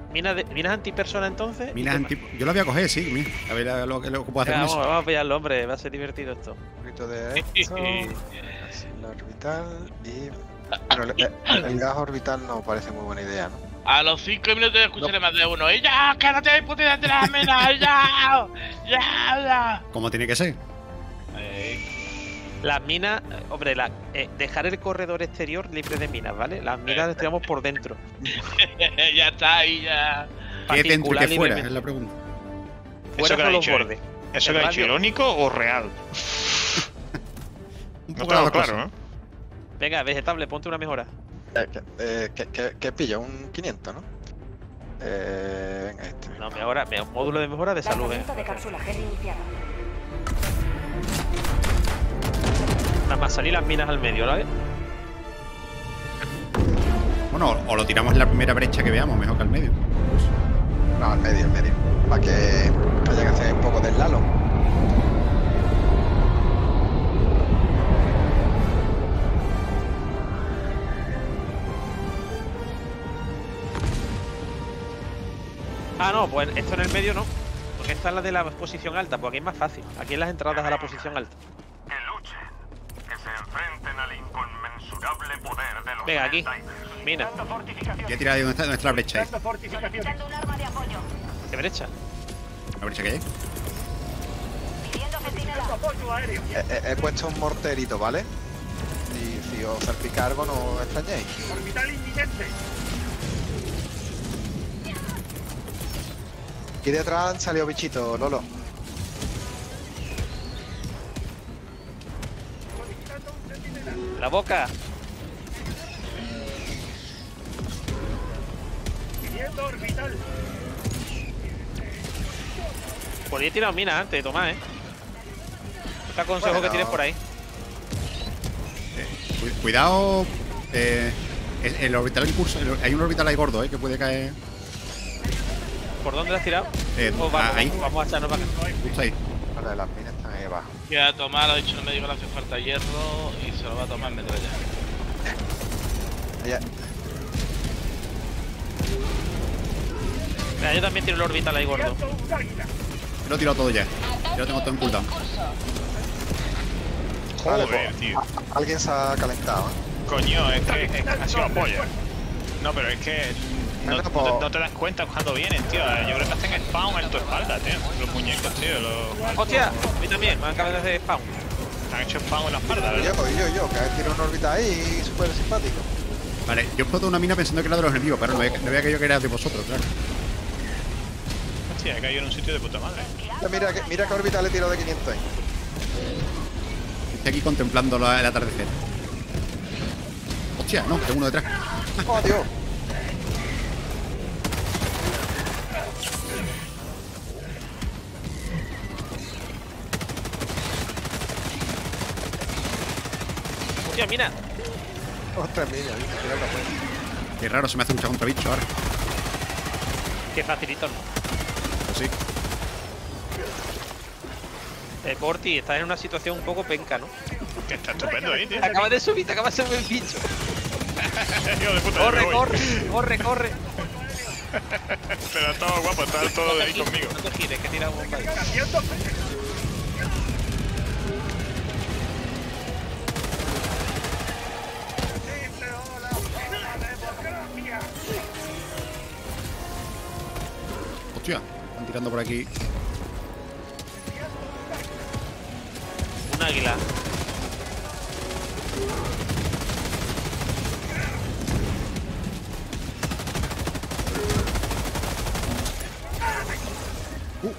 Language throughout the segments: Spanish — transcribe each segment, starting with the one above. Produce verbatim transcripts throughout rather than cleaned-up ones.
¿Minas, de, ¿Minas antipersona entonces? Minas anti... Yo la voy a coger, sí. Mira, a ver lo que, lo que puedo hacer Venga, con vamos, eso. vamos a pillarlo, hombre. Va a ser divertido esto. Un poquito de esto. Así la orbital y. Bueno, el, el gas orbital no parece muy buena idea, ¿no? A los cinco minutos escucharé no. más de uno. ¡Y ya! ¡Quédate ahí, puta de las minas! ¡Ya! ¡Ya! ¡Ya! Como tiene que ser. Eh. Las minas, hombre, la, eh, dejar el corredor exterior libre de minas, ¿vale? Las minas las tiramos por dentro. Ya está ahí, ya. ¿Qué dentro y qué fuera? Es la pregunta. Fuera con los bordes. ¿Eso que ha dicho irónico o real? Un no poco está claro, ¿no? Venga, vegetable, ponte una mejora. Eh, ¿Qué eh, que, que, que pilla? Un quinientos, ¿no? Eh, venga, este. No, mejora, un módulo de mejora de salud, ¿eh? De cápsula G iniciado. Nada más salir las minas al medio, ¿vale? Bueno, o lo tiramos en la primera brecha que veamos, mejor que al medio. No, al medio, al medio. Para que haya que hacer un poco de slalom. Ah, no, pues esto en el medio no. Porque esta es la de la posición alta, pues aquí es más fácil. Aquí en las entradas a la posición alta. Que luchen, que se enfrenten al inconmensurable poder de los. Venga, aquí. Mina. Voy a tirar de nuestra, nuestra brecha ahí. Un arma de apoyo. ¿Qué brecha? ¿La brecha que hay? Pidiendo centinela. He, he, he puesto un morterito, ¿vale? Y si os salpica algo, no os extrañéis. Orbital inminente. Aquí detrás han salido bichitos, Lolo. La boca. Pidiendo orbital. Podría tirar minas antes, Tomás, ¿eh? Este consejo bueno. que tienes por ahí. Eh, cuidado. Eh, el, el orbital impulso. El, hay un orbital ahí gordo, ¿eh? Que puede caer. ¿Por dónde lo has tirado? Eh, oh, vamos, ahí. Vamos, vamos a echarnos para acá. Justo ahí. Vale, las minas están ahí abajo. Ya Tomás, lo ha dicho el médico, le hace falta hierro y se lo va a tomar en metralla. Ya. Mira, yo también tiro el orbital ahí gordo. Lo he tirado todo ya. Ya lo tengo todo en cooldown. Vale, Joder, pues, tío. a- alguien se ha calentado, ¿eh? Coño, es que, es que ha sido polla. No, pero es que no, Venga, no pues. te, no te das cuenta cuando vienen, tío. Yo creo que hacen spawn en tu espalda, tío. Los muñecos, tío. Los... ¡Hostia! A mí también, me han acabado de hacer spawn. Han hecho spawn en la espalda, Yo, ¿verdad? yo, yo, que he tirado una órbita ahí súper simpático. Vale, yo exploto una mina pensando que era de los enemigos, pero no había, no había que yo que era de vosotros, claro. Hostia, he caído en un sitio de puta madre. Ya, mira, que, mira qué órbita le tiro de quinientos ahí. Estoy aquí contemplando la, el atardecer. Hostia, no, tengo uno detrás. ¡Oh, Dios! ¡Hostia, mina! Ostras, mira, mira, mira la puerta. Qué raro, se me hace lucha contra bicho ahora. ¡Qué facilito, ¿no? Pues sí. Eh, Corti, estás en una situación un poco penca, ¿no? Que está estupendo ahí, tío. Acabas de subir, te acabas de subir el bicho. Hijo de puta, ya me Corre, voy. corre, corre, corre. Pero estaba guapo, está todo de ahí gires, conmigo. No te gires, que tira un bomba ahí. Hostia, están tirando por aquí. Un águila. Uh.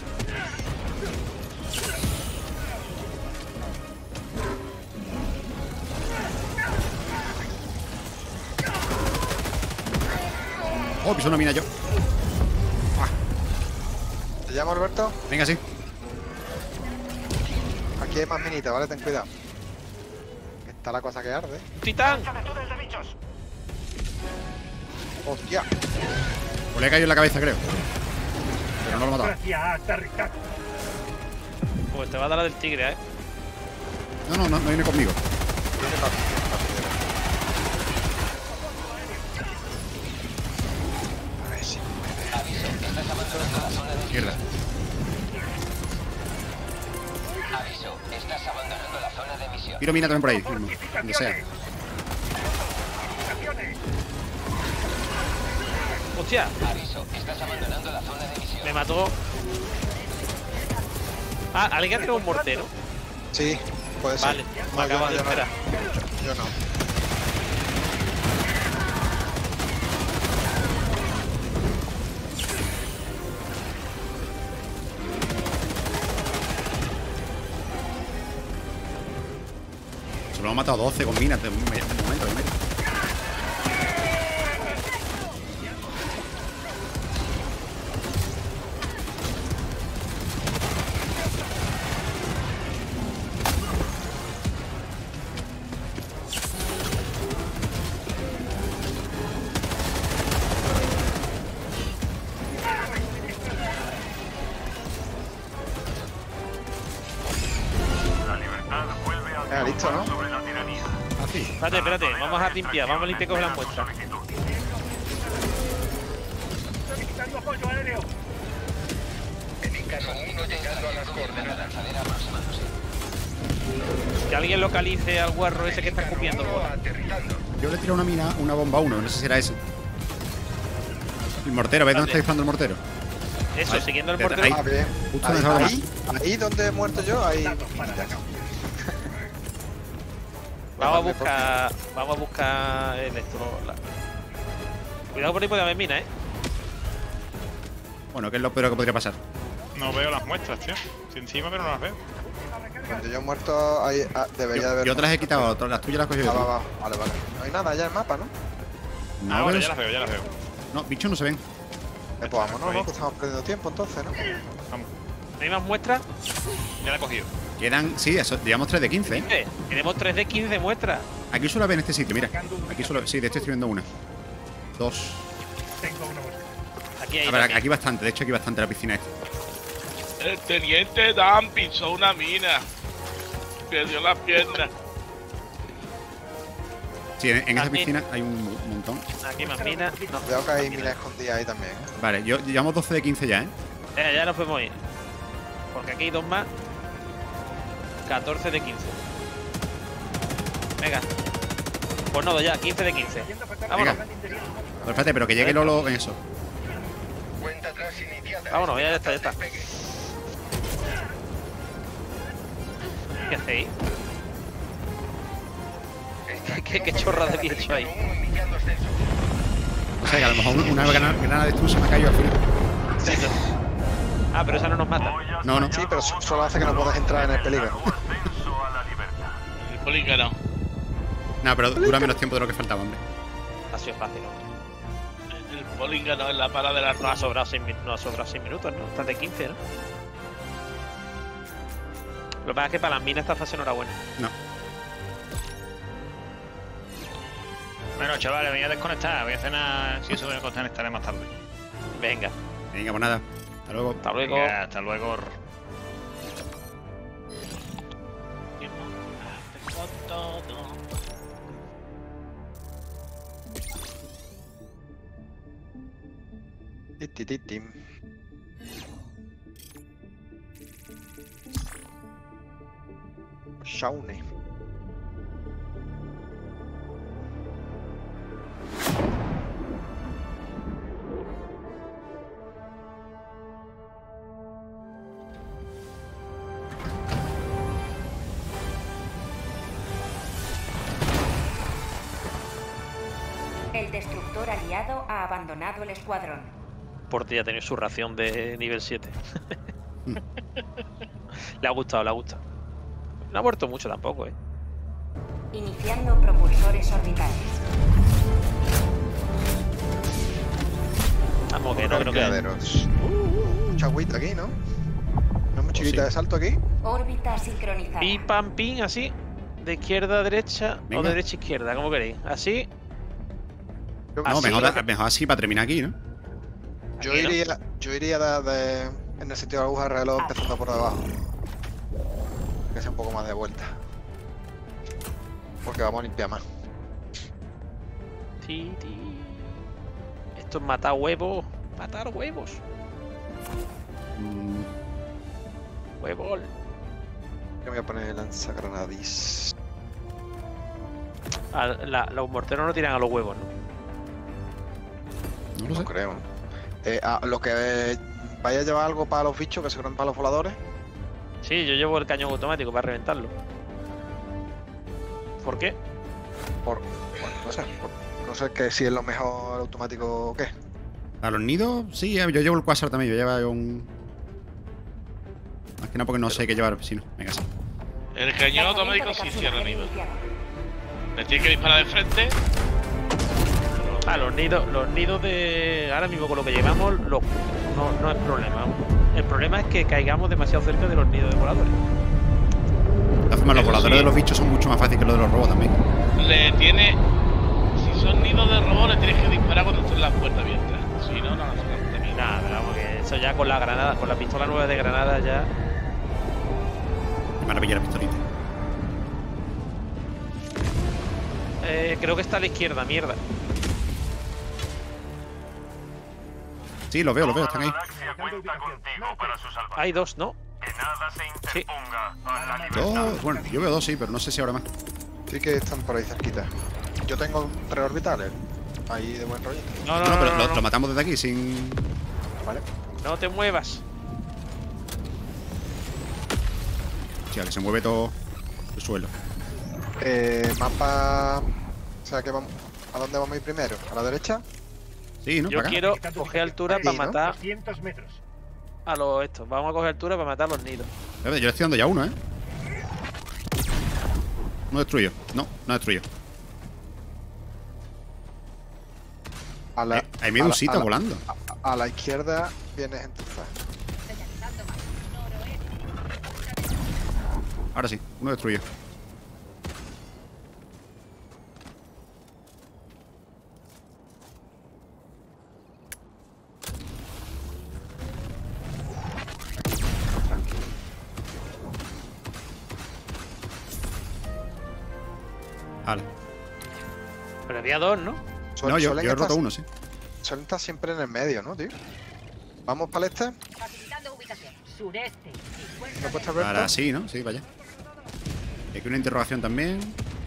Oh, piso una mina yo. ¿Te llamo, Alberto? Venga, sí. Aquí hay más minitas, ¿vale? Ten cuidado. Está la cosa que arde. ¡Titán! ¡Hostia! O le he caído en la cabeza, creo. Pero no lo he matado. Pues te va a dar la del tigre, ¿eh? No, no, no, no viene conmigo. Viene para A ver si me Izquierda. Aviso, estás abandonando la zona de misión. Tiro mina también por ahí, mismo, donde sea. ¡Hostia! Aviso, estás abandonando la zona de misión. Me mató. Ah, ¿alguien ha tirado un mortero? Sí, puede ser. Vale, me No, yo acaba no, de yo no. esperar. Yo no. Solo hemos matado doce con minas de un momento. De medio. La libertad vuelve a Ah, listo, ¿no? sobre la tiranía. Ah, sí. Espérate, espérate, vamos a limpiar, vamos a limpiar y coger las muestras. Solicitando apoyo aéreo. Caso uno llegando a las coordenadas. Lanzadera aproximándose. Que alguien localice al guarro ese que está escupiendo bola. Yo le tiro una mina, una bomba a uno, no sé si era ese. El mortero, ¿ves dónde está disparando el mortero? Eso, Ahí, siguiendo el ahí. mortero. Ah, bien. Justo Ahí, donde estaba ahí, ahí donde he muerto yo, ahí. Vamos a buscar. Vamos a buscar el esto. la- Cuidado por ahí puede haber mina, eh. Bueno, ¿qué es lo peor que podría pasar? No veo las muestras, tío. Sí, encima, pero no las veo. Donde yo he muerto, ahí ah, debería de Yo, haber. yo te las he quitado, otras- las tuyas las he cogido Ah, yo. va, va. Vale, vale. No hay nada ya en el mapa, ¿no? No, Ah, vale, ves- ya las veo, ya las veo. no, bichos no se ven. Eh, pues vámonos, ¿no? Que estamos perdiendo tiempo entonces, ¿no? Vamos, ¿Hay más muestras? ya la he cogido. Quedan, sí, eso, llevamos tres de quince, ¿eh? Eh, tenemos tres de quince muestras. Aquí suele haber en este sitio, mira. Aquí suele, sí, de este estoy viendo una. Dos. Aquí hay. A ver, también. aquí bastante, de hecho aquí bastante la piscina esta. El teniente Dan pisó una mina. Perdió la pierna. Sí, en, en esa Aquí. piscina hay un mo- montón. Aquí hay más minas. No. Cuidado que hay minas escondidas ahí también. ¿eh? Vale, yo llevamos doce de quince ya, ¿eh? Eh, ya nos podemos ir. Porque aquí hay dos más. catorce de quince. Venga. Pues no, ya, quince de quince. Vámonos. Venga. Pero espérate, pero que llegue Lolo en eso. Cuenta atrás iniciada. Vámonos, ya está, ya está. Despegue. ¿Qué hacéis? ¿Qué, qué, qué chorra de bicho hay? Uno iniciando ascenso. O sea, que a lo mejor una granada, granada de esto se me ha caído al final. Ah, pero esa no nos mata. No, no. Sí, pero so- solo hace que no puedas entrar en el peligro. Ascenso a la libertad. El polígono. No, pero dura menos tiempo de lo que faltaba, hombre. Ha sido fácil, ¿no? El polígono en la parada de las No ha sobrado seis no ha sobrado seis minutos, ¿no? Está de quince, ¿no? Lo que pasa es que para las minas esta fase no era buena. No. Bueno, chavales, voy a desconectar. Voy a cenar. Si eso, me conectaré más tarde. Venga, Venga, pues nada. Hasta luego. hasta luego. Venga, hasta luego. Ti, ti, ti, tim. Shawnee. El destructor aliado ha abandonado el escuadrón. Porti ya ha tenido su ración de nivel siete. Le ha gustado, le ha gustado. No ha muerto mucho tampoco, eh. Iniciando propulsores orbitales. Vamos, que no creo que. Criaderos. Mucha agüita aquí, ¿no? ¿No hay mochilita sí. de salto aquí? Órbita sincronizada. Pim, pam, pim, así. De izquierda a derecha o Venga. de derecha a izquierda, como queréis. Así. Yo, No, Así mejor, lo da- mejor así para terminar aquí, ¿no? yo aquí, ¿no? iría, yo iría de, de- en el sentido de la aguja del reloj empezando por debajo. Que sea un poco más de vuelta. Porque vamos a limpiar más. Ti, ti. Esto es matar huevos. Matar huevos. Mm, Huevón. Yo me voy a poner lanzagranadis. Ah, la- los morteros no tiran a los huevos, ¿no? no lo sé. No creo. Eh, ah, lo que eh, vaya a llevar algo para los bichos, que se para los voladores. Sí, yo llevo el cañón automático para reventarlo. ¿Por qué? Por, bueno, no sé. por- no sé que si es lo mejor automático o qué. A los nidos, sí, yo llevo el Quasar también. Yo llevo un. Más que nada porque no sé qué llevar. Si no, venga, sí. El cañón automático sí cierra nido. Le tiene que disparar de frente. Ah, los nidos, los nidos de. Ahora mismo con lo que llevamos, los- no, no es problema. El problema es que caigamos demasiado cerca de los nidos de voladores. De todas formas, los Eso voladores sí. de los bichos son mucho más fáciles que los de los robots también. Le tiene. Si son nidos de robot, le tienes que disparar cuando estén las puertas abiertas. Si no, no, no se termina. Nada, pero vamos, que eso ya con la granada, con la pistola nueva de granada ya. Qué maravilla la pistolita. Eh, creo que está a la izquierda, mierda. Sí, los veo, los veo, están ahí. La galaxia cuenta contigo para su salvación. Hay dos, ¿no? Que nada se Sí. interponga a la libertad. Dos, bueno, yo veo dos, sí, pero no sé si ahora más. Sí que están por ahí cerquita. Yo tengo tres orbitales. Ahí de buen rollo. No, no, No, no, pero no, lo, no. lo matamos desde aquí sin. Vale. No te muevas. Hostia, que se mueve todo el suelo. Eh, mapa. O sea que vamos. ¿A dónde vamos a ir primero? ¿A la derecha? Sí, ¿no? Yo Para acá. quiero coger altura Aquí, para ¿no? matar doscientos metros. a los estos. Vamos a coger altura para matar a los nidos. Espérate, yo le estoy dando ya uno, ¿eh? No destruyo. No, no destruyo. A la, Eh, hay a medusita la- a la- volando. A, a la izquierda viene gente. Ahora sí, uno destruyo. Vale. Pero había dos, ¿no? Suel- No, yo, suelen yo he estar- roto uno, sí. Suelen estar siempre en el medio, ¿no, tío? ¿Vamos para el este? Facilitando ubicación. Sureste. ¿No cuesta ver? Para sí, ¿no? Sí, vaya. Y aquí una interrogación también.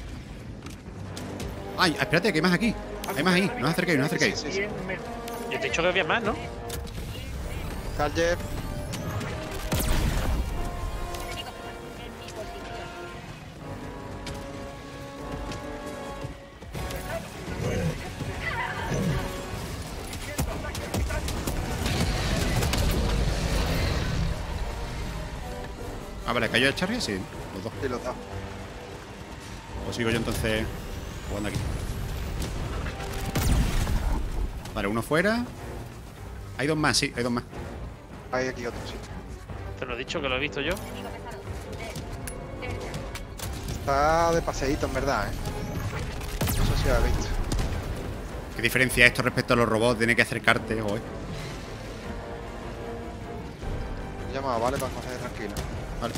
Ay, espérate, que hay más aquí. Hay más ahí. No os acerquéis, no os acerquéis. Sí, sí. cien metros. Yo te he dicho que había más, ¿no? Calle. Ah, vale, ¿cayó el Charlie? Sí, los dos. Y los dos. O sigo yo entonces jugando aquí. Vale, uno fuera. Hay dos más, sí, hay dos más. Hay aquí otro, sí. Te lo he dicho que lo he visto yo. Está de paseíto, en verdad, ¿eh? Eso sí lo he visto. ¿Qué diferencia esto respecto a los robots? Tiene que acercarte, joder. Llama, vale, para que tranquilo. Vale.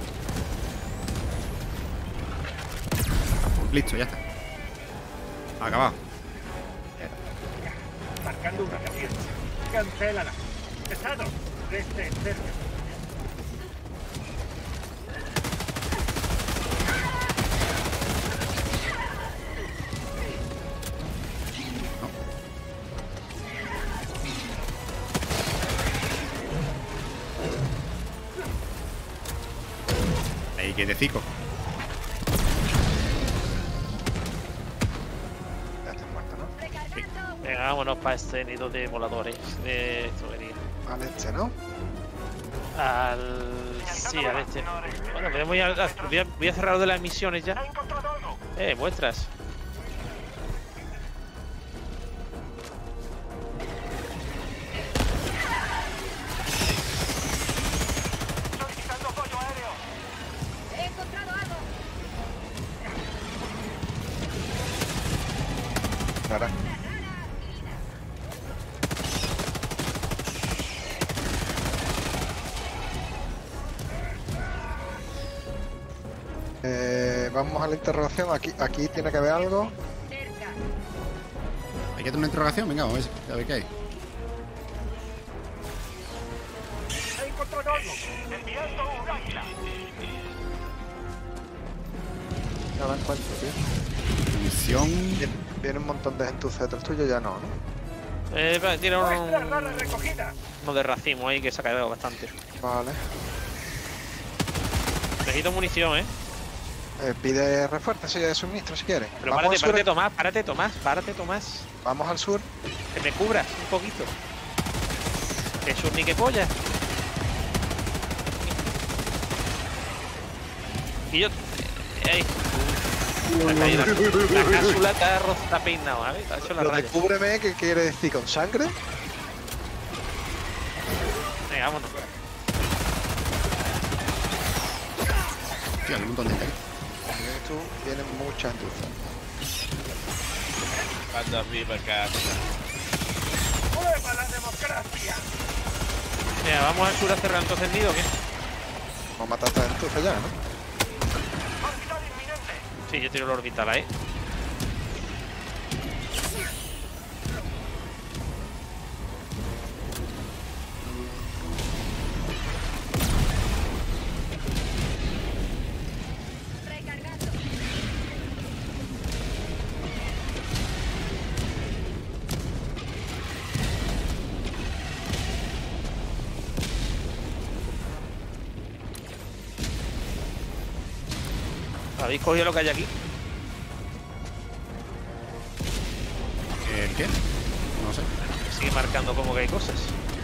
Listo, ya está. Acabado. Marcando una ubicación. Cancélala. Pesado. Este cerca. Ahí, quietecico. Ya está muerto, ¿no? Venga, vámonos para este nido de voladores. De esto venía. Al este, ¿no? Al. Sí, al este. Bueno, pues voy a, voy a, voy a cerrar lo de las misiones ya. Eh, muestras. He encontrado algo. Clara. Eh, vamos a la interrogación. Aquí, aquí tiene que haber algo. Cerca. ¿Hay que hacer una interrogación? Venga, vamos a ver, a ver qué hay. encontrado algo. Enviando un águila. No la encuentro, tío. Misión. Viene, viene un montón de gentuces detrás tuyo, ya no, ¿no? Eh, va, tiene Muestra rara un, recogida. uno de racimo ahí que se ha caído bastante. Vale. Necesito munición, eh. Eh, pide refuerzo, sí, de suministro si quieres. Pero Vamos párate, al sur. párate, Tomás, párate, Tomás, párate, Tomás. Vamos al sur. Que me cubras un poquito. Eso ni que polla. Y yo. Ey. La, caída. La cápsula está, ro- está peinado, ¿sabes? Está hecho la Lo de raya. cúbreme, ¿qué quiere decir? ¿Con sangre? Venga, vámonos. Tío, hay un montón de gente aquí. Vienes tú, vienen muchas gentuces. Anda arriba acá. ¡Prueba la democracia! Venga, vamos al sur a cerrar entonces el nido, ¿o qué? Vamos a matar a esta gentuce ya, ¿no? Orbital inminente. Sí, yo tiro el orbital ahí. ¿Habéis cogido lo que hay aquí? ¿El qué? No sé. Sigue marcando como que hay cosas.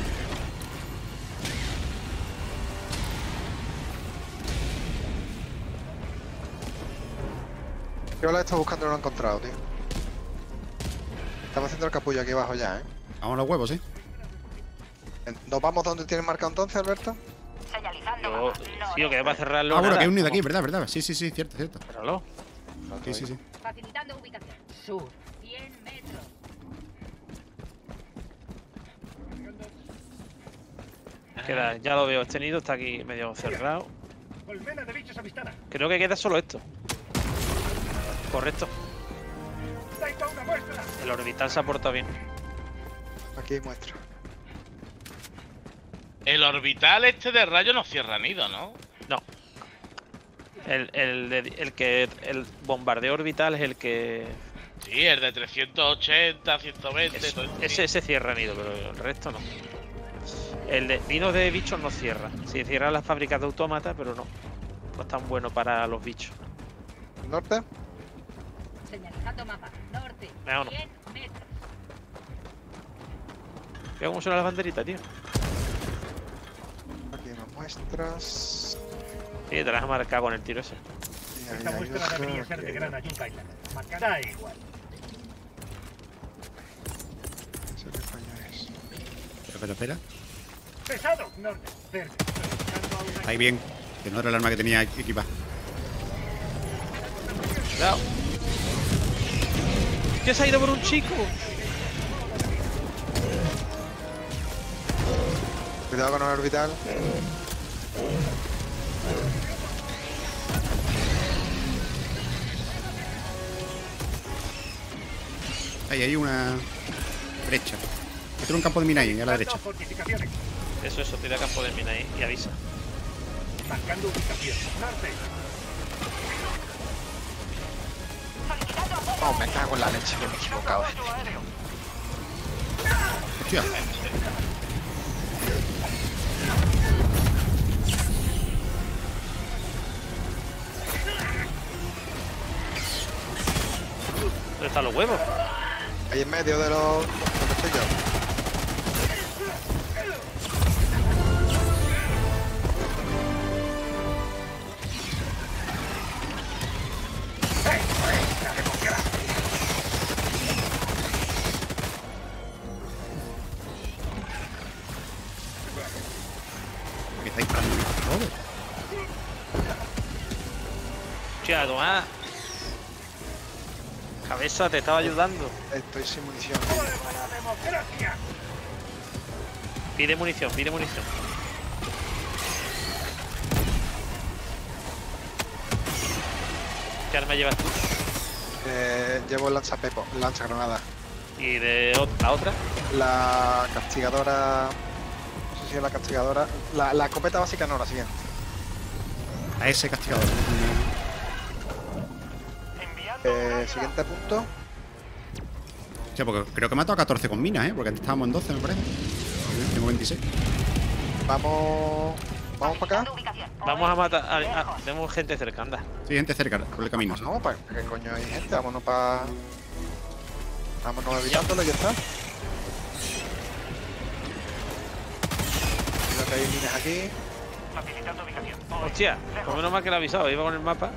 Yo la he estado buscando y no lo he encontrado, tío. Estamos haciendo el capullo aquí abajo ya, ¿eh? Vamos a los huevos, ¿sí? ¿Nos vamos donde tienes marcado entonces, Alberto? Señalizando Yo, mapa. No sí, o que es. para cerrarlo. Ah, bueno, nada. que hay un nido aquí, ¿verdad? ¿Verdad? Sí, sí, sí, cierto, cierto. Cérralo. Sí, sí, sí. Facilitando ubicación. Sur. cien metros. Queda, ya lo veo, este nido está aquí medio cerrado. Colmena de bichos avistada. Creo que queda solo esto. Correcto. ¡Dai una muestra! El orbital se ha portado bien. Aquí hay muestra. El orbital este de rayo no cierra nido, ¿no? No. El, el, de- el que. El bombardeo orbital es el que. Sí, el de trescientos ochenta, ciento veinte. Eso, todo este ese, ese cierra nido, pero el resto no. El de nidos de bichos no cierra. Sí, cierra las fábricas de autómatas, pero no. No es tan bueno para los bichos. ¿Norte? Señalizando mapa. Norte. Vámonos. cien metros. Mira cómo suena la banderita, tío. Aquí hay más muestras. Sí, te las has marcado con el tiro ese. Y ahí Esta hay muestra otra, debería ser aquí de hay gran ayuda, Island. Marcada igual. otra. No sé qué fallo es. Espera, espera, espera. Pesado. Norte. Verde. Buscando a una- Ahí bien. Que no era el arma que tenía equipada. Cuidado. ¿Qué se ha ido por un chico? Cuidado con el orbital. Ahí hay una brecha. Esto es un campo de mina ahí, a la derecha. Fortificaciones. Eso, eso, tira campo de mina ahí y avisa. Marcando ubicación. Norte. Oh, me cago en la leche, que me he equivocado. Hostia. ¿Dónde están los huevos? Ahí en medio de los... donde estoy yo. Que está disparando todo. Hostia, Tomás. Cabeza, te estaba ayudando. Estoy sin munición. ¡Prueba la democracia! Pide munición, pide munición. ¿Qué arma llevas tú? Eh, llevo lanzapepo, lanzagranada. ¿Y de ot- la otra? La castigadora... No sé sé si es la castigadora. La, la escopeta básica no, la siguiente. A ese castigador. Eh, siguiente punto. O sea, porque creo que me ha matado a catorce con minas, ¿eh? Porque antes estábamos en doce, me parece. Tengo veintiséis. Vamos. Vamos para acá. Vamos a matar. A, a, tenemos gente cerca, anda. Sí, gente cerca, por el camino. No, ¿para qué coño hay gente? Vámonos para. Vámonos evitándolo y ya está. Creo que hay minas aquí. Facilitando ubicación. Hostia, por menos mal que lo he avisado. Iba con el mapa.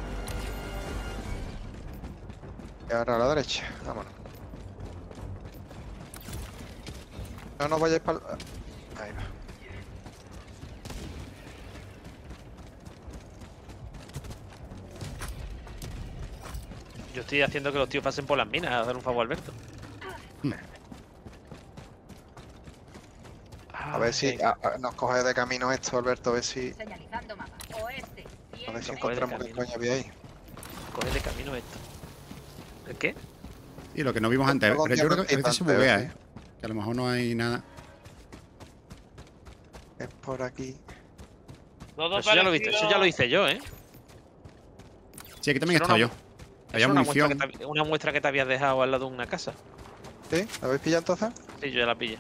Y ahora a la derecha. Vámonos. No nos vayáis para. Ahí va. Yo estoy haciendo que los tíos pasen por las minas a dar un favor a Alberto. A ver si a, a, nos coge de camino esto, Alberto, a ver si. Señalizando mapa. Oeste. A ver si Nos coge de encontramos qué camino. coño había ahí. Coge de camino esto. ¿El qué? Y lo que no vimos antes. Todo Pero yo creo que a veces se antes, buguea, sí. ¿eh? Que a lo mejor no hay nada. Es por aquí. Todo Eso ya, lo viste, eso ya lo hice yo, ¿eh? Sí, aquí también he Eso estado era yo. Eso Había es una muestra, munición. que te, una muestra que te habías dejado al lado de una casa. ¿Sí? ¿La habéis pillado entonces? Sí, yo ya la pillé.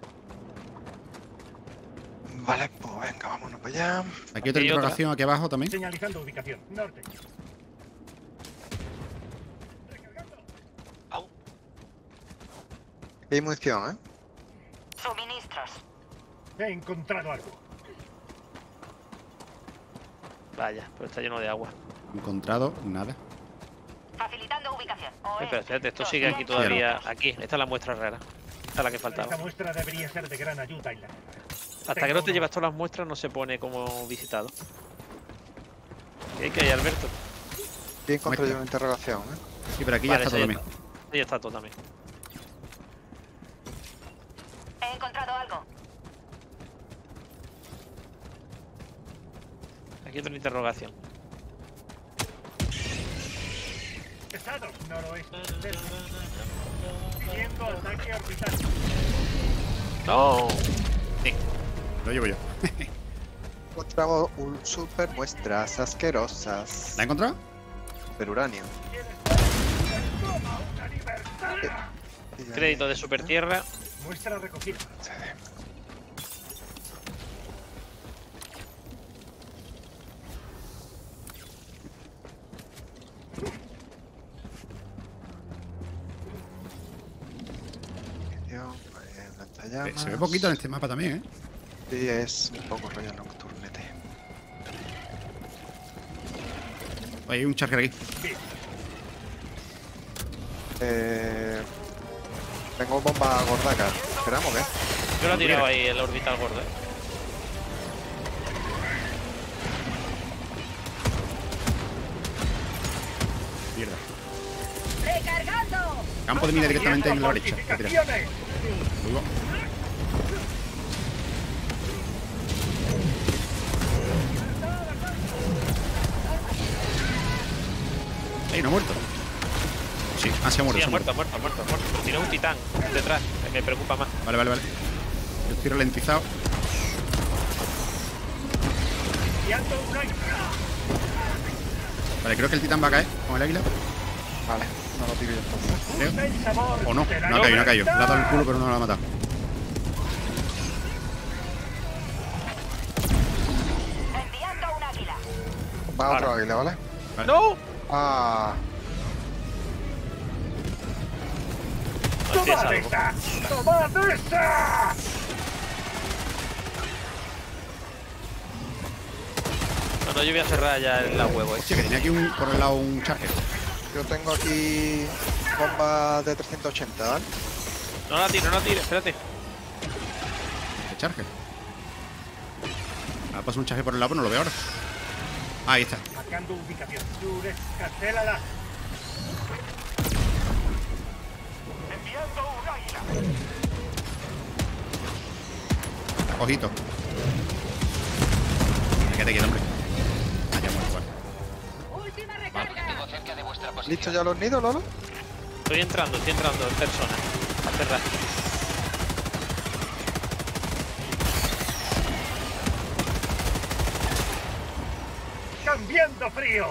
Vale, pues venga, vámonos para allá. Aquí otra Aquí otra. interrogación aquí abajo también. Señalizando ubicación. Norte. Aquí hay munición, ¿eh? Suministros. He encontrado algo. Vaya, pero está lleno de agua. Encontrado nada. Facilitando ubicación. Eh, pero espérate, esto sigue aquí todavía. Aquí, esta es la muestra rara. Esta es la que faltaba. Esta muestra debería ser de gran ayuda. Isla. Hasta que no te llevas todas las muestras no se pone como visitado. ¿Qué hay hay, Alberto? Aquí encontré yo una interrogación, ¿eh? Sí, pero aquí Vale, ya está esa todo bien. Ahí está todo también. He encontrado algo. Aquí otra interrogación. Pesado. Noroeste. Siguiendo ataque orbital. ¡No! Lo llevo yo. Encontramos un super muestras asquerosas. ¿La he encontrado? Super uranio. Crédito de Super Tierra. Muestra recogida. Se, se ve poquito en este mapa también, ¿eh? Sí, es un poco rollo nocturnete. Hay un charger aquí. Eh... Tengo bomba gordaca. ¿Esperamos qué? Yo lo he tirado ahí en la orbital gorda. Mierda. ¡Recargando! Campo de mina directamente en la derecha. Voy a tirar. Uy, va. Ey, no ha muerto. Sí, ah, se ha muerto. Sí, se ha ha muerto, ha muerto, ha muerto, ha muerto. Pero tiene un titán detrás, que me preocupa más. Vale, vale, vale. Yo estoy ralentizado. Vale, creo que el titán va a caer con el águila. Vale, no lo tiro yo entonces. Creo. O no, no ha caído, no ha caído. Le ha dado el culo, pero no lo ha matado. Enviando un águila. Va otro águila, ¿vale? Vale. ¡No! Ah, No tienes algo. esa! ¡Tomad esa! No, no, yo voy a cerrar ya la huevo, eh. Hostia, que tenía aquí un, por el lado un charger. yo tengo aquí bomba de trescientos ochenta, ¿vale? No la tiro, no la tiro, espérate. ¿Qué charger? Ha pasado un charger por el lado, pero no lo veo ahora. Ah, ahí está. Marcando ubicación. Dures, cancélala. Enviando un águila. Ojito. Quédate quieto, hombre. Ah, ya muerto, vale. Última recarga. Objetivo cerca de vuestra posición. ¿Listo ya los nidos, Lolo? Estoy entrando, estoy entrando en persona. A cerrar. viendo frío.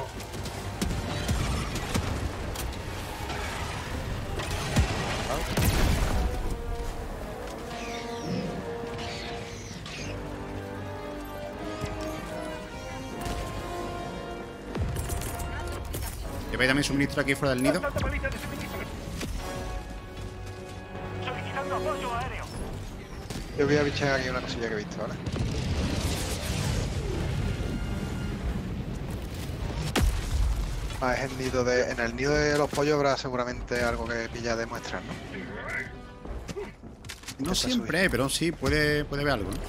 ¿Lleváis también suministro aquí fuera del nido? Bastante paliza de suministros. Solicitando apoyo aéreo. Yo voy a bichear aquí una cosilla que he visto, ¿vale? Ah, es el nido de... En el nido de los pollos habrá seguramente algo que pilla de muestras, ¿no? No siempre, pero sí, puede, puede haber algo, ¿no?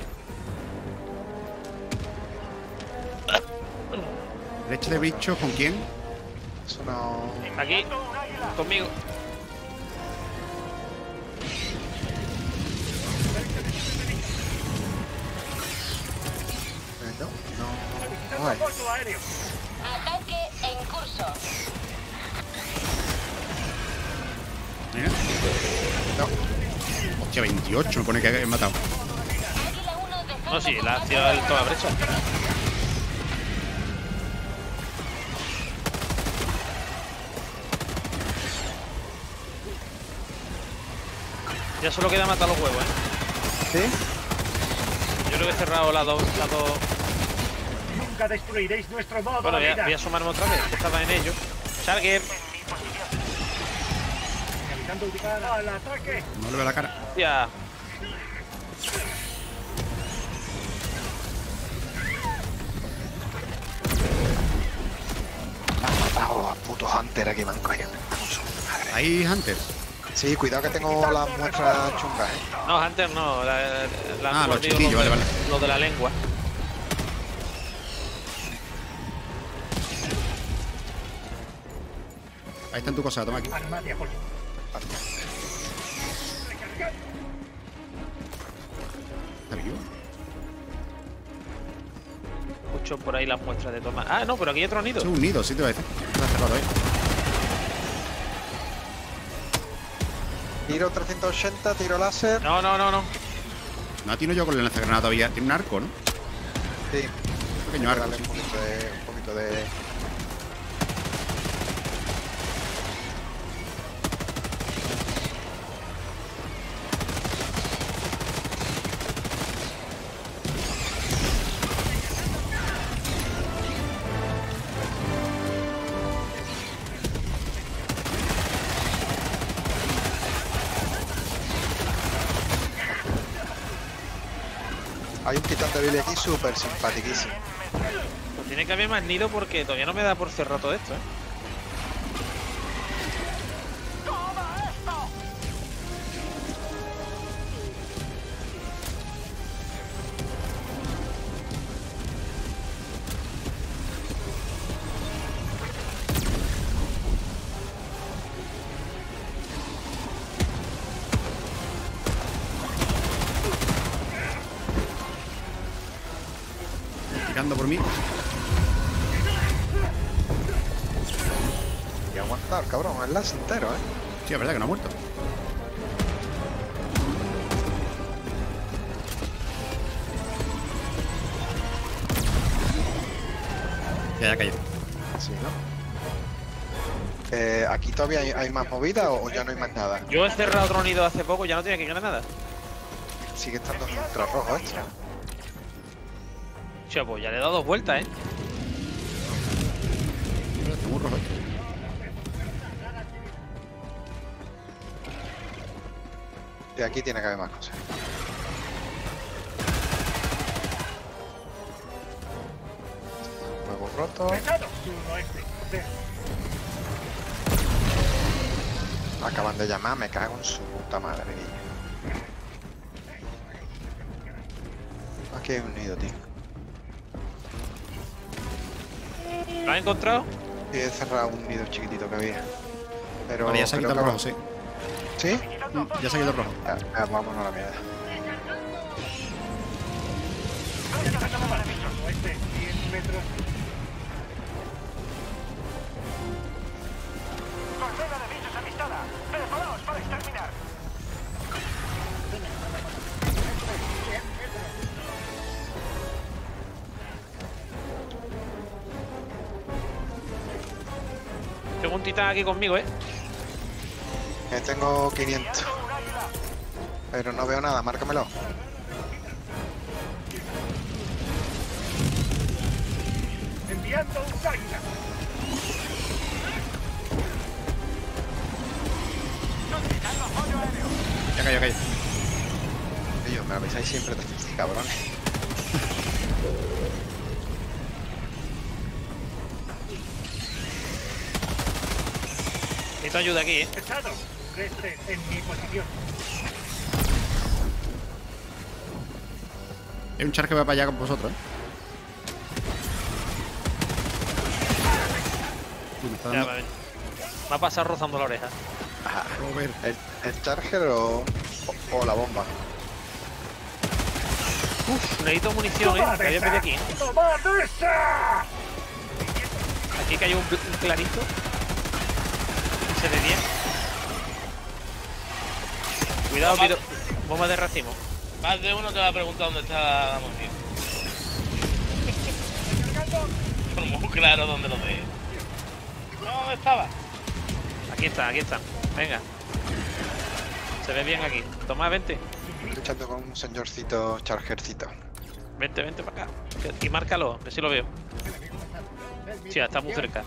¿Leche de bicho con quién? Eso no... Aquí, conmigo. eh, No, no... Solicitando no hay. apoyo aéreo. Ataque en curso. Mira. No. Hostia, veintiocho me pone que he matado. Águila uno dejando No, sí, la ha combate. sido el toda brecha. Ya solo queda matar los huevos, ¿eh? ¿Sí? Yo creo que he cerrado las dos. Las dos... Nunca destruiréis nuestro modo Bueno, voy de a, vida. voy a asomarme otra vez, que estaba en ello. Charger. Realizando ubicar al ataque. No le veo la cara. Ya. Ah, puto Hunter aquí me han cogido. Ahí, Hunters. Sí, cuidado que tengo las muestras chungas, ¿eh? No, Hunter no. La, la, Ah, han los mordido chiquillos, de- vale, vale. Los de la lengua. Ahí está en tu cosa, toma aquí. Arma de apoyo. Está vivo. Escucho por ahí las muestras de toma. Ah, no, pero aquí hay otro nido. Es un nido, sí te voy a decir. Está cerrado ahí. Tiro trescientos ochenta, tiro láser. No, no, no, no. No atino yo con el lanzagranada todavía. Tiene un arco, ¿no? Sí. Un pequeño arco, Dale sí. un poquito de... Un poquito de... Hay un titán de Billy aquí súper simpatiquísimo. Pues tiene que haber más nido porque todavía no me da por cerrar todo esto, ¿eh? Tirando por mí. Y aguantar, cabrón, es las entero, ¿eh? Sí, es verdad que no ha muerto. Ya, ya ha caído. Sí, ¿no? Eh, ¿Aquí todavía hay, hay más movida o, o ya no hay más nada? Yo he cerrado otro nido hace poco, ya no tiene que ganar nada. Sigue estando en ultrarrojo esto. Che, pues ya le he dado dos vueltas, ¿eh? Está muy rojo esto. De aquí tiene que haber más cosas. Huevo roto. Pesado. Suroeste. De- Acaban de llamar, me cago en su puta madre, niño. Aquí hay un nido, tío. ¿Lo has encontrado? Y he cerrado un nido chiquitito que había. Pero Vale, ya se ha creo quitado el que- rojo, sí. ¿Sí? Mm, Ya se ha quitado el rojo. Ah, ah, vámonos a la mierda. Suroeste. cien metros. Colmena de bichos avistada. Preparaos para exterminar. Tengo un titán aquí conmigo, ¿eh? Eh, tengo quinientos. Pero no veo nada, márcamelo. Enviando un águila. Ya cayó, cayó. Ellos me avisáis siempre, cabrones. Necesito ayuda aquí, ¿eh? Pesado. Reste en mi posición. Hay un char que va para allá con vosotros, ¿eh? Uy, me está Ya, dando... va a ver. Me ha pasado rozando la oreja. Ajá. Robert. ¿El, el charger o, o, o la bomba? Uf, necesito munición, ¿eh? Que había pedido aquí, ¿eh? ¡Tomad esa! Aquí cayó un, un clarito. Se de diez. Cuidado, pido. Bomba de racimo. Más de uno te va a preguntar dónde está la munición. Muy claro dónde lo ve. No, ¿dónde estaba? Aquí está, aquí está. Venga. Se ve bien aquí. Toma, vente. Estoy luchando con un señorcito chargercito. Vente, vente para acá. Que- Y márcalo, que si lo veo. Sí, está muy cerca.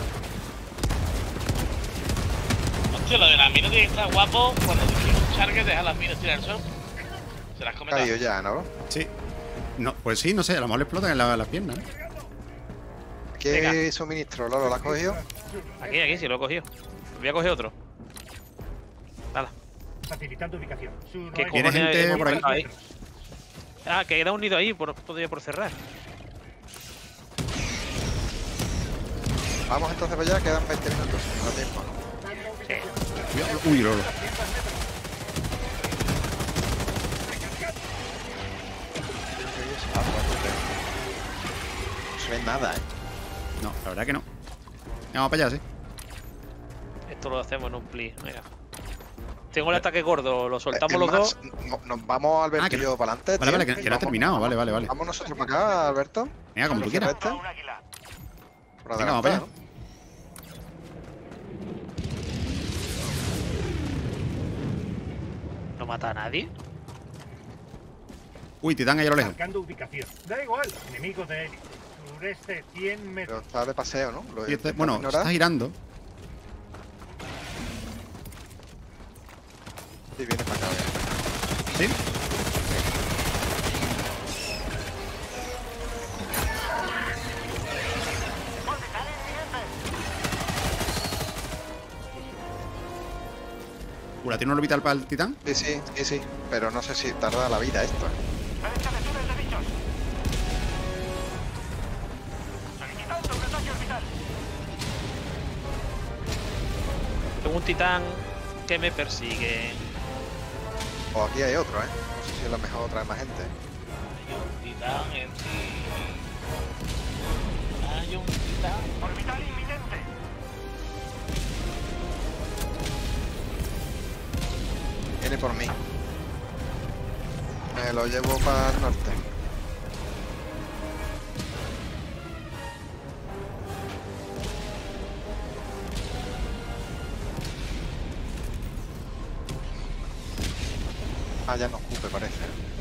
Hostia, lo de las minas tiene que estar guapo cuando tiene un charger deja las minas tirar al suelo. Se las come Caído todas. ya, ¿no? Sí. No, pues sí, no sé, a lo mejor le explotan en la- las piernas, ¿eh? ¿Qué Venga. suministro, Lolo? ¿Lo has cogido? Aquí, aquí, sí, lo he cogido. Voy a coger otro. Hala. Facilitando ubicación. Sur ¿Qué oeste. ¿Tiene cojones gente hemos por ahí? dejado ahí? Ah, que queda un nido ahí, por, todavía por cerrar. Vamos entonces para allá, quedan veinte minutos. No da tiempo. Sí. Cuidado. Uy, Lolo. No se ve nada, ¿eh? No, la verdad que no. Vamos para allá, sí. Esto lo hacemos en un pli. Venga. Tengo el ataque gordo, lo soltamos Es los más, dos. no- Nos vamos, Alberto Ah, que y no- yo, para adelante. Vale, vale, que, que no ha terminado. Vale, vale, vale. Vamos nosotros para acá, Alberto. Venga, como tú quieras. Este, Un águila. por Venga, vamos para allá. adelante, No mata a nadie. Uy, titán ahí a lo lejos. Marcando ubicación. Da igual. Enemigo de élite. Sureste cien ¿no? metros. Pero está de paseo, ¿no? Lo Y este- intentamos bueno, ignorar. está girando. Sí, viene para acá. ¿Sí? Ura, ¿tiene un orbital para el titán? Sí, sí, sí, sí. Pero no sé si tarda la vida esto. Derecha de túnel de bichos. Solicitando un ataque orbital. Tengo un titán que me persigue. O aquí hay otro, ¿eh? No sé si es lo mejor traer más gente. Hay un titán en ti. Hay un titán. Orbital inminente. Viene por mí. Me lo llevo para el norte. Ah, ya no ocupe, parece.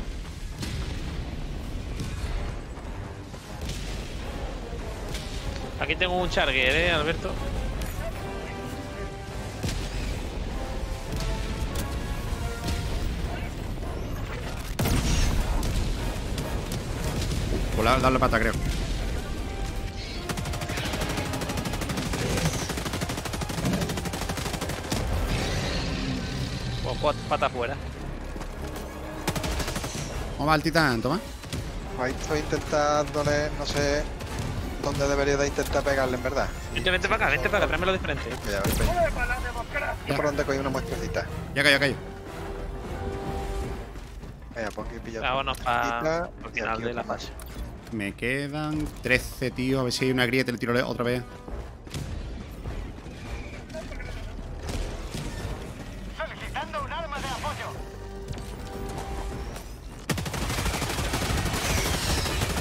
Aquí tengo un charger, ¿eh, Alberto? Pues la- darle pata, creo. Pues cuatro patas fuera. Vamos al titán, toma. Ahí estoy intentándole, no sé dónde debería de intentar pegarle en verdad. Vente, vente para acá, vente para acá, tráemelo de frente. Voy a ver, voy a ¡Prueba la democracia! ver por dónde cogí una muestrecita. Ya cayó, cayó. Venga, pues aquí pillo. Vámonos para Muestrecita, el y final aquí de la otra más. fase. Me quedan trece, tío. A ver si hay una grieta y le tiro otra vez. Solicitando un arma de apoyo.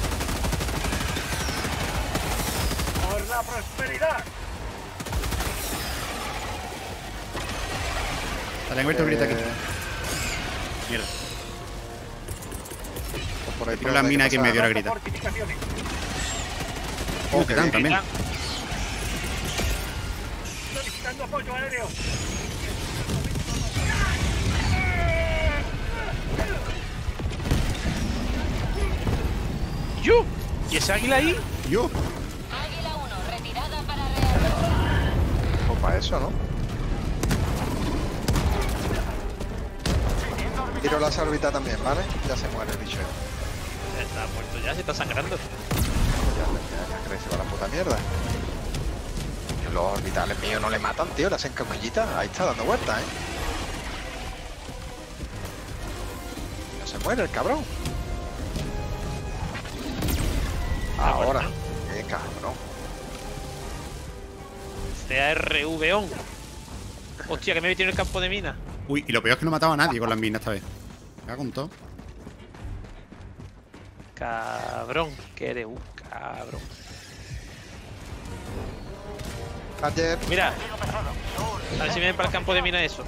¡Por la prosperidad! Vale, han abierto el grito aquí. Eh, Mierda. pues por ahí Por la hay que mina aquí en pasar. medio de la grita. Fortificaciones. Uh, Oh, que qué dan bien. también. Solicitando apoyo aéreo. ¡Yo! ¿Y ese águila ahí? Yo. Águila uno, retirada para reapertura. Pues para eso, ¿no? Tiro la órbita también, ¿vale? Ya se muere el bicho. Está muerto ya, se está sangrando. Ya, ya, ya crece con la puta mierda. Que los orbitales míos no le matan, tío, le hacen cosquillitas. Ahí está dando vueltas, ¿eh? No se muere el cabrón. Ahora. Qué cabrón. C A R V on. Hostia, que me he metido en el campo de mina. Uy, y lo peor es que no mataba a nadie con las minas esta vez. Me ha contado. Cabrón, que eres un cabrón. Ayer. Mira, a ver si vienen para el campo de mina eso.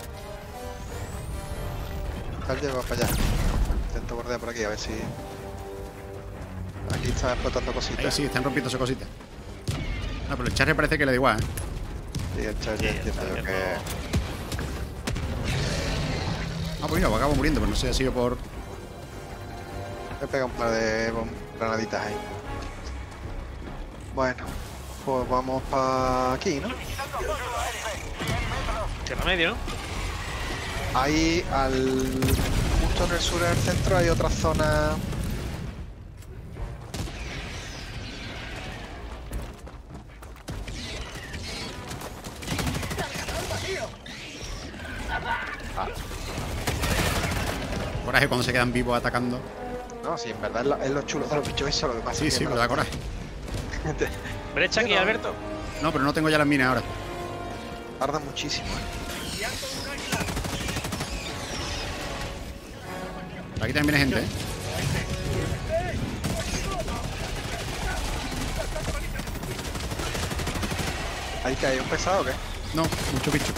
Ayer va para allá. Intento bordear por aquí a ver si. Aquí está explotando cositas. Ahí sí, están rompiendo esas cositas. No, pero el charre parece que le da igual, ¿eh? Sí, el Charger Sí, entiendo yo está que. Ah, pues mira, pues acabo muriendo, pero no sé si ha sido por... Me pega un par de bom- granaditas ahí. Bueno, pues vamos para aquí, ¿no? Qué remedio, ¿no? Ahí, al justo en el sur, en el centro, hay otra zona. Coraje cuando se quedan vivos atacando. No, sí, en verdad es lo, es lo chulo de los bichos eso, lo que pasa Sí, es que sí, no pero da lo- coraje. Brecha aquí, Yo no. Alberto. No, pero no tengo ya las minas ahora. Tarda muchísimo, ¿eh? Enviando un águila. Aquí también viene gente, ¿eh? ¿Ahí que hay un pesado o qué? No, mucho bicho.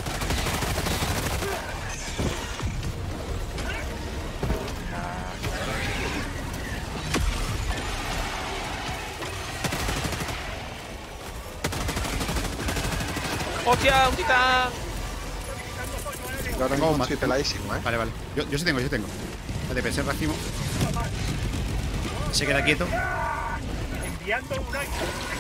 ¡Hostia, un titán! Yo ahora Tengo mismo ma- estoy peladísimo, ¿eh? Vale, vale. Yo, yo sí tengo, yo sí tengo. A D P S racimo. Se queda quieto. Enviando un águila.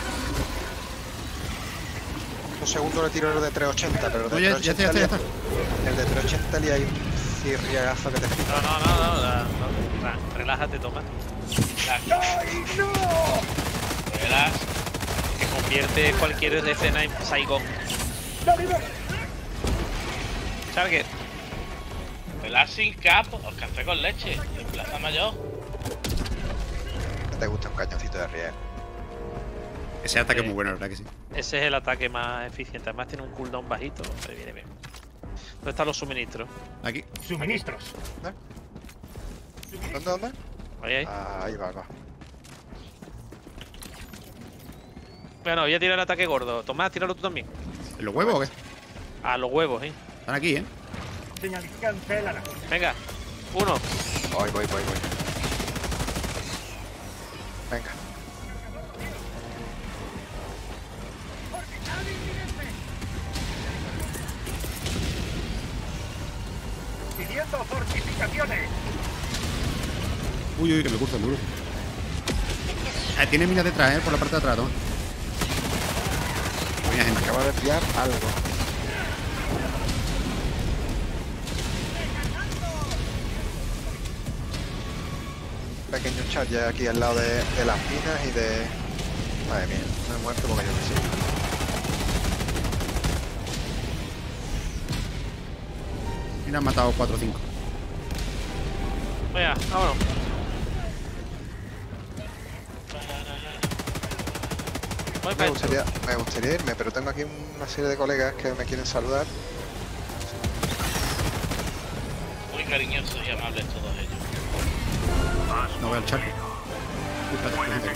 Un segundo le tiro el de trescientos ochenta, pero el de Oye, ya está, ya está, ya está. trescientos ochenta el de trescientos ochenta le hay un cirriagazo que te flipa. No, no, no, no, no, no. Ra- Relájate, toma. Verás. Que convierte cualquier escena en Saigon. Charger. Verás sin cap o café con leche. En Plaza Mayor. Te gusta un cañoncito de riel. Ese ataque es Sí. muy bueno, la verdad que sí. Ese es el ataque más eficiente. Además tiene un cooldown bajito. Me viene bien. ¿Dónde están los suministros? Aquí. Suministros. ¿Dónde, dónde? Ahí, ahí. Ah, ahí va, va. Bueno, voy a tirar el ataque gordo. Tomás, tíralo tú también. ¿En los huevos o qué? A los huevos, ¿eh? Están aquí, ¿eh? Señal, cancélala. Venga. Uno. Voy, voy, voy, voy. Venga. Pidiendo fortificaciones. Uy, uy, que me curso, me curso. Eh, tiene minas detrás, ¿eh? Por la parte de atrás, toma. Venga, gente. Acaba de pillar algo. Pequeño charge aquí al lado de, de las minas y de. Madre mía, me he muerto porque yo que sí. Mira, han matado cuatro o cinco. Venga, vámonos. Voy Me para gustaría, me gustaría irme, pero tengo aquí una serie de colegas que me quieren saludar. Muy cariñosos y amables todos ellos. No veo el charco. Uy, espérate, hay gente aquí.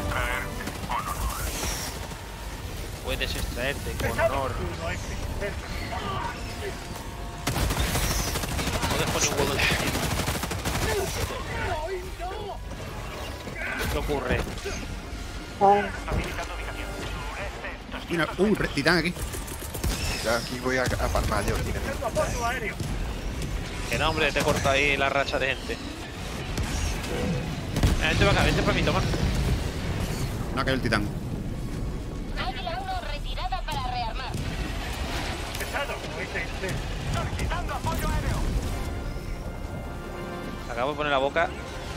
Puedes extraerte con Pesado. honor. Uno F. Cerca. No dejo ni un huevo en su sitio. ¿Qué ocurre? Mira, uy, pre- titán aquí. Ya aquí voy a, a palmar yo. Tiene. Que no, hombre, te corta ahí la racha de gente. Ah, vente para acá, vente para mí, toma. No ha caído el titán. Águila uno retirada para rearmar. Pesado, oíste. Solicitando apoyo aéreo. Acabo de poner la boca.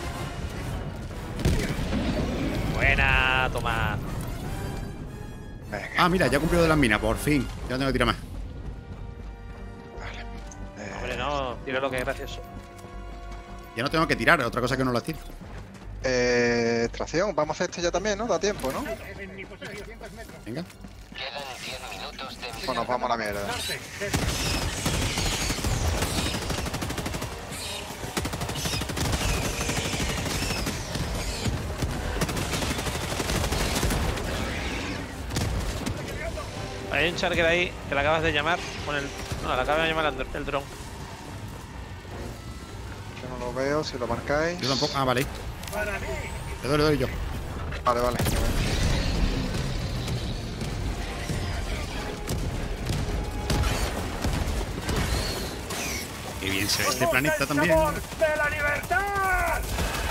Buena, toma. Venga, Ah, mira, ya he cumplido de las minas, por fin. Ya no tengo que tirar más. vale. Eh, Hombre, no, tira lo que es gracioso. Ya no tengo que tirar, otra cosa que no las tiro. eh, tracción, vamos a hacer esto ya también, ¿no? Da tiempo, ¿no? En mi posición. Venga. Quedan diez minutos de Pues nos vamos a la mierda. Norte. Hay un charger ahí que la acabas de llamar con el. No, la acaba de llamar el, dr- el dron. Yo no lo veo, si lo marcáis. Yo tampoco. Ah, vale. Para mí. Le doy, le doy yo. Vale, vale. Qué bien se ve este planeta ¡El también. sabor de la libertad!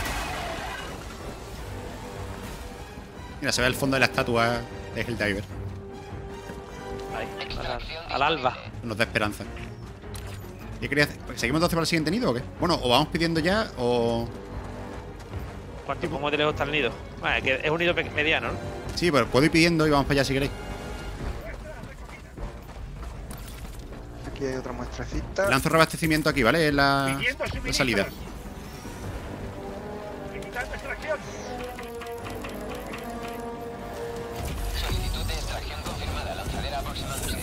Mira, se ve el fondo de la estatua de Helldiver. Ahí, al, al alba. Nos da esperanza. ¿Qué quería hacer? ¿Seguimos entonces para el siguiente nido o qué? Bueno, o vamos pidiendo ya o... ¿Cuánto cómo de lejos está el nido? Vale, que es un nido pe- mediano, ¿no? Sí, pero puedo ir pidiendo y vamos para allá si queréis. Aquí hay otra muestrecita. Lanzo reabastecimiento aquí, ¿vale? En la, Pidiendo la suministros. salida. Limitando extracción. solicitud de extracción confirmada. Lanzadera aproximándose.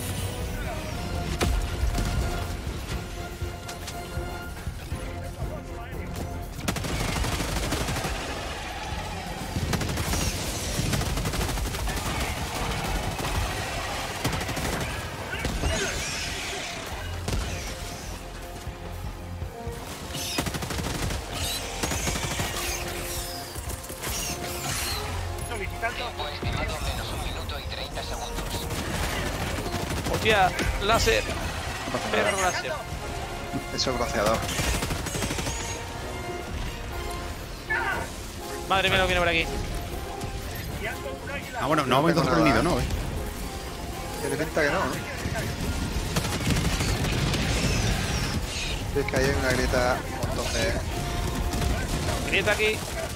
Solicitando. Tiempo estimado menos un minuto y treinta segundos. Hostia, láser. Perro láser. Eso es bronceador. Madre mía, lo viene por aquí. Enviando un águila. Ah, bueno, no vamos entonces por el nido, ¿no? ¿Eh? Tiene pinta que no, ¿no? Sí, es que hay una grieta un montón de... Grieta aquí.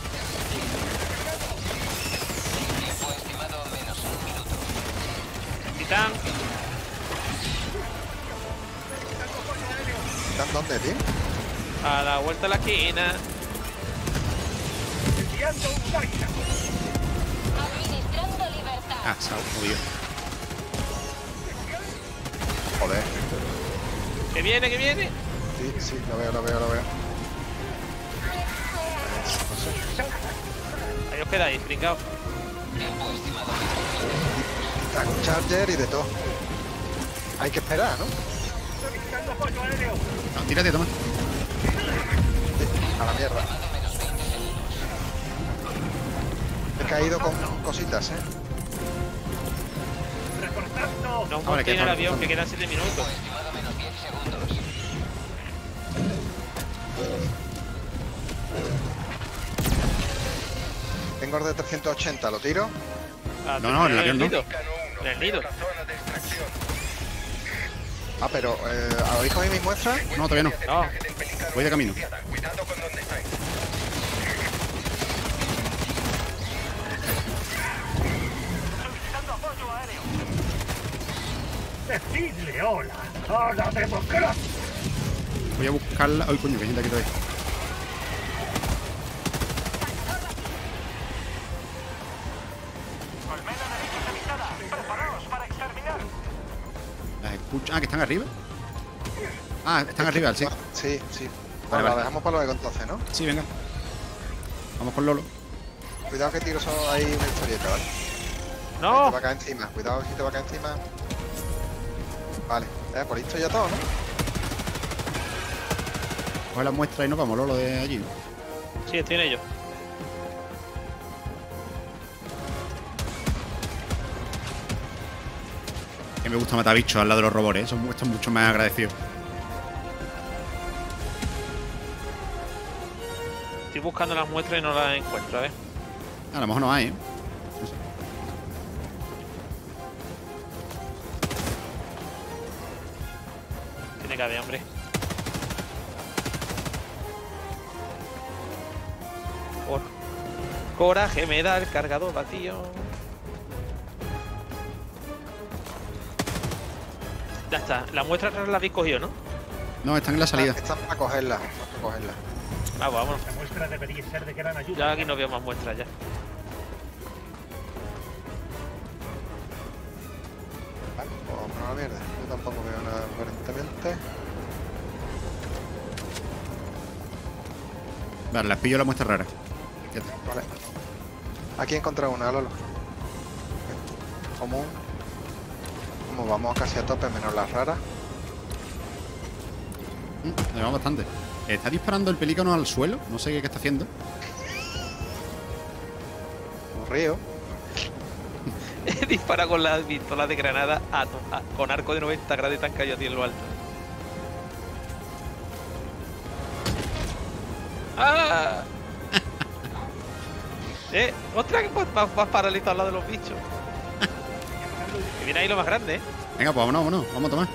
Tiempo estimado menos un minuto. Titán. ¿Están dónde, tío? A la vuelta de la esquina. Enviando un águila. Administrando libertad. Ah, se ha movido. Joder. Que viene, que viene. Sí, sí, lo veo, lo veo, lo veo. Ahí os quedáis, pringaos. Tiempo estimado. Está con charger y de todo. Hay que esperar, ¿no? Solicitando apoyo aéreo. No, tírate, toma. A la mierda. He caído con cositas, ¿eh? Reportando. No, un Ah, vale, que container estamos avión reportando. que quedan siete minutos. Estimado menos diez segundos. Tengo el de trescientos ochenta, ¿lo tiro? Ah, No, no, en el avión no. nido. En el nido. Ah, pero... Eh, ¿habéis cogido mis muestras? No, todavía no. No, Voy de camino. Decidle hola a la democracia. Voy a buscarla. Ay, coño, que hay gente aquí todavía. Colmena nariz avisada. Preparaos para exterminar. Las escucho. Ah, que están arriba. Ah, están arriba, sí. Sí, sí. Vale, Bueno, la vale. dejamos para luego entonces, ¿no? Sí, venga. Vamos con Lolo. Cuidado que tiro solo ahí una historieta, ¿vale? Te no. va a caer encima. Cuidado si te va a caer encima. Vale. Eh, por esto ya todo, ¿no? coger las muestras y nos vamos, lo de allí. Sí, estoy en ello. Que me gusta matar bichos al lado de los robores, ¿eh? Son muestras mucho más agradecidos. Estoy buscando las muestras y no las encuentro, a ver. A lo mejor no hay, ¿eh? No sé. Tiene que haber, hombre. Por coraje me da el cargador vacío. Ya está, la muestra la habéis cogido, ¿no? No, están en la salida. Están para cogerla, están para cogerla. Ah, vámonos. La muestra debería ser de gran ayuda. Ya aquí no veo más muestras ya. Vale, pues vamos a la mierda. Yo tampoco veo nada aparentemente. Vale, las pillo la muestra rara. Ya está. Vale. Aquí he encontrado una, Lolo. Común. Como vamos casi a tope, menos las raras. Mm, le va bastante. ¿Está disparando el pelícano al suelo? No sé qué, qué está haciendo. Un río. Dispara con la pistola de granada a, a, con arco de noventa grados y tan cayó a ti en lo alto. ¡Ah! ¡Eh! ¡Ostras! Que vas, vas paralizado al lado de los bichos. Que viene ahí lo más grande, ¿eh? Venga, pues vámonos, vámonos. Vamos a tomar.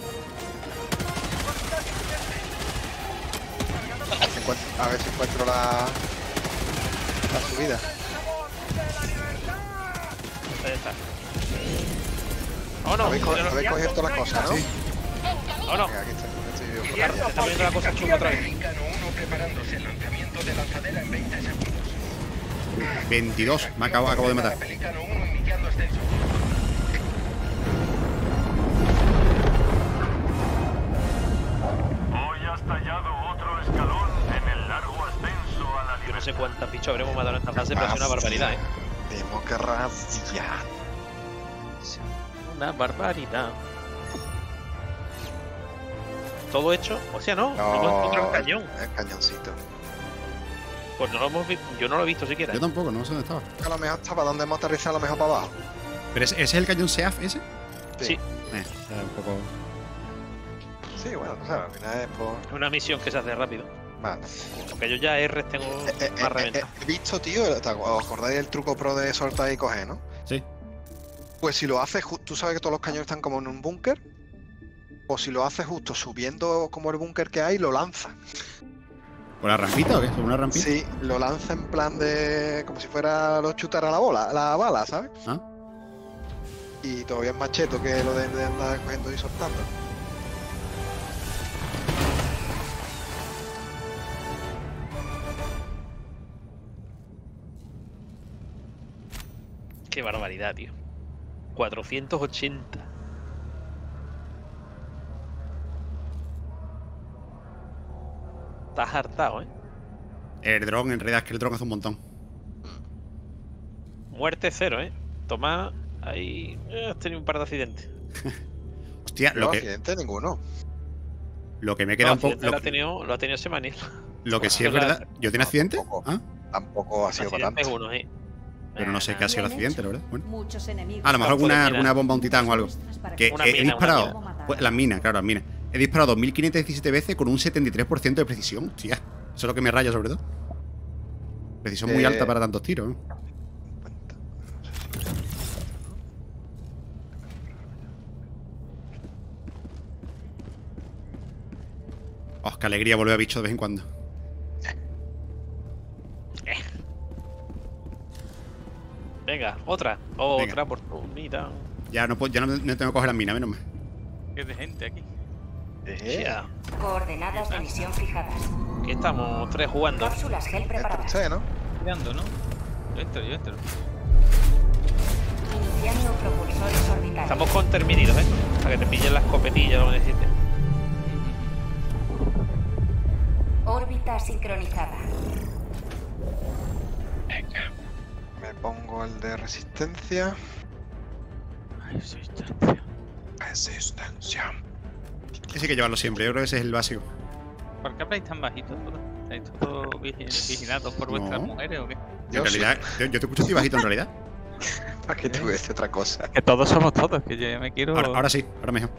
A ver si encuentro, a ver si encuentro la, la subida. Ahí está. Vámonos. Habéis, co habéis cogido todas las cosas, ¿no? Sí. Vámonos. Venga, aquí está, estoy yo. Se está poniendo la cosa chunga otra vez. veintidós. Me acabo, acabo de matar. Hoy has tallado otro escalón en el largo ascenso a la Yo no sé libertad. cuántas bichos habremos matado en esta fase, pero es una barbaridad, ¿eh? Tenemos que raciar. Una barbaridad. ¿Todo hecho? O sea, no. No, hemos encontrado el cañón. El cañoncito. Pues no lo hemos visto. Yo no lo he visto siquiera. Yo tampoco, no sé dónde estaba. A lo mejor estaba donde hemos aterrizado, a lo mejor para abajo. ¿Pero ese, ese es el cañón SEAF ese? Sí. Eh, o sea, un poco... Sí, bueno, o sea, al final es por... Es una misión que se hace rápido. Vale. Porque yo ya R tengo Eh, eh, más eh, reventa. eh, he visto, tío, ¿os acordáis del truco pro de soltar y coger, no? Sí. Pues si lo haces, ju- tú sabes que todos los cañones están como en un búnker. Pues si lo haces justo subiendo como el búnker que hay, lo lanza. ¿Por la rampita o qué? ¿Por una rampita? Sí, lo lanza en plan de... como si fuera los chutar a la bola, la bala, ¿sabes? ¿Ah? Y todavía es más cheto que lo de, de andar cogiendo y soltando. Qué barbaridad, tío. cuatrocientos ochenta. Estás hartado, ¿eh? El dron, en realidad es que el dron hace un montón. Muerte cero, ¿eh? Toma, ahí... eh, has tenido un par de accidentes. Hostia, No, lo que, accidente ninguno. lo que me No, queda un poco... accidente Lo, lo, ha tenido, lo ha tenido Semanil. lo que sí es Yo la- verdad... ¿Yo tengo accidente? Tampoco. ¿Ah? Tampoco ha sido para Accidente tanto. uno, ¿eh? Pero no sé qué ha sido el accidente, la verdad. Bueno. Muchos enemigos. A lo mejor Campo de alguna, mina. alguna bomba, un titán o algo. Que Una he, mina, he una disparado... mina. Pues, las minas, claro, las minas. He disparado dos mil quinientas diecisiete veces con un setenta y tres por ciento de precisión. Hostia, eso es lo que me raya sobre todo. Precisión muy Eh, alta para tantos tiros, ¿eh? Oh, qué alegría volver a bicho de vez en cuando. Venga, otra. Otra Venga. oportunidad. Ya no, puedo, ya no, no tengo que coger las minas, menos mal. ¿Qué de gente aquí? Eh, Ya. Coordenadas de misión fijadas. Que estamos tres jugando. Cápsulas gel esto preparadas. usted, ¿no? Tirando, ¿no? Yo entro, yo entro. Iniciando propulsores orbitales. Estamos con terminidos, ¿eh? Para que te pillen la escopetilla lo necesites. Órbita sincronizada. Me pongo el de resistencia. Resistencia. Ese hay que llevarlo siempre, yo creo que ese es el básico. ¿Por qué habláis tan bajito todos? ¿Estáis todos vigi- vigilados por vuestras No. mujeres o qué? En Yo sí. realidad, yo, yo te escucho así bajito en realidad. Para que tú veas otra cosa. Que todos somos todos, que yo ya me quiero... Ahora, ahora sí, ahora mejor.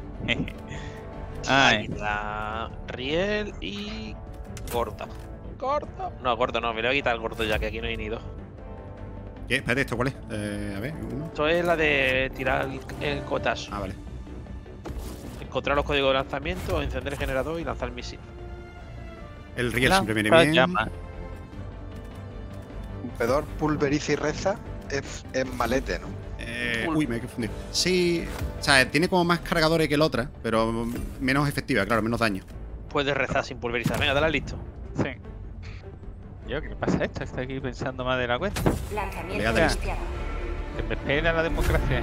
Ay, La Riel y Gordo. Gordo. No, Gordo no, me le voy a quitar el Gordo ya que aquí no hay nido. ¿Qué? Espérate, ¿esto cuál es? Eh, a ver, uno. Esto es la de tirar el, el cotazo. Ah, vale. Encontrar los códigos de lanzamiento, encender el generador y lanzar el misil. El riel la siempre viene bien. llama. Rompedor, pulveriza y reza es, es malete, ¿no? Eh, uy, me he confundido. Sí, o sea, tiene como más cargadores que el otra, pero menos efectiva, claro, menos daño. Puedes rezar sin pulverizar. Venga, dale listo. Sí. Yo, ¿qué pasa esto? Estoy aquí pensando más de la cuenta. Lanzamiento Legal. iniciado. Que me espera la democracia.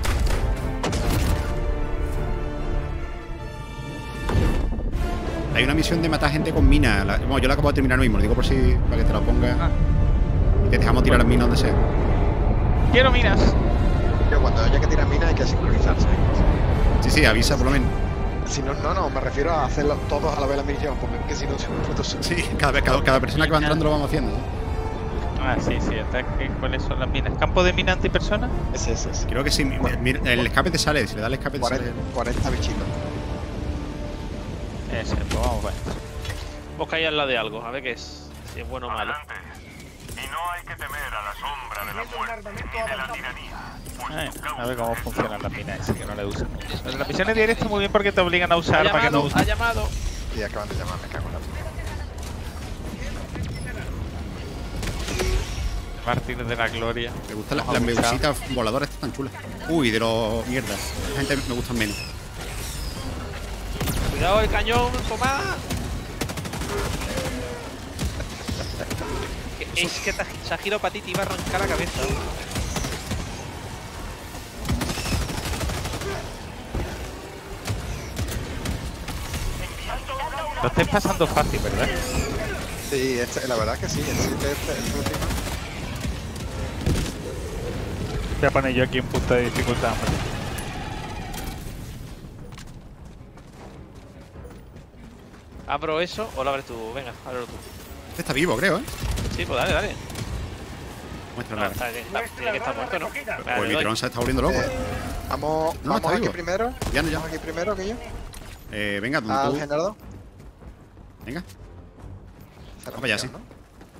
Hay una misión de matar gente con minas. La- Bueno, yo la acabo de terminar ahora mismo, lo digo por si para que te la pongas. Ah. Y te dejamos tirar las minas donde sea. Quiero minas. Yo cuando haya que tirar mina hay que sincronizarse. Sí, sí, avisa por lo menos. Si no, no, no, me refiero a hacerlo todos a la vez la misión, porque es que si no se me puto solo. Sí, cada, vez- cada, cada persona que va entrando lo vamos haciendo. ¿sí? Ah, sí, sí. hasta que- ¿Cuáles son las minas? ¿Campo de mina antipersona? Ese, ese, ese. Creo que sí. mi- mira, el escape te sale, si le das el escape te sale. cuarenta, cuarenta bichitos. Ese, pues vamos a ver. Busca ahí al lado de algo, a ver qué es. Si es bueno o malo. Adelante. Y no hay que temer a la sombra de la muerte ni de la tiranía. Pues Ay, tu a causa ver cómo funcionan las minas esas que no le usan mucho. Pero las misiones diarias están muy bien porque te obligan a Ha usar para que no llamado, uses. ha llamado. Y acaban de llamar, me cago en la puta. Mártires de la gloria. Me gustan la- Vamos a las luchar. medusitas voladoras, están tan chulas. Uy, de los mierdas. La gente me gustan menos. Cuidado el cañón, toma. Que- Es que te- se ha girado para ti, te iba a arrancar la cabeza. Lo estáis pasando fácil, ¿verdad? Sí, este, la verdad que sí, el este, este, este último. Voy a poner yo aquí un punto de dificultad. hombre. ¿Abro eso o lo abres tú? Venga, ábrelo tú. Este está vivo, creo, ¿eh? Sí, pues dale, dale. Muéstralo. No, está, está- tiene que estar muerto, ¿no? Venga, Pues le mi doy. dron se está volviendo loco. Eh, vamos, No, vamos está aquí vivo. primero. Ya no, ya. Vamos aquí primero que yo. Eh, venga, donde Al tú. generador. Venga. Cerra Vamos allá, misión, sí. ¿no?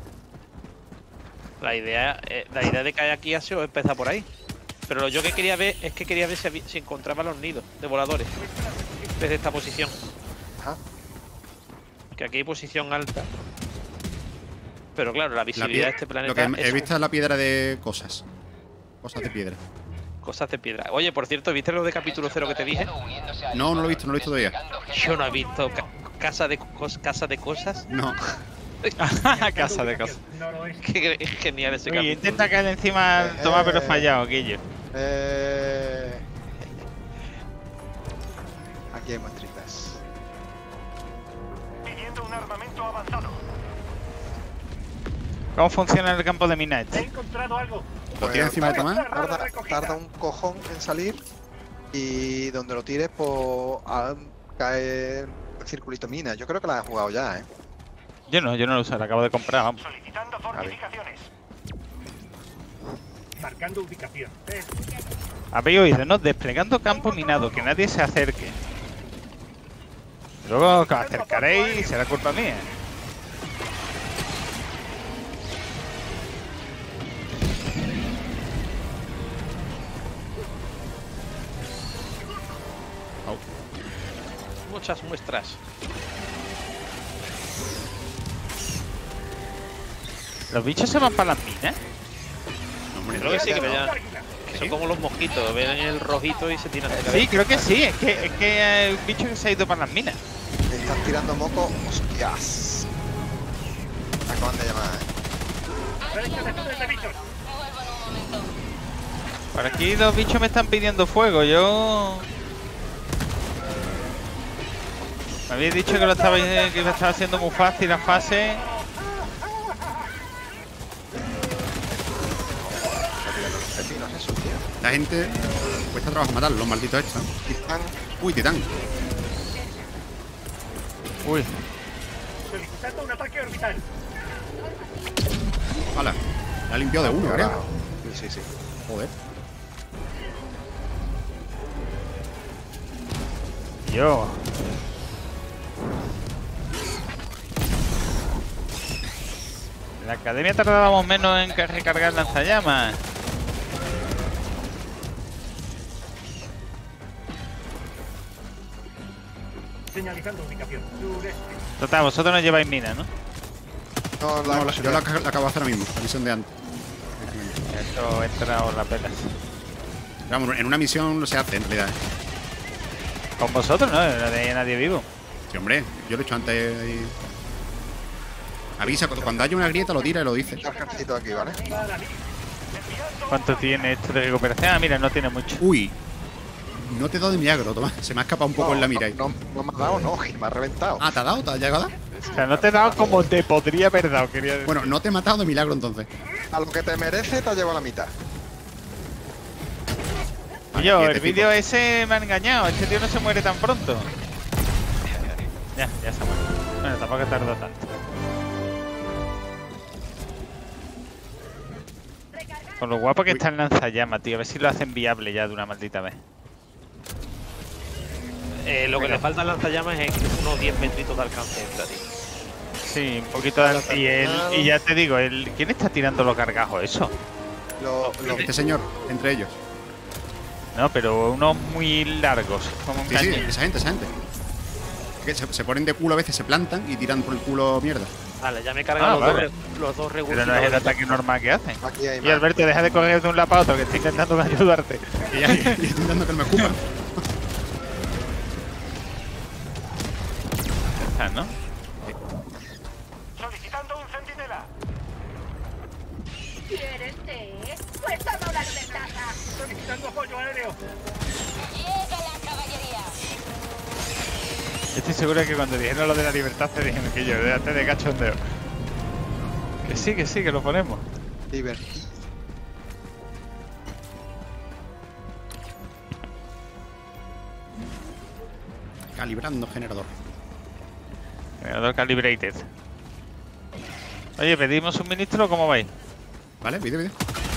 La idea, eh, la idea de caer aquí ha sido empezar por ahí. Pero lo yo que quería ver es que quería ver si, había- si encontraba los nidos de voladores desde esta posición. Ajá. Que aquí hay posición alta. Pero claro, la La visibilidad de pie- este Lo planeta que es he visto es la piedra de cosas. Cosas de piedra. cosas de piedra. Oye, por cierto, ¿viste lo de capítulo cero que te dije? No, no lo he visto, no lo he visto todavía. Yo no he visto ca- casa de cos- casa de cosas. No. Casa de cosas. No lo es. Qué es genial ese Oye, capítulo. intenta caer encima, Eh, toma pero eh. fallado, Guillo. Eh... Aquí hay muestritas. pidiendo un armamento avanzado. ¿Cómo funciona el campo de mina He este? encontrado algo. ¿Lo tira encima de Tomás? Tarda, tarda un cojón en salir y donde lo tires, pues a- cae el circulito mina. Yo creo que la he jugado ya, ¿eh? Yo no, yo no lo uso, lo acabo de comprar, vamos. Solicitando fortificaciones. Marcando ubicación. Eh, Habéis oído, ¿no? Desplegando campo minado, que nadie se acerque. Luego os acercaréis y será culpa mía. Muchas muestras. ¿Los bichos se van para las minas? No, hombre, Creo que sí, que, no. vayan- que son como los mosquitos, ven el rojito y se tiran de cabeza. Sí, creo que sí, es que, es que hay un bicho que se ha ido para las minas. Me están tirando moco. Hostias. Me acaban de llamar, ¿eh? derecha de túnel de bichos. Por aquí los bichos me están pidiendo fuego, yo... Me habéis dicho que lo estabais, que lo estaba haciendo muy fácil la fase. Pepinos, eso, tío. La gente cuesta trabajo matar los malditos estos. ¿eh? Titán. Uy, titán. Uy, Lanzando un ataque orbital. Hala. La ha limpiado de uno, creo. Sí, sí, sí. Joder. Yo. En la academia tardábamos menos en ca- recargar lanzallamas. Señalizando ubicación. Sureste. Total, vosotros no lleváis mina, ¿no? No, la, No, la- yo la, la acabo de hacer ahora mismo, la misión de antes. Esto entra o la pelas. Vamos, en una misión no se hace, en realidad. Con vosotros, ¿no? No hay nadie vivo. Sí, hombre, yo lo he hecho antes y... Avisa, cuando- cuando haya una grieta lo tira y lo dice. el ejército aquí, ¿vale? ¿Cuánto tiene esto de recuperación? Ah, mira, no tiene mucho. Uy, no te he dado de milagro, toma. Se me ha escapado un poco No, en la mira ahí. No, no, no me ha dado, no, me ha reventado. Ah, ¿te ha dado? ¿Te ha llegado a dar? O sea, no te he dado como te podría haber dado, quería decir. Bueno, no te he matado de milagro entonces. A lo que te merece te ha llevado la mitad. Vale, Yo, siete el vídeo tipos. ese me ha engañado. Este tío no se muere tan pronto. Ya, ya se muere. Bueno, tampoco tardó tanto. Con lo guapo que está el lanzallamas, tío. A ver si lo hacen viable ya de una maldita vez. Eh, lo que le falta al lanzallamas es unos diez metritos de alcance extra, tío. Sí, un poquito de... Y, el, y ya te digo, el, ¿quién está tirando los cargajos? Eso. Lo, lo- Este señor, entre ellos. No, pero unos muy largos. Como un Sí, sí, cañón. esa gente, esa gente. Que se, se ponen de culo a veces, se plantan y tiran por el culo mierda. Vale, ya me he cargado Ah, los, vale. dos, re- los dos Pero recursos. no es el ataque normal que hacen. aquí hay Y más. Alberto, deja de correr de un lado para otro, que estoy intentando ayudarte. Y, ya, y estoy intentando que no me escupan. Ya está, ¿no? Solicitando un centinela. ¿Quieres té? Pues toma una ventaja. Solicitando apoyo aéreo. Llega la caballería. Estoy seguro que cuando dijeron lo de la libertad te dijeron que yo, déjate de cachondeo. Que sí, que sí, que lo ponemos. Divertido. Calibrando generador. Generador calibrated. Oye, ¿pedimos suministro o cómo vais? ¿Vale? Vídeo, vídeo.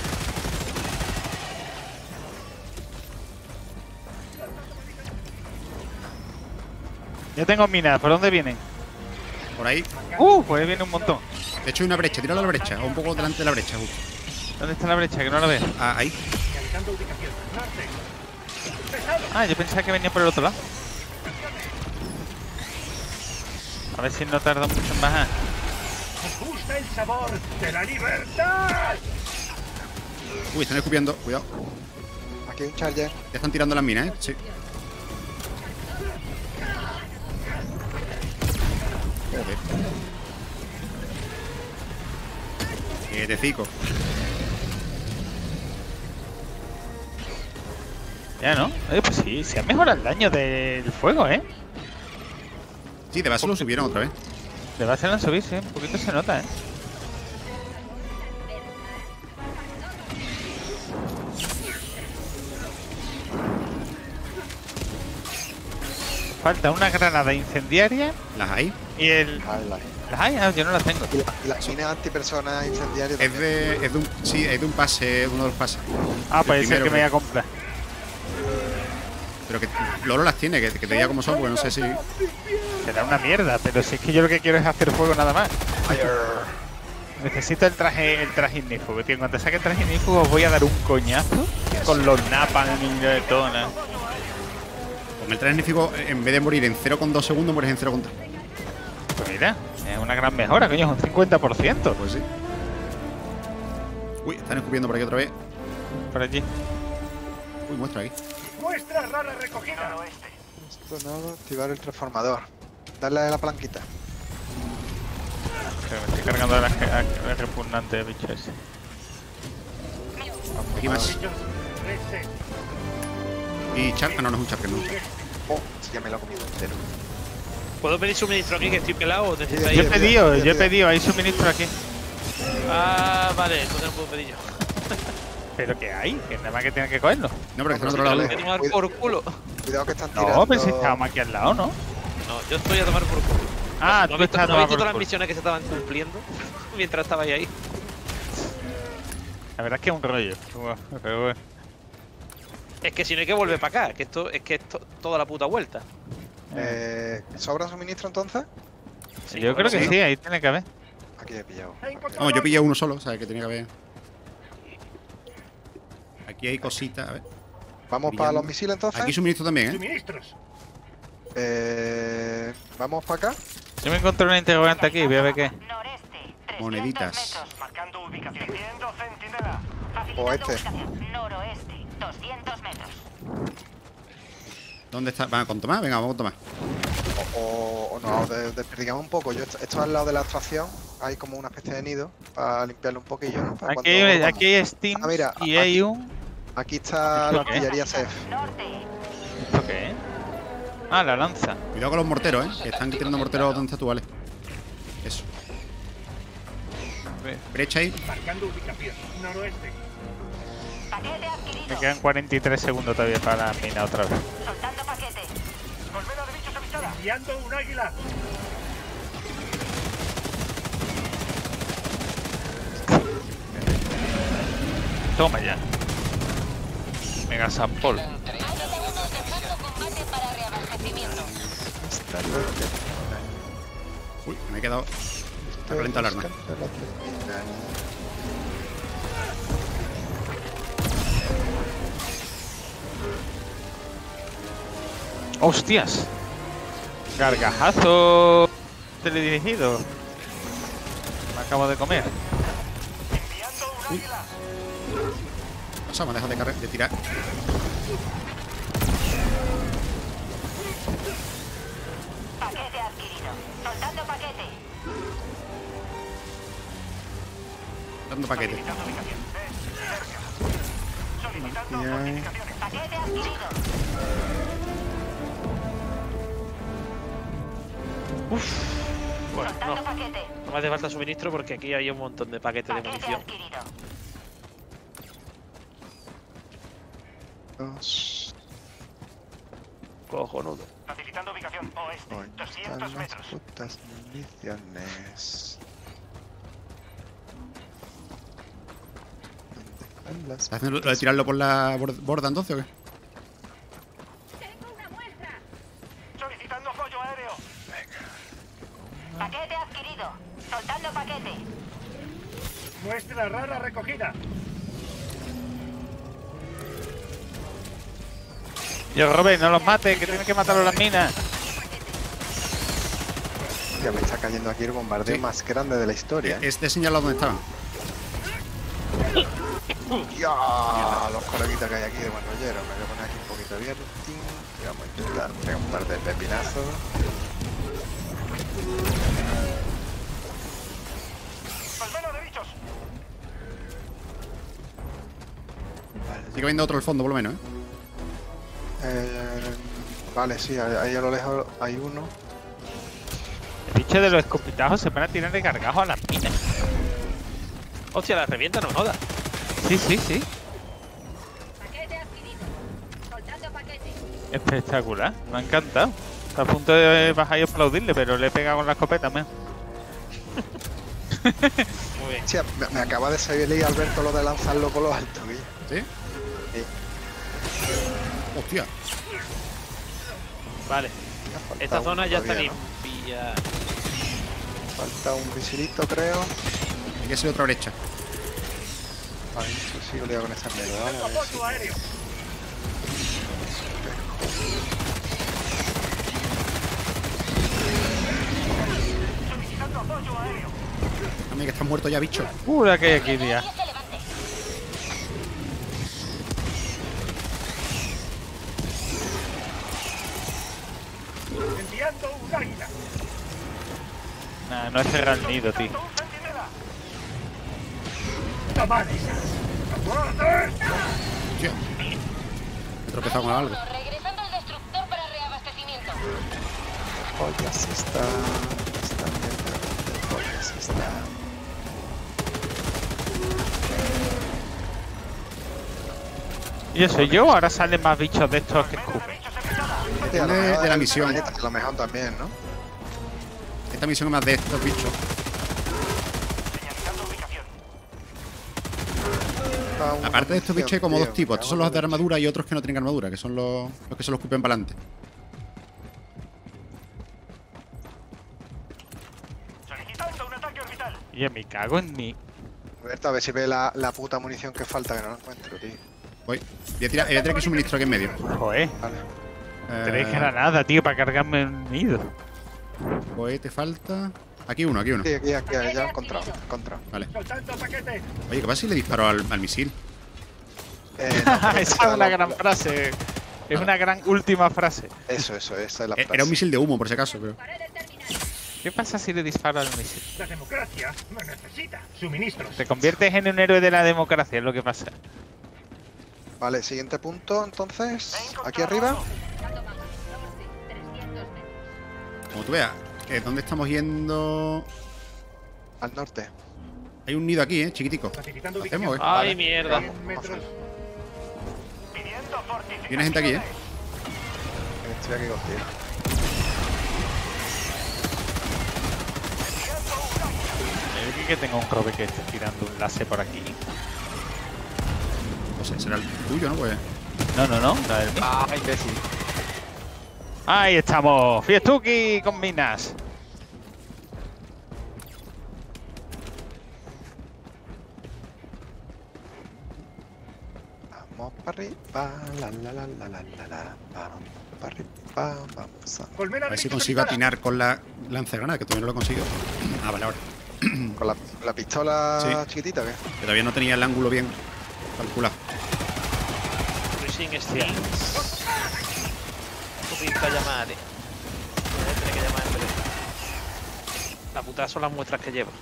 Ya tengo minas, ¿por dónde vienen? Por ahí. Uh, pues ahí viene un montón. De hecho hay una brecha, tíralo a la brecha. O un poco delante de la brecha, justo. ¿Dónde está la brecha? Que no la veo. Ah, ahí. Señalizando ubicación. Norte. Pesado. Ah, yo pensaba que venía por el otro lado. A ver si no tarda mucho en bajar. Os gusta el sabor de la libertad. Uy, están escupiendo. Cuidado. Aquí hay un charger. Ya están tirando las minas, ¿eh? Sí. Joder. Quietecico. Ya, ¿no? Eh, pues sí, se ha mejorado el daño del fuego, ¿eh? Sí, de base lo subieron otra vez. De base lo han subido, sí. Un poquito se nota, ¿eh? Falta una granada incendiaria ¿Las hay? y el... Ahí la- ¿Las hay? Ah, yo no las tengo. Y, la, y las minas antipersonas incendiarias. Es también. de, es de un, sí, es de un pase, es uno de los pases. Ah, pues es el primero, que me voy a creo. comprar. Pero que Lolo las tiene, que, que te diga cómo son, porque no sé si... Será una mierda, pero si es que yo lo que quiero es hacer fuego nada más. Necesito el traje, el traje ignífugo, tío. Cuando saque el traje ignífugo os voy a dar un coñazo con los napalm y de todo, ¿no? Con el transnífico, en vez de morir en cero coma dos segundos, mueres en cero coma tres. Pues mira, es una gran mejora, coño, es un cincuenta por ciento. Pues sí. Uy, están escupiendo por aquí otra vez. Por allí. Uy, muestra ahí. Muestra rara recogida. Esto nada, activar el transformador. Darle a la palanquita. Que me estoy cargando la, la repugnante bicho ese. Aquí más. Ellos, reset. Y char... Ah, no, no es un char, que no. Oh, sí, ya me lo he comido entero. ¿Puedo pedir suministro aquí que estoy pelado o necesitáis? Yo he Pide, pedido, pide, yo he pide. pedido, hay suministro aquí. Ah, vale, entonces no puedo pedir yo. Pero que hay, que nada más que tenga que cogerlo. No, pero que está en Sí, otro lado. dale. Que tomar Cuida- por culo. Cuidado que están tirando. No, pero si estábamos aquí al lado, ¿no? No, yo estoy a tomar por culo. Ah, ¿No tú has visto, estás ¿no a has tomar visto por todas las culo. misiones que se estaban cumpliendo mientras estabais ahí? La verdad es que es un rollo. Pero bueno. Es que si no hay que volver para acá, que esto es que es to- toda la puta vuelta. Eh, ¿Sobra suministro entonces? Sí, Yo bueno, creo que sí. sí, ahí tiene que haber. Aquí he pillado. Vamos, yo pillé uno solo, o sea que tenía que haber. Aquí hay cositas, a ver. ¿Vamos Brillando. para los misiles entonces? Aquí suministro también, ¿eh? Suministros. Eh, ¿Vamos para acá? Yo me encontré una interrogante aquí, voy a ver qué. Noreste, trescientos Moneditas. metros. Marcando ubicación. Viendo centinela. Facilitando Oeste. ubicación. Noroeste, doscientos metros. ¿Dónde está? ¿Van con Tomás? Venga, vamos con Tomás. O, o, o nos de- desperdigamos un poco. Yo esto, esto al lado de la extracción hay como una especie de nido para limpiarlo un poquillo, ¿no? Para Aquí cuando hay, volvamos. aquí hay Steam Ah, mira, y hay aquí- un... Aquí está la artillería safe. Norte. ¿Esto qué es? Ah, la lanza. Cuidado con los morteros, ¿eh? Que están tirando morteros donde está tú, vale. Eso. Brecha ahí. Marcando ubicación. Noroeste. Paquete adquirido. Me quedan cuarenta y tres segundos todavía para la mina otra vez. Soltando paquete. Colmena de bichos avisada. Enviando un águila. Toma ya. Mega San Paul. Águila uno dejando combate para reabastecimiento. Uy, me he quedado. Me ha calentado el arma. ¡Hostias! Gargajazo teledirigido. Me acabo de comer. Enviando un águila. O sea, me ha dejado de, cargar, de tirar. Paquete adquirido. Soltando paquete. Dando paquete. Solicitando Aquí hay- fortificaciones. Paquete adquirido. Bueno, Soltando no, paquete. no me hace falta suministro porque aquí hay un montón de paquetes de Paquete munición. adquirido. Dos. Cojonudo. Facilitando ubicación. Oeste. ¿Dónde doscientos están las metros. putas municiones? ¿Dónde están las ¿Estás haciendo lo de tirarlo por la bor- borda entonces o qué? Solicitando apoyo aéreo. Paquete adquirido. Soltando paquete. Muestra rara recogida. Yo, Robert, no los mates, que tienen que matarlo las minas. Ya me está cayendo aquí el bombardeo Sí. más grande de la historia. ¿eh? Este señalado donde estaban. ¡Ya! Los coleguitas que hay aquí de buen rollero. Me voy a poner aquí un poquito abierto. Y vamos a intentar pegar un par de pepinazos. Colmena de bichos. Sigue viendo otro al fondo, por lo menos, ¿eh? Eh, vale, sí, ahí ahí a lo lejos hay uno. El bicho de los escopitajos se van a tirar de gargajo a las minas. Hostia, la revienta, no me jodas. Sí, sí, sí. Paquete adquirido. Soltando paquete. Espectacular. Me ha encantado. Está a punto de bajar y aplaudirle, pero le he pegado con la escopeta, man. Muy bien. Hostia, me, me acaba de salir Alberto lo de lanzarlo por lo alto, Guille. ¿Sí? Sí. Hostia. Vale. Falta Esta uno zona ya está todavía, ¿no? limpia. Falta un misilito, creo. Hay que ser otra brecha. Vale, sí, sí, liado con esa mierda, ¿vale? A ver si- Apoyo aéreo. Solicitando apoyo aéreo. A mí que están muertos ya, bicho. Uh, la que hay aquí, tía. Que se levante. Enviando un águila. Nah, no es cerrar el nido, tío. Un centinela. ¡Tomad esa! ¡Muerte! Hostia. He tropezado con algo. Regresando al destructor para reabastecimiento. Joyas está. Está bien, joyas está. ¿Y eso soy yo? Ahora salen más bichos de estos que escupen. Sí, a lo Depende mejor de la el misión. planeta, a lo mejor también, ¿no? Esta misión es más de estos bichos. Aparte de estos bichos hay como dos tipos. Estos son los de armadura y otros que no tienen armadura, que son los, los que se los escupen para adelante. Oye, me cago en mi... Roberto, a ver si ve la, la puta munición que falta, que no la encuentro, tío. Voy. Voy a tirar, voy a tirar aquí suministro aquí en medio. Joder. Vale. Eh, Tres granadas, tío, para cargarme un nido. Pues te falta... Aquí uno, aquí uno. Sí, aquí, aquí, ya lo he encontrado. encontrado. Vale. Soltando paquetes. Oye, ¿qué pasa si le disparo al, al misil? Eh, no, pero Esa es una lo- gran frase. Es una gran última frase. Eso, eso, esa es la Eh, frase. Era un misil de humo, por si acaso, pero... ¿Qué pasa si le disparo al misil? La democracia no necesita suministros. Te conviertes en un héroe de la democracia, es lo que pasa. Vale, siguiente punto, entonces. Aquí arriba. Como tú veas, eh, ¿dónde estamos yendo? Al norte. Hay un nido aquí, ¿eh? Chiquitico. Facilitando ¿Lo hacemos, eh? Ay, Vale. mierda. cien metros. Viene gente aquí, ¿eh? Estoy aquí contigo. Yo que tengo un robe que esté tirando un láser por aquí. No sé, será el tuyo, ¿no? Pues... No, no, no. La del mío. Ah, imbécil. Ahí estamos. Fiestuki con minas. Vamos para arriba. La, la, la, la, la, la, la. Vamos para arriba. Vamos a... Colmena A ver si rica consigo habitada. atinar con la lanzagranada, que todavía no lo consigo. Ah, vale, ahora. Con la, la pistola Sí. chiquitita, ¿o qué? Que todavía no tenía el ángulo bien calculado. Cruising Strings. Pinta llamar, eh. Voy a tener que llamar en breve. La putada son las muestras que llevo.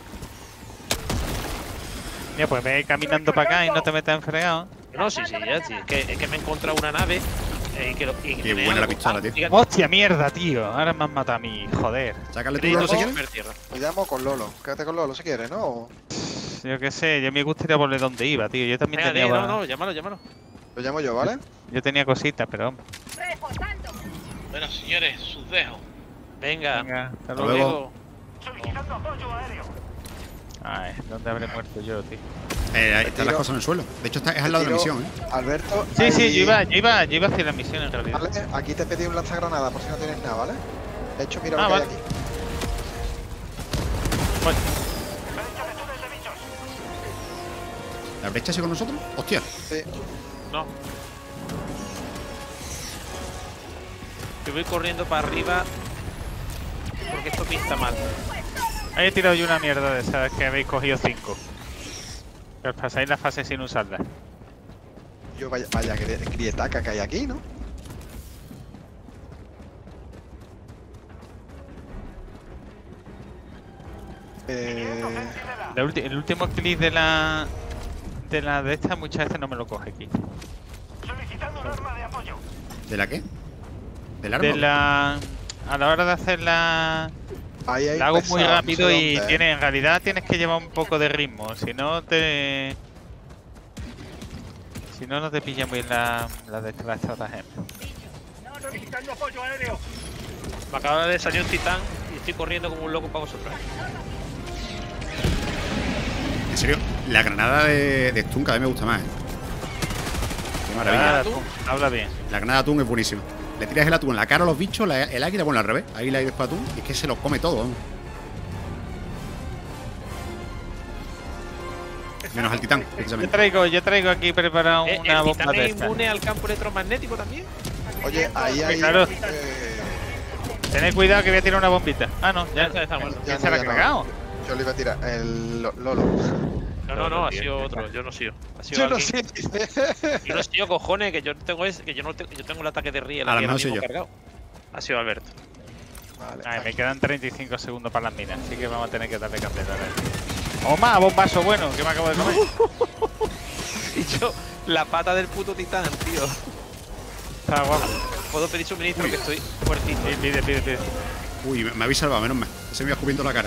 Mira, pues ve caminando para acá y no te metas en fregado. No, sí, sí, ya, sí. Es que, es que me he encontrado una nave. Eh, y que lo, y que Qué me buena han- la pistola, tío. Fíjate, Hostia, mierda, tío. Ahora me han matado a mí, joder. Sácale tú, crédito Lolo, si sin quieres. ver tierra. Me llamo con Lolo. Quédate con Lolo si quieres, ¿no? O- Yo qué sé, yo me gustaría por dónde iba, tío. Yo también Venga, tenía... de, no, no, llámalo, llámalo. Lo llamo yo, ¿vale? Yo tenía cositas, pero hombre. Bueno, señores, sus dejo. Venga, Venga, hasta hasta luego. luego. Solicitando apoyo aéreo. Ay, ¿dónde habré muerto yo, tío? Eh, ahí Te están las tiro- cosas en el suelo. De hecho, está, es al lado de la Tiro- misión, ¿eh? Alberto. Sí, sí, ahí- yo iba, yo iba, yo iba hacia la misión en realidad. Vale, aquí te pedí un lanzagranada por si no tienes nada, ¿vale? De hecho, mira Ah, lo que vale. hay aquí. Bueno, Brecha de túnel de bichos. ¿La brecha sigue con nosotros? ¡Hostia! Sí. No. Yo voy corriendo para arriba. Porque esto pinta mal. ahí he tirado yo una mierda de esas que habéis cogido cinco. Que os pasáis la fase sin usarla. Yo vaya, vaya grie- grietaca que hay aquí, ¿no? Eh, La ulti- el último clic de la... De la de esta muchas veces no me lo coge aquí. Solicitando un arma de apoyo. ¿De la qué? ¿Del arma? De la... A la hora de hacer la... ahí hay La hago pesado, muy no rápido sé y dónde, ¿eh? tiene, en realidad tienes que llevar un poco de ritmo, si no te... Si no, no te pilla muy bien la, la de la estratagema. Solicitando apoyo aéreo. Me acaba de salir un titán y estoy corriendo como un loco para vosotros. En serio, la granada de, de Stun cada vez me gusta más, ¿eh? Qué maravilla. Ah, tú, habla bien. La granada de atún es buenísima. Le tiras el atún en la cara a los bichos, la- el águila, bueno, al revés. Águila y después atún, y es que se los come todo, vamos. Menos al titán, Yo precisamente. traigo, yo traigo aquí preparado Eh, una ¿El bomba titán de es esta. inmune al campo electromagnético también? Oye, ahí hay. Claro. eh, Tened cuidado que voy a tirar una bombita. Ah, no, Ya ya, está, está muerto. ya ¿quién no, se la ha ya no. cargado? Yo le iba a tirar. El Lo- Lolo. No, no, no, ha sido otro. Yo no he sido. Ha sido Yo no alguien- sé. Yo no he sido, cojones, que yo tengo es, que yo no tengo, yo tengo el ataque de riel A lo aquí ahora mejor soy mismo yo. cargado. Ha sido Alberto. Vale. Ay, me quedan treinta y cinco segundos para las minas, así que vamos a tener que darle candela. ¡O más! ¡Bombazo bueno! Que me acabo de comer. Y yo, la pata del puto titán, tío. Está guapo. Puedo pedir suministro que estoy fuertito. Sí, pide, pide, pide. Uy, me, me habéis salvado, menos mal. Se me iba escupiendo la cara.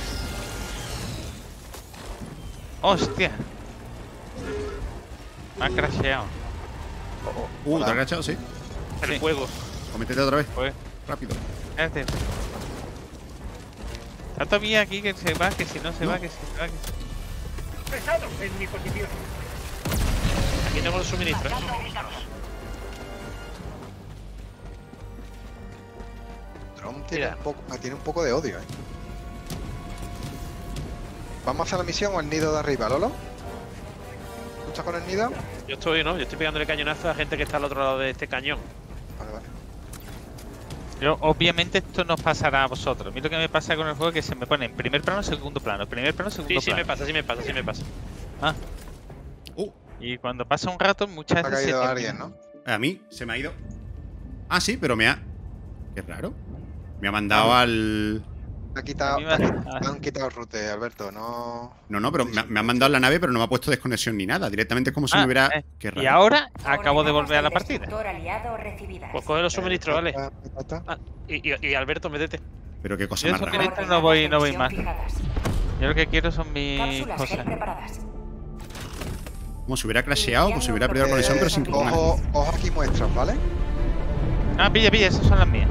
¡Hostia! Me ha crasheado. Uh, Hola. ¿te has agachado? Sí. El Sí. fuego. Cométete otra vez. Pues, Rápido. este. Está todavía aquí que se va, que si no se No. va, que si se va, que si... Pesado en mi posición. Aquí tengo los suministros. ¿eh? Tron tiene Mira. un, poco, me tiene un poco de odio, ¿eh? ¿Vamos a hacer la misión o el nido de arriba, Lolo? ¿Tú estás con el nido? Yo estoy, ¿no? Yo estoy pegándole cañonazo a gente que está al otro lado de este cañón. Vale, vale. Yo, obviamente esto nos pasará a vosotros. A mí lo que me pasa con el juego es que se me pone en primer plano, segundo plano, primer plano, segundo Sí, sí plano. me pasa, sí me pasa, sí me pasa. Ah. Uh, Y cuando pasa un rato, muchas Ha veces... caído se alguien, termina- ¿no? a mí se me ha ido. Ah, sí, pero me ha. Qué raro. Me ha mandado al. Me ha quitado, A mí me, ha me- quitado- me han quitado el rute, Alberto. No. No, no, pero me, ha- me han mandado a la nave, pero no me ha puesto desconexión ni nada. Directamente es como si Ah, me hubiera. eh, Qué raro. Y ahora acabo de volver a la Coordenadas del partida. destructor aliado recibidas. Pues coge los suministros, vale. Ta, ta, ta, ta. Ah, y, y, y Alberto, métete. Pero qué cosa Yo más eso rara. que- Esto no voy- no voy Coordenadas más. de misión fijadas. Yo lo que quiero son mis Cápsulas cosas. G preparadas. Como si hubiera crasheado, como si hubiera perdido la conexión, pero sin Eh, problema. cojo, cojo aquí muestras, ¿vale? Ah, pilla, pilla, esas son las mías.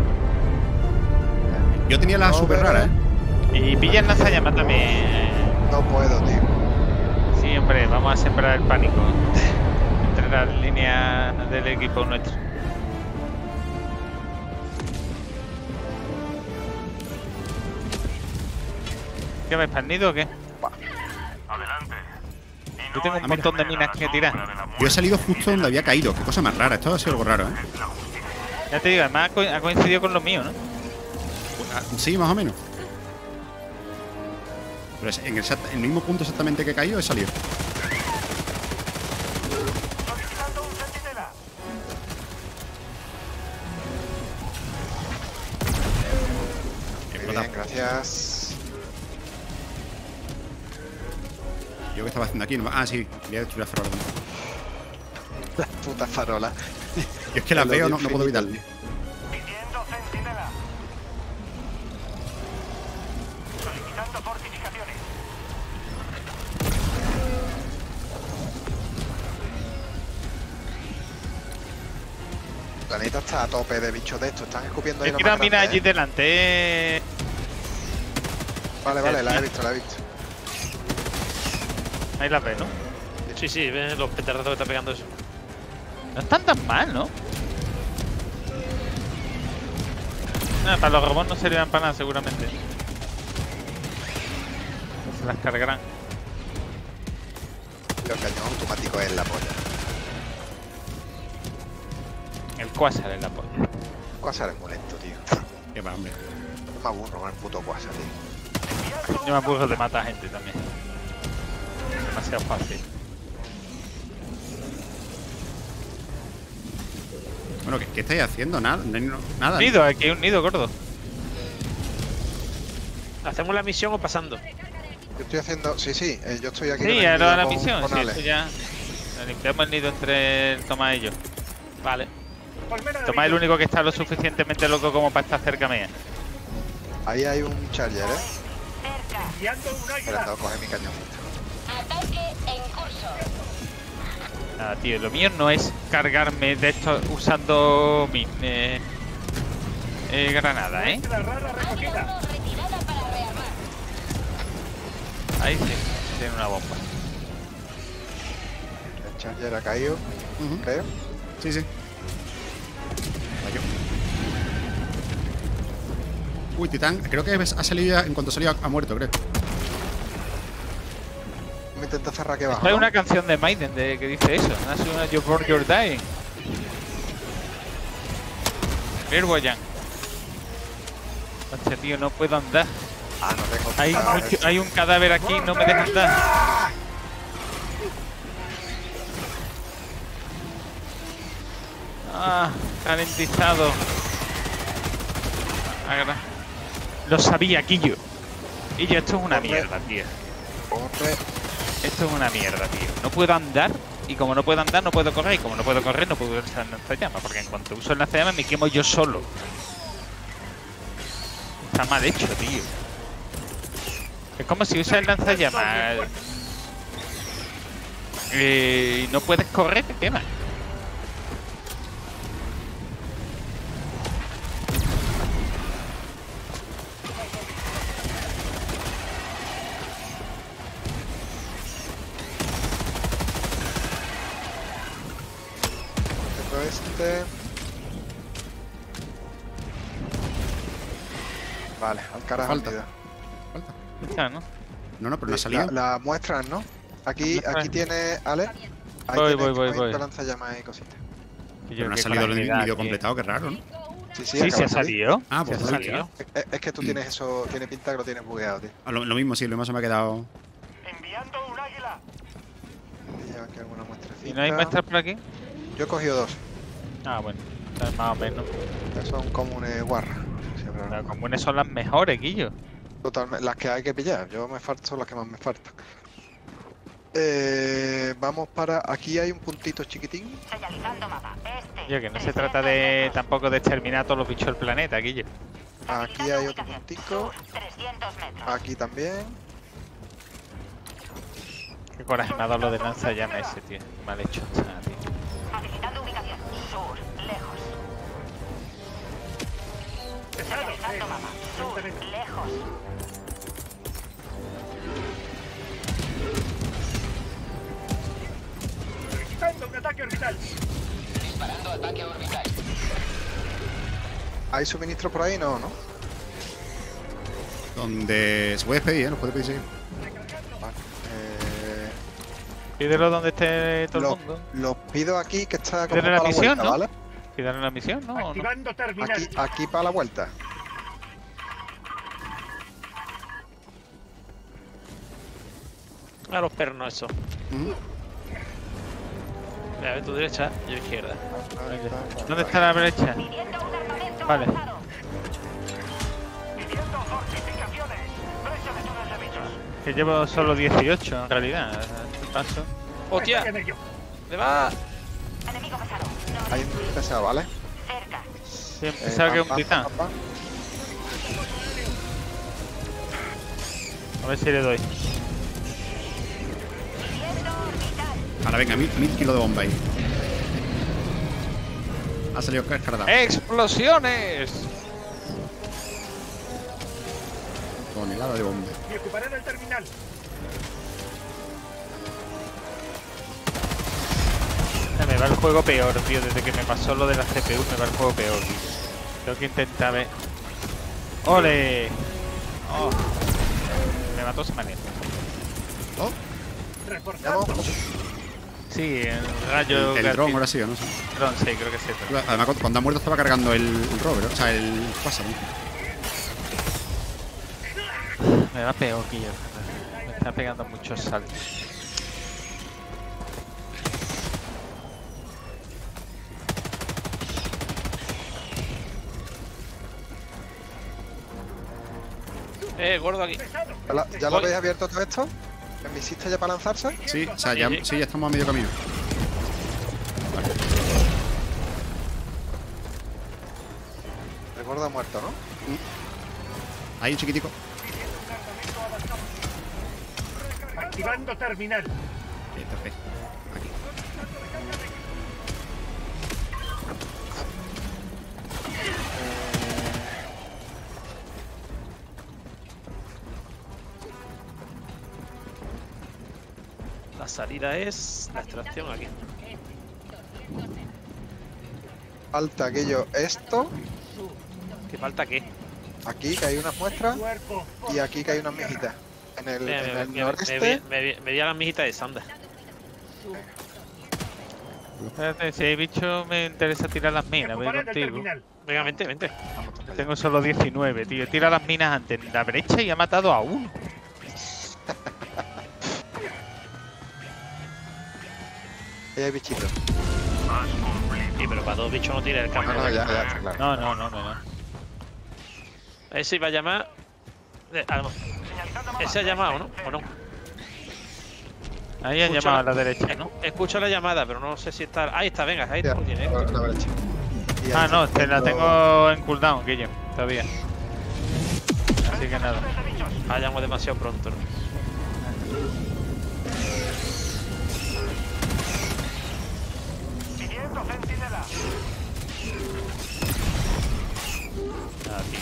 Yo tenía la No, super pero- rara, ¿eh? Y pilla el lanzallamas también. No puedo, tío. Sí, hombre, vamos a sembrar el pánico entre las líneas del equipo nuestro. ¿Qué me has nido o qué? Adelante. Yo tengo un montón de minas que tirar. Yo he salido justo donde había caído. Qué cosa más rara. Esto ha sido algo raro, ¿eh? Ya te digo, además ha co- ha coincidido con lo mío, ¿no? Ah, sí, más o menos. Pero es en el, exact- en el mismo punto exactamente que he caído, he salido. Solicitando un centinela. Muy bien, gracias. ¿Yo qué estaba haciendo aquí? No- Ah, sí, voy a destruir la farola. La puta farola. Yo es que las Lo veo, de no, no puedo infinito, evitarlo. Pidiendo centinela. Solicitando fortificaciones. El planeta está a tope de bichos de estos. Están escupiendo ahí He los tirado más minas grandes, allí ¿eh? delante. eh. Vale, vale, la he visto, la he visto. Ahí las ves, ¿no? Sí, sí, ven los petardazos que está pegando eso. No están tan mal, ¿no? Nada, para los robots no servirán para nada, seguramente. Se las cargarán. El cañón automático es la polla. El Quasar es la polla. Quasar es muy lento, tío. Qué va, hombre. No me aburro con el puto Quasar, tío. Yo me aburro de matar gente también. Demasiado fácil. Bueno, ¿qué, qué estáis haciendo? Nada, no- no- nada. Nido, aquí hay un nido gordo. ¿Hacemos la misión o pasando? Yo estoy haciendo. Sí, sí, eh, yo estoy aquí. en Sí, el ahora nido la con- misión. con Sí, Ale. eso ya. Limpiamos el nido entre el Tomás y yo. Vale. Colmena de Tomás es el bichos. único que está lo suficientemente loco como para estar cerca mía. Ahí hay un charger, ¿eh? Cerca. Enviando un Espera, águila. tengo que coger mi cañón. Ataque en curso. Nada, tío, lo mío no es cargarme de esto usando mi eh, eh, granada, ¿eh? La rara Águila recogida. uno retirada para rearmar. Ahí sí, tiene una bomba. El charger ha caído, Ujú. creo. Sí, sí. Falló. Uy, Titán, creo que ha salido ya, en cuanto salió ha muerto, creo. Me intento cerrar aquí abajo. Hay ¿no? una canción de Maiden de, que dice eso. As soon as you burn your dying. Mirboyan. Hostia, tío, no puedo andar. Ah, no tengo. Hay, Ah, mucho- hay un cadáver aquí, no me deja andar. Ah, ralentizado. Agra- Lo sabía, Quillo. Quillo, esto es una Corre. mierda, tío. Corre. Esto es una mierda, tío. No puedo andar. Y como no puedo andar, no puedo correr. Y como no puedo correr, no puedo usar el lanzallamas. Porque en cuanto uso el lanzallamas, me quemo yo solo. Está mal hecho, tío. Es como si usas el lanzallamas eh, y no puedes correr, te quemas. este. Vale, al carajo. Falta. olvida. Está, ¿no? No, no, pero no ha La, salido. la muestran, ¿no? Aquí, Muestran. aquí tiene, Ale. Ahí Voy, tiene voy, voy, voy. lanzallamas y cositas. Que yo Pero no ha que salido con el la vídeo agilidad, completado, qué raro, ¿no? Sí, sí, Sí, acaba se de ha salir. salido. Ah, pues Se ha vale. salido. Es, es que tú tienes eso, tiene pinta que lo tienes bugueado, tío. Ah, lo, lo mismo, sí, lo mismo se me ha quedado. Enviando un águila. Lleva aquí alguna muestrecita. ¿Y no hay muestras por aquí? Yo he cogido dos. Ah, bueno. Entonces, más o menos. Que son comunes guarras. Sí, pero Las no. comunes son las mejores, Guillo. Totalmente. Las que hay que pillar. Yo me faltan, son las que más me faltan. Eh, vamos para. Aquí hay un puntito chiquitín. Señalizando mapa. Este. Yo que no se trata de tampoco de exterminar a todos los bichos del planeta, Guillo. Aquí hay otro puntico. trescientos metros. Aquí también. Qué coraje me ha dado lo de lanzallamas ese, tío. Mal hecho, chaval, tío. Habilitando ubicación. Sur. Lejos. Señalizando mapa. Sur. Lejos. Equipando un ataque orbital. Disparando ataque orbital. ¿Hay suministro por ahí? No, ¿no? Donde se puede pedir, ¿eh? Lo puede pedir, sí. Vale. Eh, Pídelo donde esté todo lo, el mundo. lo pido aquí que está como Pídele para la la misión, vuelta, ¿no? ¿vale? Pídale la misión, ¿no? ¿O no? Activando terminal. Aquí, aquí para la vuelta. A los pernos, eso. Ujú. A ver, tu derecha, yo izquierda. ¿Dónde está la brecha? Pidiendo un armamento Vale. avanzado. Pidiendo fortificaciones. Brecha de túnel de bichos. Que llevo solo dieciocho en realidad. Paso. ¡Hostia! Estoy en ello. ¡Le va! Enemigo pesado. No. Hay un pesado, ¿vale? Cerca. Sí, Eh, pensaba que pam, un pam, titán. pam, pam. A ver si le doy. Pidiendo orbital. Ahora venga, mil, mil kilos de bomba ahí. Ha salido cargada. ¡Explosiones! Tonelada de bomba. Y ocuparé el terminal. Se me va el juego peor, tío. Desde que me pasó lo de la C P U me va el juego peor, tío. Tengo que intentar ver. ¡Ole! Oh. Me mató ese manera. Oh, Reforzando. Sí, el rayo. el, el dron ahora sí, ¿o no? Sí. Dron, sí, creo que sí. el dron. Además, cuando ha muerto estaba cargando el, el rover, o sea, el WhatsApp. Me va peor, Guillo. Me está pegando muchos saltos. Eh, gordo aquí. ¿Ya, la- ya lo habéis abierto todo esto? ¿En mi sitio ya para lanzarse? Sí, o sea, ya, Sí, sí. sí, ya estamos a medio camino. El gordo ha muerto, ¿no? Ahí, un chiquitico. Activando terminal. Eh, perfecto. Aquí. La salida es la extracción aquí. Falta aquello, esto, ¿Qué falta qué? aquí que hay unas muestras Cuerpo. y aquí que hay unas mijitas. En el, Mira, en me, el me, noreste. me, me, me di a la mijita de Sanda. Espérate, si hay bicho me interesa tirar las minas, voy Ocuparé el contigo. terminal. Venga, vente, vente. Tengo solo diecinueve, tío. Tira las minas antes en la brecha y ha matado a uno. Ahí hay bichitos. Sí, pero para dos bichos no tira el campo. No, no, ya, ya está claro. No, no, no, no. no. Ese iba a llamar. eh, ah, no. Ese ha llamado, ¿no? ¿O no? Ahí han Escucha llamado a la- la derecha, ¿no? Escucho la llamada, pero no sé si está. Ahí está, venga, ahí Ya, está. Lo tiene. por la brecha. Y ahí Ah, no, está te la haciendo- tengo en cooldown, Guillo, todavía. Así que nada. Ah, llamo demasiado pronto, ¿no? Pidiendo centinela. Ah, tío.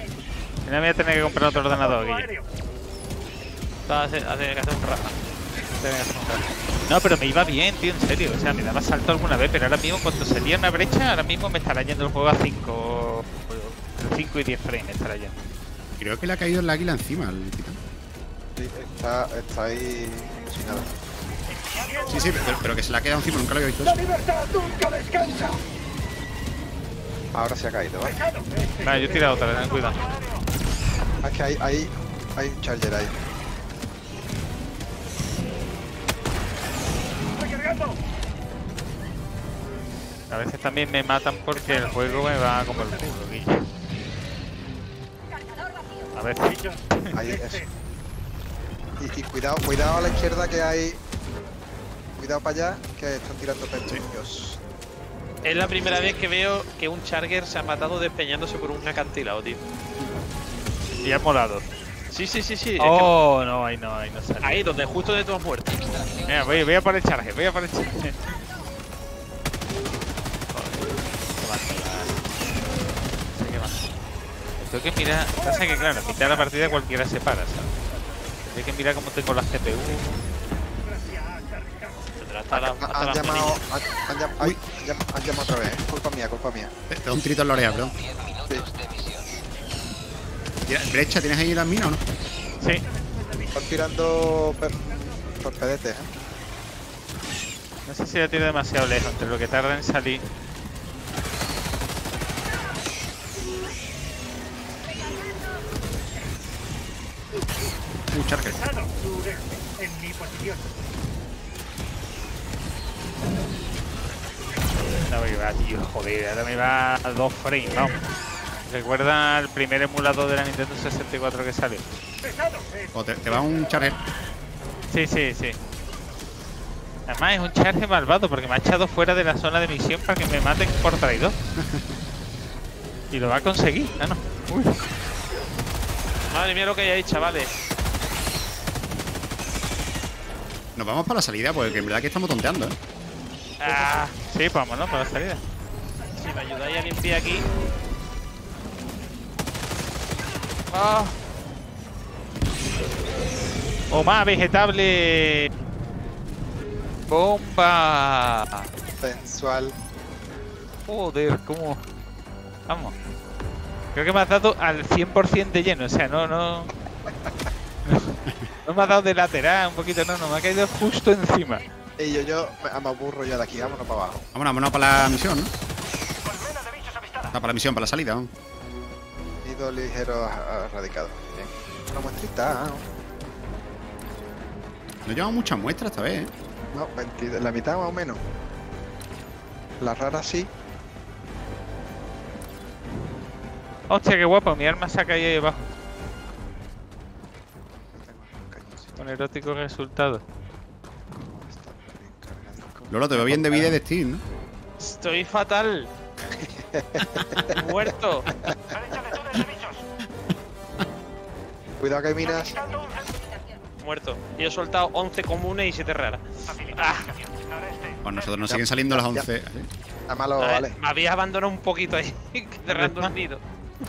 Al final voy a tener que comprar otro ordenador, Cuerpo Guillo. aéreo. Va a hacer, hacer que hacer un raja. te voy a afrontar. No, pero me iba bien, tío, en serio. O sea, me daba salto alguna vez, pero ahora mismo cuando salía una brecha, ahora mismo me estará yendo el juego a cinco y diez frames estará yendo. Creo que le ha caído el águila encima al titán. Sí, está, está ahí sin nada. Sí, sí, pero, pero que se le ha quedado encima, nunca lo había visto eso. ¡La libertad nunca descansa! Ahora se ha caído, ¿vale? Vale, yo he tirado otra, ten cuidado. Es que hay, hay, hay un charger ahí. ¡Recargando! A veces también me matan porque el juego me va como el culo, Guille. A ver, Ahí, eso. Y, y cuidado, cuidado a la izquierda que hay. Cuidado para allá, que están tirando pestillos. Es la primera vez que veo que un Charger se ha matado despeñándose por un acantilado, tío. y ha molado. Sí, sí, sí, sí. Oh, no, ahí no, ahí no sale. Ahí, donde justo de tu has muerto. Mira, voy, voy a por el charge, voy a por el charge. Tengo que mirar, pasa que claro, a mitad de la partida cualquiera se para, ¿sabes? Hay que mirar cómo tengo la C P U. Hasta la, hasta Han la llamado, han, han, llam- ay, llam- han llamado otra vez, ¿eh? Culpa mía, culpa mía. Te da un trito en la oreja, perdón. Tira- Brecha, ¿tienes ahí las minas o no? Sí. Están tirando per- torpedetes, ¿eh? No sé si la tiro demasiado lejos, entre lo que tarda en salir. Un charger. En mi posición. No me va, tío, joder, ahora me va a dos frames, vamos. ¿Recuerda el primer emulador de la Nintendo sesenta y cuatro que salió? O te, te va un charger. Sí, sí, sí. Además es un charge malvado porque me ha echado fuera de la zona de misión para que me maten por traidor. Y lo va a conseguir. Ah, no. Uy. Madre mía lo que hay ahí, chavales. Nos vamos para la salida, porque en verdad que estamos tonteando, ¿eh? Ah, sí, vámonos para la salida. Si me ayudáis a limpiar aquí. Ah. O más vegetable. Bomba. Sensual. Joder, cómo. Vamos. Creo que me has dado al cien por cien de lleno, o sea, no, no. No me has dado de lateral un poquito, no, no, me ha caído justo encima. Y yo, yo me, me aburro ya de aquí, vámonos para abajo. Vámonos, vámonos para la misión, ¿no? Ah, para la misión, para la salida, ¿no? Ido ligero a- a- radicado. Bien. Una muestrita, ¿no? No llevamos muchas muestras esta vez, ¿eh? No, veinte, la mitad más o menos. Las raras sí. Hostia, qué guapo, mi arma se ha caído ahí abajo. Con erótico resultado. Lolo, te veo bien de vida y de Steam, ¿no? Estoy fatal. Muerto. Cuidado que hay minas. Muerto. Y he soltado once comunes y siete raras. Ah. Pues nosotros nos siguen saliendo las once. Además lo A ver, vale. me habías abandonado un poquito ahí, cerrando el nido.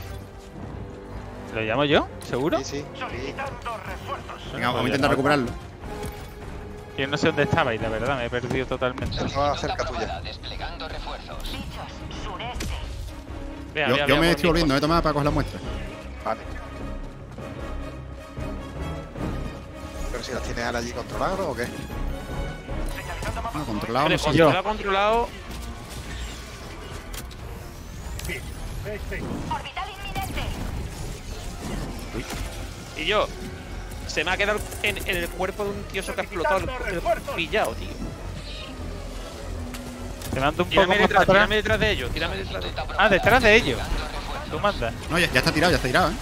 ¿Lo llamo yo? ¿Seguro? Sí, sí. sí. Venga, vamos a intentar recuperarlo. Yo no sé dónde estaba y la verdad me he perdido totalmente. Va cerca tuya. Desplegando refuerzos. Vea, Yo, vea, yo vea, me por estoy mí, volviendo, ¿eh? Tomás, para coger la muestra. Vale. Pero si las tienes ahora allí controladas o qué. No, controlado, Hombre, no sé. controlado, controlado. Orbital inminente. Y yo. Se me ha quedado en, en el cuerpo de un tío que ha explotado el, el pillado, tío. Te mando un poco Tírame más detrás, para tírame atrás. detrás de ellos, tírame detrás de ellos. Ah, detrás de ellos. Tú mandas. No, ya, ya está tirado, ya está tirado, ¿eh?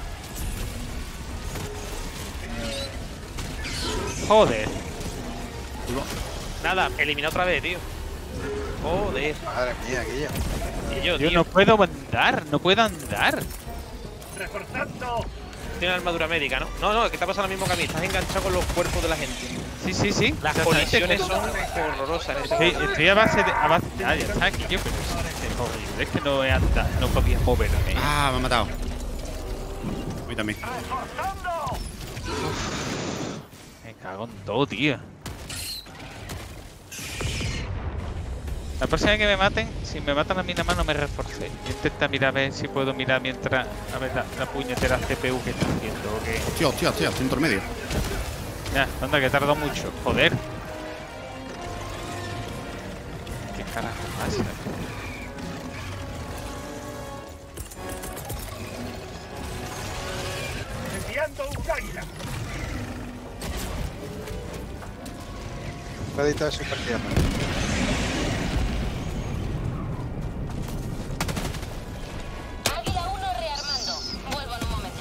Joder. Nada, elimina otra vez, tío. Joder. Madre mía, aquello. Y yo, Yo tío, no puedo andar, no puedo andar. ¡Reforzando! tiene armadura médica, ¿no? No, no, es que te ha pasado lo mismo que a mí. Estás enganchado con los cuerpos de la gente. Sí, sí, sí. Las Exactamente. colisiones son horrorosas en ese Sí, juego. estoy a base de. A base, ah, ya está aquí yo, pero es horrible. Es que no he andado, no podía moverme. Ah, me ha matado. A mí también. Me cago en todo, tío. La próxima vez que me maten, si me matan a mí nada más no me reforcé. Intenta mirar a ver si puedo mirar mientras a ver la, la puñetera C P U que está haciendo o qué. Hostia, hostia, hostia, estoy intermedio. Ya, anda que tardo mucho. Joder. ¿Qué carajo pasa? Enviando un águila. Crédito de supertierra. Águila uno rearmando. Vuelvo en un momento.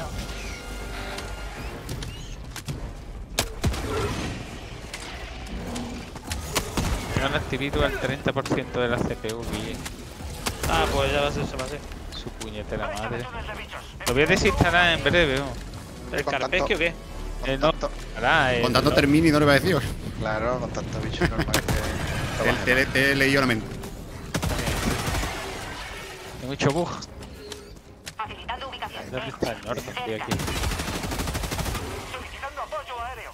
Han activado al treinta por ciento de la C P U, Guille. Ah, pues ya va a ser, se va a hacer. Su puñetera madre. Lo voy a desinstalar en breve, ¿no? ¿El Con Carpesquio o tanto- qué? Con Eh, no. tanto- Ahora, eh, Con tanto no. termini no le va a decir. Claro, con tantos bichos normal que. Te, te, te he leído la mente. Hay mucho bug. Facilitando ubicación. ¿Dónde está el norte? Estoy aquí. Solicitando apoyo aéreo.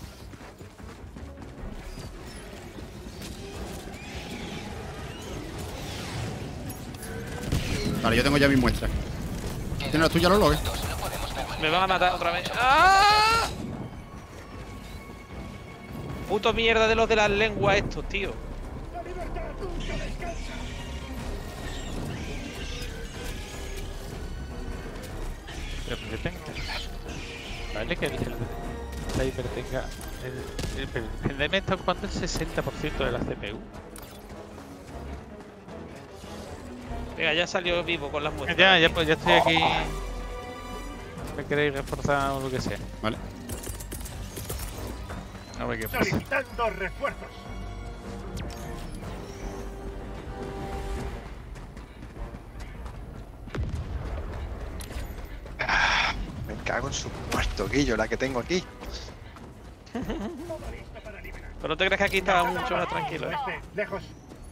Vale, yo tengo ya mis muestras. ¿Tienes las tuyas, Lolo? ¿Qué? Me van a matar otra vez. ¡Ah! Puto mierda de los de las lenguas estos, tío. Pero que tenga. Vale, que el, el Cyber tenga. El, el, el, el D M está ocupando el sesenta por ciento de la C P U. Venga, ya salió vivo con las muestras. Ya, ya, pues ya estoy aquí. ¿Me queréis reforzar o lo que sea? Vale. A ver qué pasa. Solicitando refuerzos. Me cago en su muerto, Guillo, la que tengo aquí. Pero no te crees que aquí estaba mucho más tranquilo. ¿eh? Oeste, lejos.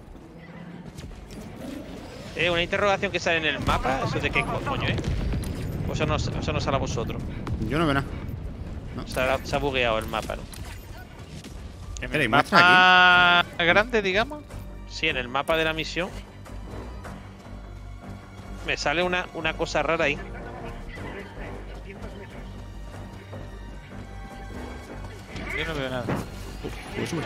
Eh, una interrogación que sale en el mapa, ¿eso de qué co- coño, eh? O eso no, eso no sale a vosotros. Yo no veo nada. Se ha, se ha bugueado el mapa, ¿no? En ¿Hay el muestras mapa grande, digamos. Sí, en el mapa de la misión. Me sale una, una cosa rara ahí. Yo no veo nada. Pues sube.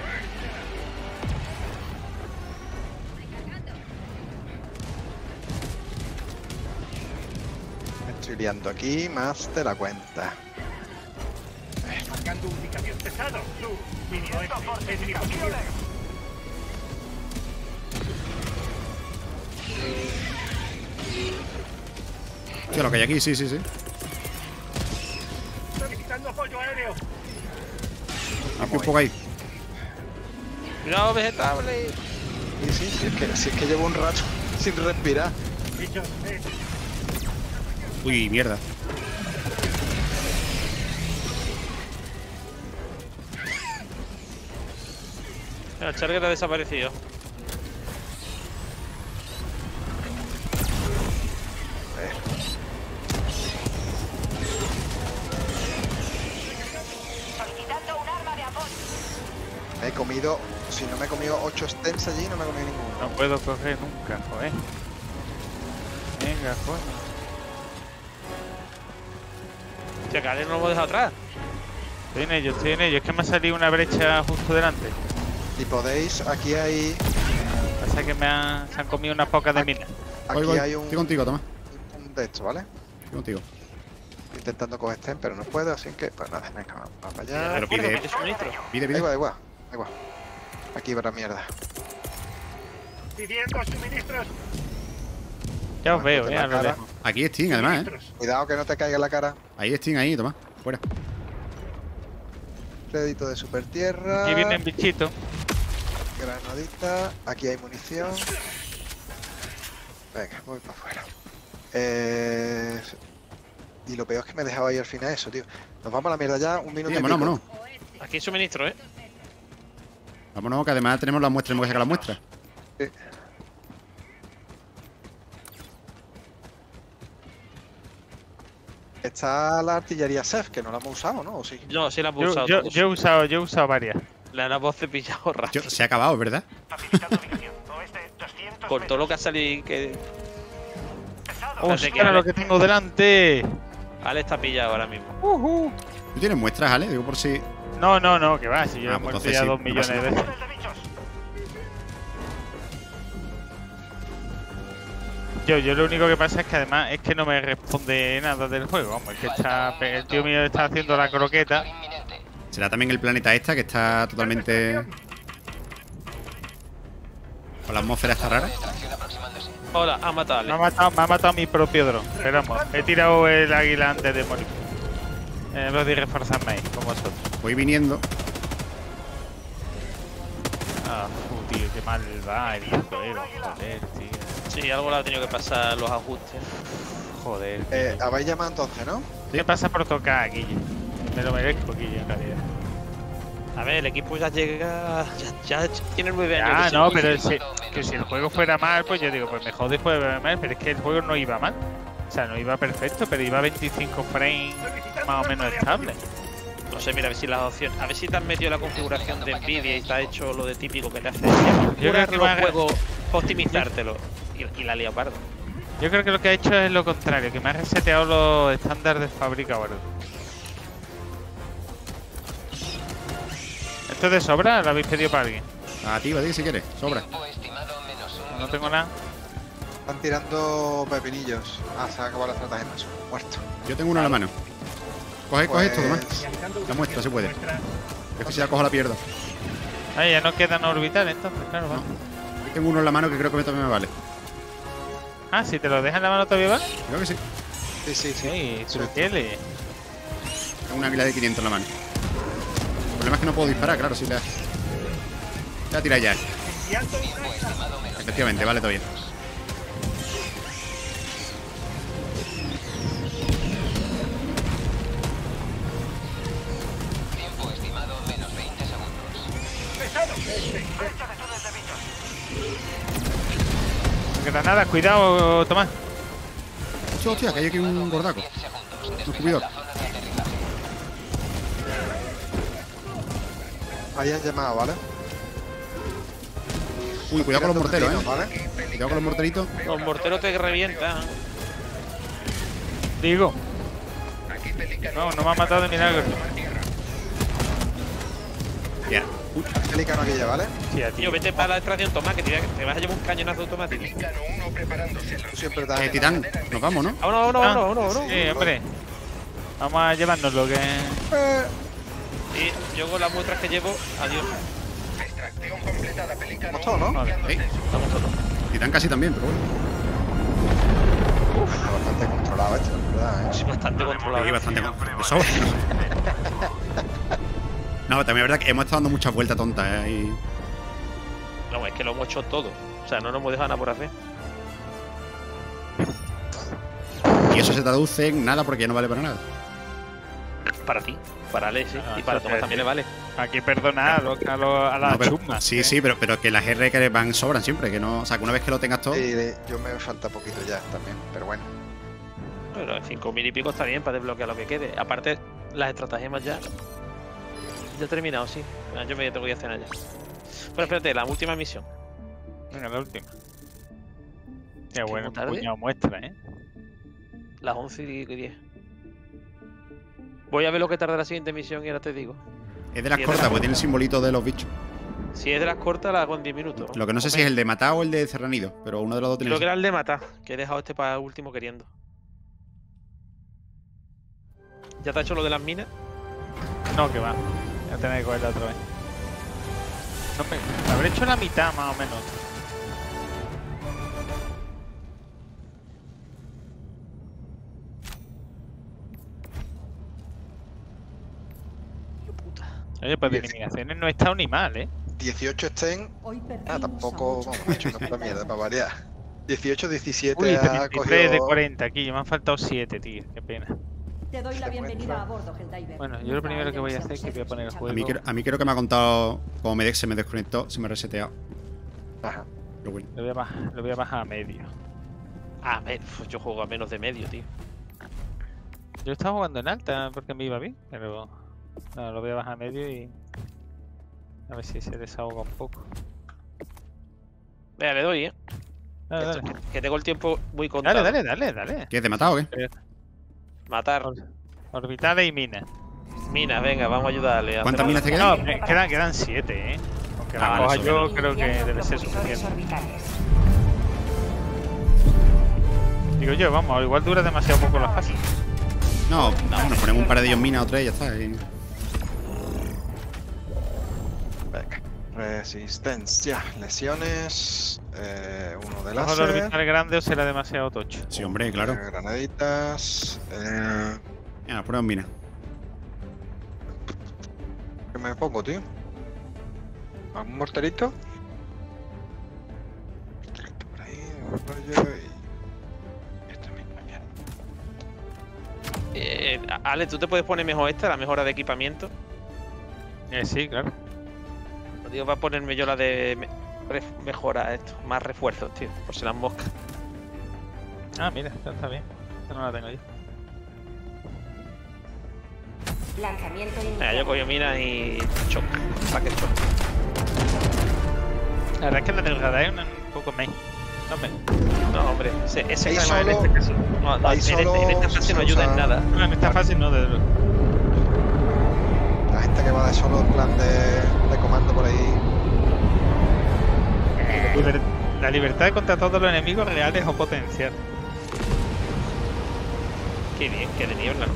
Me estoy liando aquí más de la cuenta. Marcando ubicación. Pesado. Sur. Mini oeste. En mi posición. Hostia, lo que hay aquí, sí, sí, sí. Solicitando apoyo aéreo. Aquí un poco ahí. Cuidado, vegetable. Sí, sí, sí, es que, si es que llevo un rato sin respirar. Bichos. Eh. Uy, mierda. El Charger ha desaparecido. Solicitando un arma de apoyo. Me he comido, si no me he comido ocho stems allí, no me he comido ninguno. No puedo coger nunca, joder. Venga, coño. Hostia, que alguien no lo hemos dejado atrás. Estoy en ello, estoy en ello. Es que me ha salido una brecha justo delante. Si podéis, aquí hay, Pasa que me han, se han comido unas pocas de minas. aquí Voy, voy. hay un, Estoy contigo, toma. un de estos, ¿vale? Estoy contigo. Estoy intentando coger stem, pero no puedo, así que, pues nada, venga, vamos para allá. Pero pide, ¿Qué suministro? pide, Da pide. igual, da igual, da igual. Aquí para mierda. Pidiendo suministros. Ya os veo, Ponte eh, la a lo cara. lejos. Aquí es Steam, además, eh. Suministros. Cuidado que no te caiga en la cara. Ahí es Steam, ahí, toma. Fuera. Crédito de super tierra. Aquí vienen bichitos. Granadita. Aquí hay munición. Venga, voy para afuera. Eh... Y lo peor es que me he dejado ahí al final eso, tío. Nos vamos a la mierda ya, un minuto Sí, y vámonos, pico. vámonos. Aquí hay suministro, ¿eh? Vámonos, que además tenemos las muestras, tenemos que sacar las muestras. Sí. está la artillería S E F, que no la hemos usado, ¿no? ¿O sí? No, sí la hemos Yo, usado. yo, todos. yo he usado, yo he usado varias. La hemos cepillado rápido. Yo- se ha acabado, ¿verdad? Facilitando ubicación. Oeste, doscientos Por todo lo metros. que ha salido que. Pesado. Desde que ¡Ostras, lo Ale, que tengo delante! Ale está pillado ahora mismo. ¿Tú tienes muestras, Ale? Digo por si... No, no, no, que va, si yo Ah, he pues muerto entonces ya sí, dos no millones pasa de veces. Túnel de bichos. Yo, yo lo único que pasa es que además es que no me responde nada del juego. Vamos, es que está, el tío mío está haciendo la croqueta. Inminente. ¿Será también el planeta esta que está totalmente... con la atmósfera esta rara? Extracción aproximándose. Hola, ha matado a Me ha Ale. matado, me ha matado mi propio dron. Pero vamos, he tirado el águila antes de morir. Eh, lo de reforzarme ahí, con vosotros. Voy viniendo. Ah, fu, tío, qué mal va el juego. Joder, tío. Sí, algo le ha tenido que pasar los ajustes. Joder. tío. Eh, habéis llamado entonces, ¿no? ¿Qué pasa por tocar, Guille? Me lo merezco, Guille, en realidad. A ver, el equipo ya llega. Ya, ya tiene nueve años. Ah, que se- no, pero si, que si el juego fuera mal, pues yo digo, pues me jode fuera mal, pero es que el juego no iba mal. O sea, no iba perfecto, pero iba a veinticinco frames más o menos estable. No sé, mira, a ver si las opciones. A ver si te has metido la configuración de Nvidia y te ha hecho lo de típico que te hace. Yo creo que los va a- juegos, optimizártelo. Y, y la lía pardo. Yo creo que lo que ha hecho es lo contrario, que me ha reseteado los estándares de fábrica ahora. ¿Esto es de sobra? ¿Lo habéis pedido para alguien? A ti, Badí, si quieres. Sobra. Tiempo estimado menos un No tengo nada. Están tirando pepinillos. Ah, se ha acabado la estrategia. Muerto. Yo tengo uno en la mano. Coge, coge esto, Tomás. Pues, La muestra, se puede. Es que si la cojo la pierdo. Ah, ya no quedan orbitales entonces, claro, va. Yo tengo uno en la mano que creo que también me vale. Ah, si te lo dejas en la mano todavía va. Creo que sí. Sí, sí, sí. Sí, truquele. Tengo una águila de quinientos en la mano. El problema es que no puedo disparar, claro, si la... La tira ya. Efectivamente, vale, todo bien. tiempo estimado menos veinte segundos. Granada, cuidado, Tomás. Hostia, hostia, que hay aquí un gordaco. diez segundos. No, cuidado. La zona de aterrizaje. Ahí han llamado, ¿vale? Uy, cuidado con los morteros, Tirando eh. pepinos, ¿vale? Cuidado con los morteritos. Los morteros te revientan. Digo. No, no me ha matado de milagro. Ya. Uy, Pelícano aquella, ¿vale? Sí, a ti. Tío, vete para la extracción, Tomás, que te, te vas a llevar un cañonazo automático. Tú siempre te has eh, Titán, nos vamos, ¿no? Vámonos, vámonos, Ah, vámonos, vámonos, vámonos. Sí, hombre. Vamos a llevarnos lo que. Eh, Y yo con las muestras que llevo, adiós. Estamos todos, ¿no? Vale. Sí. Estamos todos. Titán casi también, pero bueno. Está bastante controlado esto, la verdad, Es ¿eh? bastante controlado. Sí, bastante con... de sobra. No, también es verdad que hemos estado dando muchas vueltas tontas, eh. Y... No, es que lo hemos hecho todo. O sea, no nos hemos dejado nada por hacer. y eso se traduce en nada porque ya no vale para nada. Para ti, para Ale, sí. Ah, y para eso Tomás es, también sí. le vale. Aquí perdona a, los- a, los- a las No, pero- chusmas. sí, ¿eh? sí, pero, pero que las R que van sobran siempre, que no. O sea, que una vez que lo tengas todo. Y de- yo me falta poquito ya también, pero bueno. Bueno, cinco mil y pico está bien para desbloquear lo que quede. Aparte, las estratagemas ya. Ya he terminado, sí. Ah, Yo me tengo que ir a cenar ya. Bueno, espérate, la última misión. Venga, la última. Qué bueno, tarde? puñado muestra, ¿eh? Las once y diez. Voy a ver lo que tarda la siguiente misión y ahora te digo. Es de las Sí, es de cortas, las porque tiene el simbolito de los bichos. Si es de las cortas, la hago en diez minutos. Lo que no sé si es el de matar o el de cerranido, pero uno de los dos tiene. Creo el- que era el de matar, que he dejado este para el último queriendo. ¿Ya te ha hecho lo de las minas? No, que va. Voy a tener que cogerla otra vez. No me... Habré hecho la mitad más o menos. Oye, pues de Diez. eliminaciones no he estado ni mal, ¿eh? dieciocho estén. Ah, tampoco. Vamos, he hecho una puta mierda para variar. dieciocho, diecisiete Uy, ha veintitrés de cogido. cuarenta aquí. Me han faltado siete, tío. Qué pena. Te doy la Se bienvenida muestra. a bordo, Helldiver. Bueno, yo lo primero que voy a hacer es que voy a poner el A juego. mí, creo- a mí creo que me ha contado como me, se me desconectó, se me ha reseteado. Ajá. Pero bueno. Lo voy a bajar, lo voy a, bajar a medio. A ver, pues yo juego a menos de medio, tío. Yo estaba jugando en alta porque me iba bien, pero no, lo voy a bajar a medio y a ver si se desahoga un poco. Venga, le doy, eh. Dale, Esto, dale. que tengo el tiempo muy contado. Dale, dale, dale, dale. ¿Qué? ¿Te he matado o qué? Matar. Orbitales y minas. Minas, venga, vamos a ayudarle. ¿Cuántas minas te No, quedan? me- quedan, quedan siete, eh. Aunque Ah, la vale, coja eso yo, bien. creo que Iniciando debe ser propulsores suficiente. orbitales. Digo yo, vamos, igual dura demasiado poco la fase. No, no, nos ponemos un par de ellos minas o tres y ya está. y- Venga. Resistencia, lesiones, eh, uno de ¿Bajo el láser, orbital grande o será demasiado tocho? Sí, hombre, claro. eh, granaditas, eh, Mira, prueba en minas. ¿qué me pongo, tío? ¿Un morterito? Morterito por ahí, un rollo y... Esto mismo, mierda. Eh, Ale, ¿tú te puedes poner mejor esta, la mejora de equipamiento? Eh, sí, claro. Lo digo para ponerme yo la de me- ref- mejora esto, más refuerzos, tío, por si las moscas. Ah, mira, esta está bien. Esta no la tengo yo. Lanzamiento Venga, iniciado. yo cojo minas y choc, saque choc. La verdad es que la delgada es un un poco meh. No me. No, hombre, ese, ese Ahí además en solo- este caso. No, no, ahí en, este- solo en esta fase no se ayuda en usa- nada. No, en esta fase no, de La gente que va de solo en plan de, de comando por ahí. Liber- La libertad contra todos los enemigos reales o potencial. Qué bien, que de niebla, ¿no?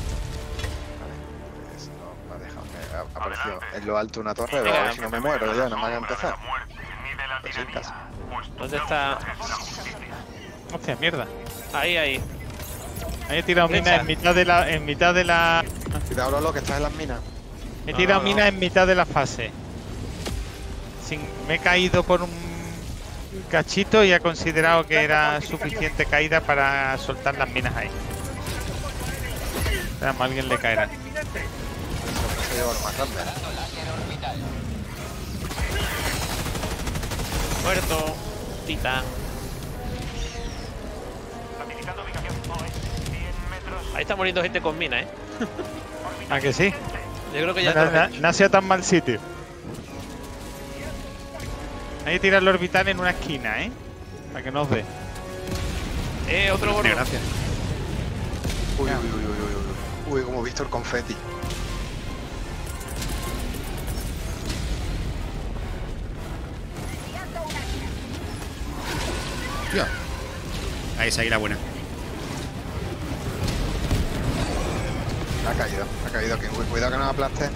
Eso no me ha dejado que ha aparecido en lo alto una torre, a ver si no me muero ya, no me haga empezar. Pues sí, casi. ¿Dónde está? Hostia, mierda. Ahí, ahí. Ahí he tirado Derecha. minas en mitad de la. En mitad de la. Cuidado, Lolo, que estás en las minas. He No, tirado no, no. minas en mitad de la fase. Sin, me he caído por un cachito y ha considerado que era suficiente caída para soltar las minas ahí. Esperamos, a alguien le caerá. Eso se lleva lo más grande. Muerto. Titán. Ahí está muriendo gente con minas, ¿eh? ¿A que sí? Yo creo que ya No, está. no, no ha sido tan mal sitio. Hay que tirar el orbital en una esquina, ¿eh? Para que no os dé. Eh, otro gordo. Gracias. Uy, uy, uy, uy, uy, uy. Uy, como he visto el confeti. Tío. Ahí, esa águila buena. Ha caído, ha caído aquí. Uy, cuidado que no me aplaste.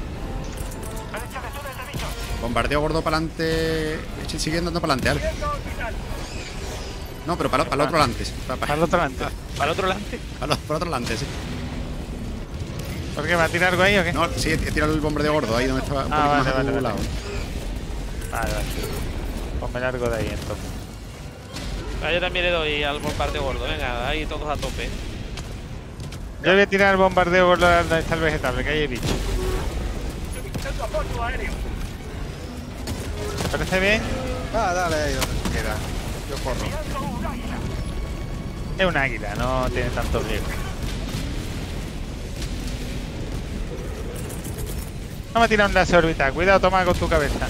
Bombardeo gordo para adelante. Sigue andando para adelante, Ale. No, pero para, para el otro adelante. sí. Para, Para para, el otro delante. Para el otro lante. para, para el otro adelante, sí. ¿Por qué? ¿Va a tirar algo ahí o qué? No, sí, he tirado el bombardeo gordo ahí donde estaba un Ah, poquito vale, más a vale, tu vale. lado. Vale, vale. Pues me largo de ahí entonces. Ah, yo también le doy al bombardeo gordo. Venga, ahí todos a tope. Yo voy a tirar el bombardeo por donde está el vegetable, que ahí he dicho. ¿Te parece bien? Ah, dale ahí donde tú quieras. Yo corro. Es un águila, no tiene tanto riesgo. No me tira un láser orbital, cuidado, toma con tu cabeza.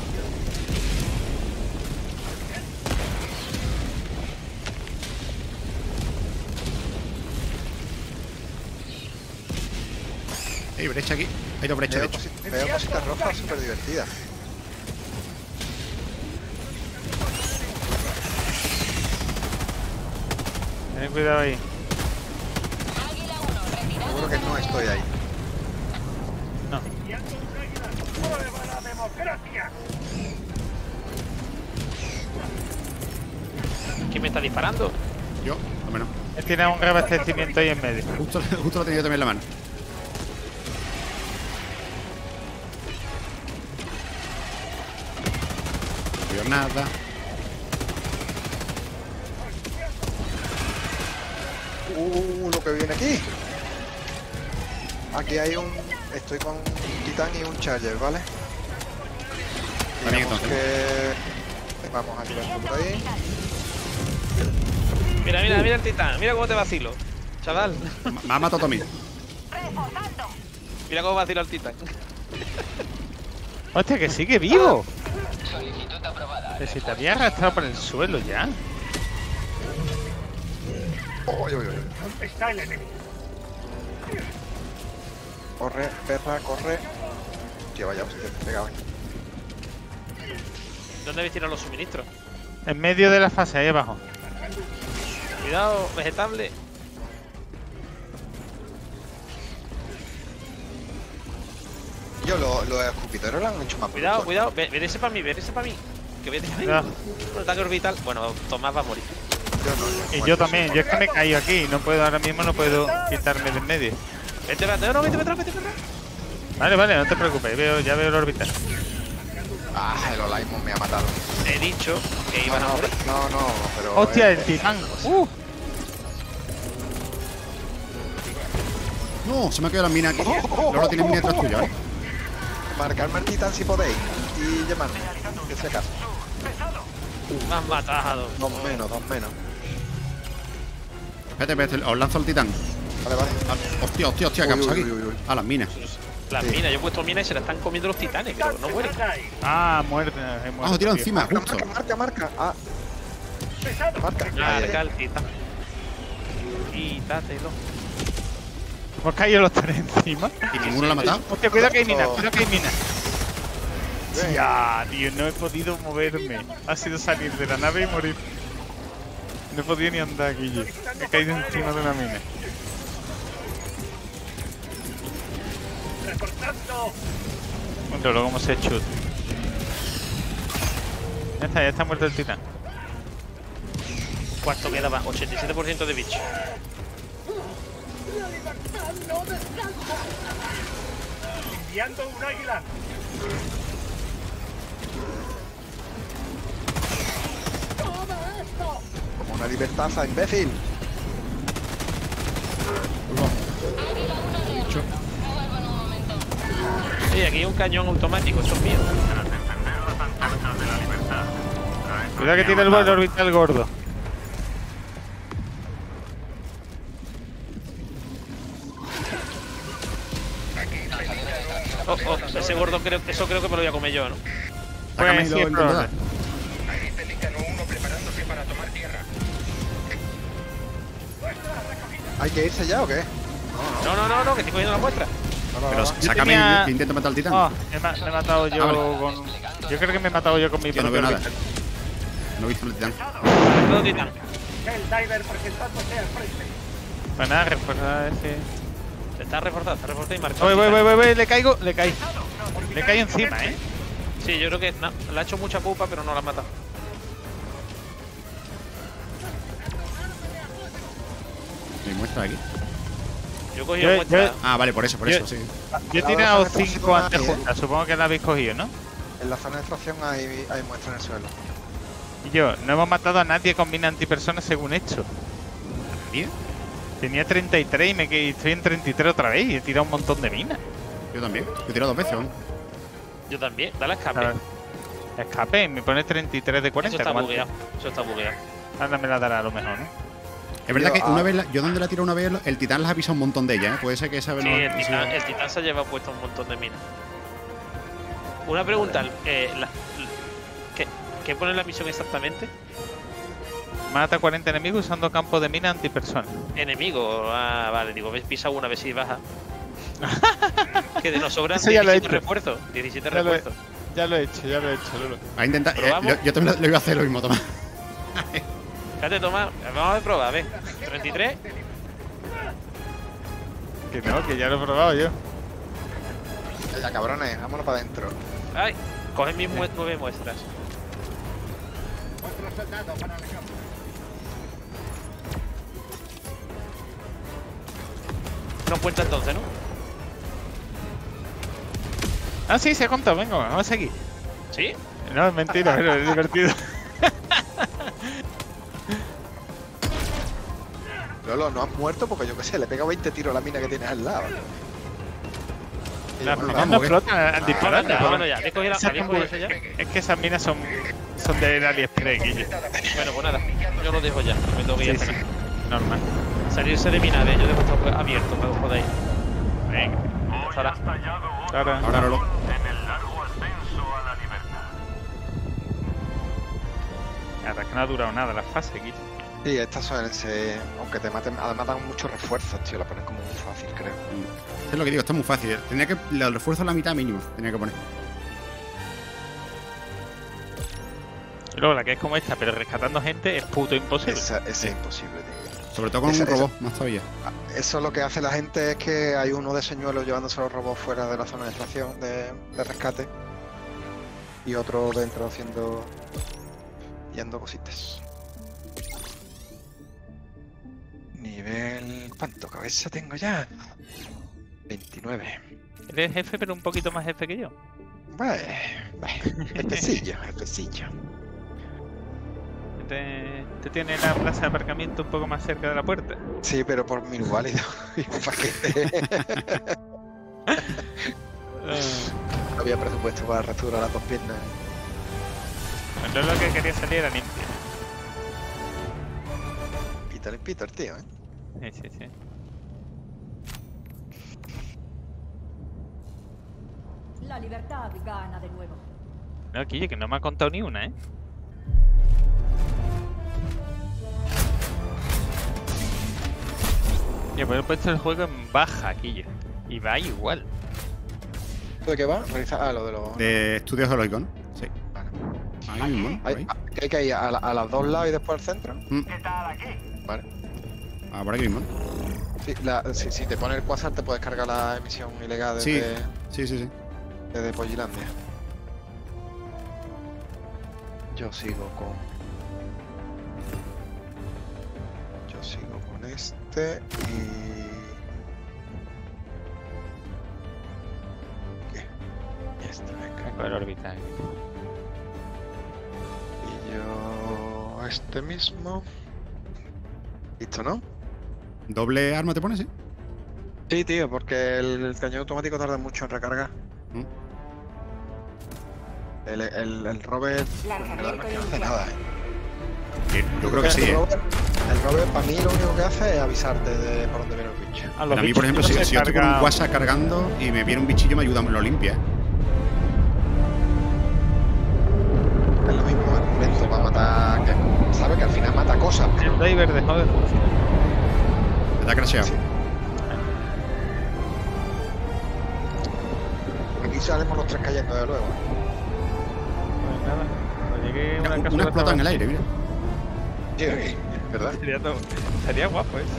Hay brecha aquí. Hay dos brechas, de Veo, hecho. cosi- veo cositas rojas súper divertidas. Ten cuidado ahí. Seguro que no estoy ahí. No. ¡Prueba la democracia! ¿Quién me está disparando? Yo, o menos. He tirado un reabastecimiento ahí en medio. Justo, justo lo tenía yo también en la mano. No veo nada. Uh, lo que viene aquí. Aquí hay un... Estoy con un titán y un charger, ¿vale? Está bien, Digamos entonces. que... Vamos a tirar por ahí. Mira, mira, mira el titán. Mira cómo te vacilo. chaval. Me ha matado a mí. Mira cómo va a tirar el titán. Hostia, que sigue vivo. Solicitud aprobada. Pero si te había arrastrado por el suelo ya. Uy, uy, uy. ¿Dónde está el enemigo? Corre, perra, corre. Tío, vaya, se te he pegado. ¿Dónde habéis tirado los suministros? En medio de la fase, ahí abajo. Cuidado, vegetable. Yo, lo- los escupidores lo han hecho más Cuidado, brutos. cuidado. Ve, ve ese para mí, ve ese para mí. Que voy a tirar ahí. Cuidado. Un ataque orbital. Bueno, Tomás va a morir. Yo no, Y yo yo también, yo es que me he caído aquí. No puedo, ahora mismo no puedo quitarme de en medio. Vete, vete, no, vete, vete, vete, vete. Vale, vale, no te preocupes, veo, ya veo el orbital. Ah, el Olaimon me ha matado. He dicho que No, iban a no, morir. no, no, pero... Hostia, eh, el titán. Uh, No, se me ha quedado la mina aquí. Luego tiene mina detrás tuya, ¿eh? Marcarme el titán si podéis. Y llamarme, que si acaso. Me has matado. Dos menos, dos menos. Espérate, espérate, os lanzo el titán. Vale, vale. Ah, hostia, hostia, hostia, ¿qué ha Uy, pasado uy, aquí? uy, uy. A las minas. Las Sí. minas, yo he puesto minas y se las están comiendo los titanes, creo. No mueren. ah, muerte. he Ah, muerto, os tiro tío. encima, Marca, justo. marca, marca, marca. Ah, marca. Ahí, ahí. Marca el titán. Quítatelo. Hemos caído los tres encima. ¿Y ninguno la ha matado? Hostia, cuidado que hay minas, cuidado que hay minas. Bien. Ya, tío, no he podido moverme. Ha sido salir de la nave y morir. No he podido ni andar, Guille. He caído encima de una mina. ¡Reportando! Bueno, luego hemos hecho. Ya está, ya está muerto el titán. ¿Cuánto quedaba? ochenta y siete por ciento de bicho. Enviando un águila. Como una libertaza, imbécil. Sí, aquí hay un cañón automático, eso es mío. Tras encender las antorchas de la libertad. La Cuidado que tiene el vuelo orbital gordo. Oh, oh, ese gordo creo, eso creo que me lo voy a comer yo, ¿no? Sácame Pues y sí, lo es intento probable. dar. Ahí Pelícano uno preparándose para tomar tierra. ¿Hay que irse ya o qué? No, no, no, no, que estoy cogiendo la muestra. Va, va, Pero va. sácame tenía- y que intento matar al titán. Oh, me, ma- me he matado yo Ah, vale. con. Yo creo que me he matado yo con mi Yo no propio veo nada. orbital. No he visto el titán. Vale, puedo titán. El diver presentándose al frente. Pues nada, refuerza ese. Está reforzado, está reforzado y marchado. Voy, voy, voy, voy, voy, le caigo, le caí. Le caí encima, eh. Sí, yo creo que no, le ha hecho mucha pupa, pero no la ha matado. Me muestra aquí. Yo he cogido Yo- muestra. yo- Ah, vale, por eso, por Yo- eso, sí. Yo he La tirado verdad es que cinco no antes hay, ¿eh? juntas, supongo que la habéis cogido, ¿no? En la zona de extracción hay, hay muestra en el suelo. Y yo, no hemos matado a nadie con mina antipersona según hecho. ¿Tío? Tenía treinta y tres y me quedé, estoy en treinta y tres otra vez y he tirado un montón de minas. Yo también. Yo he tirado dos veces, ¿no? Yo también, dale a escape. A ver, escape, me pone treinta y tres de Eso cuarenta. está ¿cuál? bugueado. Eso está bugueado. Ahora me la dará a lo mejor, ¿no? Es verdad que Yo, una ah. vez, la- yo donde la tiro una vez, el titán las ha pisado un montón de ellas, ¿eh? Puede ser que esa vez Sí, no- el titán, el titán se ha llevado puesto un montón de minas. Una pregunta, eh, la- ¿qué, ¿qué pone la misión exactamente? Mata cuarenta enemigos usando campo de mina antipersona. Enemigo. Ah, vale, digo, ves, pisa una, a ver si baja. Que de nos sobran Eso ya lo he diecisiete hecho. refuerzos. diecisiete Ya lo he- refuerzos. Ya lo he hecho, ya lo he hecho, Lolo. A intentar. eh, ¿Probamos? yo, yo también le voy a hacer lo mismo, toma. Fíjate, toma, vamos a probar, a ver. treinta y tres. Que no, que ya lo he probado yo. Ya, cabrones, vámonos para adentro. Ay, coge mis mue- nueve muestras. Otro soldado para la cama. No cuenta entonces, ¿no? Ah, sí, se ha contado, venga, vamos a seguir. ¿Sí? No, es mentira, pero es divertido. Lolo, no has muerto porque yo qué sé, le he pegado veinte tiros a la mina que tienes al lado. Y Las yo, minas vamos, no ¿qué? explotan al disparar. Vámonos ya, vámonos ya. ¿Habéis cogido la- Esas habéis son cogido muy- eso ya? Es que esas minas son, son de AliExpress, Guille. Bueno, pues nada, yo lo dejo ya. Me tengo que ir Sí, a sí, cenar. normal. Salirse de mi nave, yo dejo esto abierto, me lo jodéis. Venga. Hoy Ahora. has tallado otro Ahora. Ahora no lo. en el largo ascenso a la libertad. La verdad es que no ha durado nada la fase, Guille. Sí, estas suelen ser. Aunque te maten. Además dan muchos refuerzos, tío. La ponen como muy fácil, creo. Es lo que digo, está muy fácil. Tenía que. El refuerzo a la mitad mínimo. Tenía que poner. Y luego la que es como esta, pero rescatando gente, es puto imposible. Esa, esa es imposible, tío. Sobre todo con Esa- un robot, más todavía. Eso lo que hace la gente es que hay uno de señuelos llevándose a los robots fuera de la zona de extracción de, de rescate. Y otro dentro haciendo. Yendo cositas. Nivel. ¿Cuánto cabeza tengo ya? veintinueve. Eres jefe, pero un poquito más jefe que yo. Bueno, bueno, jefecillo, jefecillo. Te, te tiene la plaza de aparcamiento un poco más cerca de la puerta. Sí, pero por minusválido y un paquete. No había presupuesto para restaurar las dos piernas. Yo lo que quería salir era limpio. Pito limpito el tío, ¿eh? Sí, sí, sí. La libertad gana de nuevo. No, Quille, que no me ha contado ni una, ¿eh? Ya, pues he puesto el juego en baja, Quille. Y va igual. ¿De qué va? Realiza- Ah, lo de los. De estudios geológicos, ¿no? Sí. Vale. Ahí mismo, ¿no? Por Hay, ahí. ¿qué hay que ir? ¿A, la- a los dos lados y después al centro? Mm. ¿Qué tal aquí? Vale. Ah, por aquí mismo, ¿no? Sí, la, si, si te pone el Quasar te puedes cargar la emisión ilegal Sí. desde, Sí, sí, sí. desde Pollilandia. Yo sigo con. Yo sigo con este y. ¿Qué? Y este, venga. Con el orbital. Y yo. Este mismo. Listo, ¿no? ¿Doble arma te pones, sí? Sí, tío, porque el, el cañón automático tarda mucho en recargar. Mm. El, el, el Robert. Lanzamiento el arma que no hace inicial. nada, ¿eh? Sí, yo creo que sí, el ¿eh? Robert, el Robert, para mí, lo único que hace es avisarte de por dónde viene el bicho. A, Pero a mí, por ejemplo, si, si yo estoy con un WhatsApp cargando y me viene un bichillo, me ayuda, me lo limpia, ¿eh? Es lo mismo, es muy lento para matar. Que, sabe que al final mata cosas. El diver dejó de funcionar. Te ha crasheado. Sí. Aquí salimos los tres cayendo de luego. Pues nada, cuando llegué a Mira, una una casa explota en el aire, mira. Sí, aquí, ¿verdad? Sería, todo- sería guapo eso.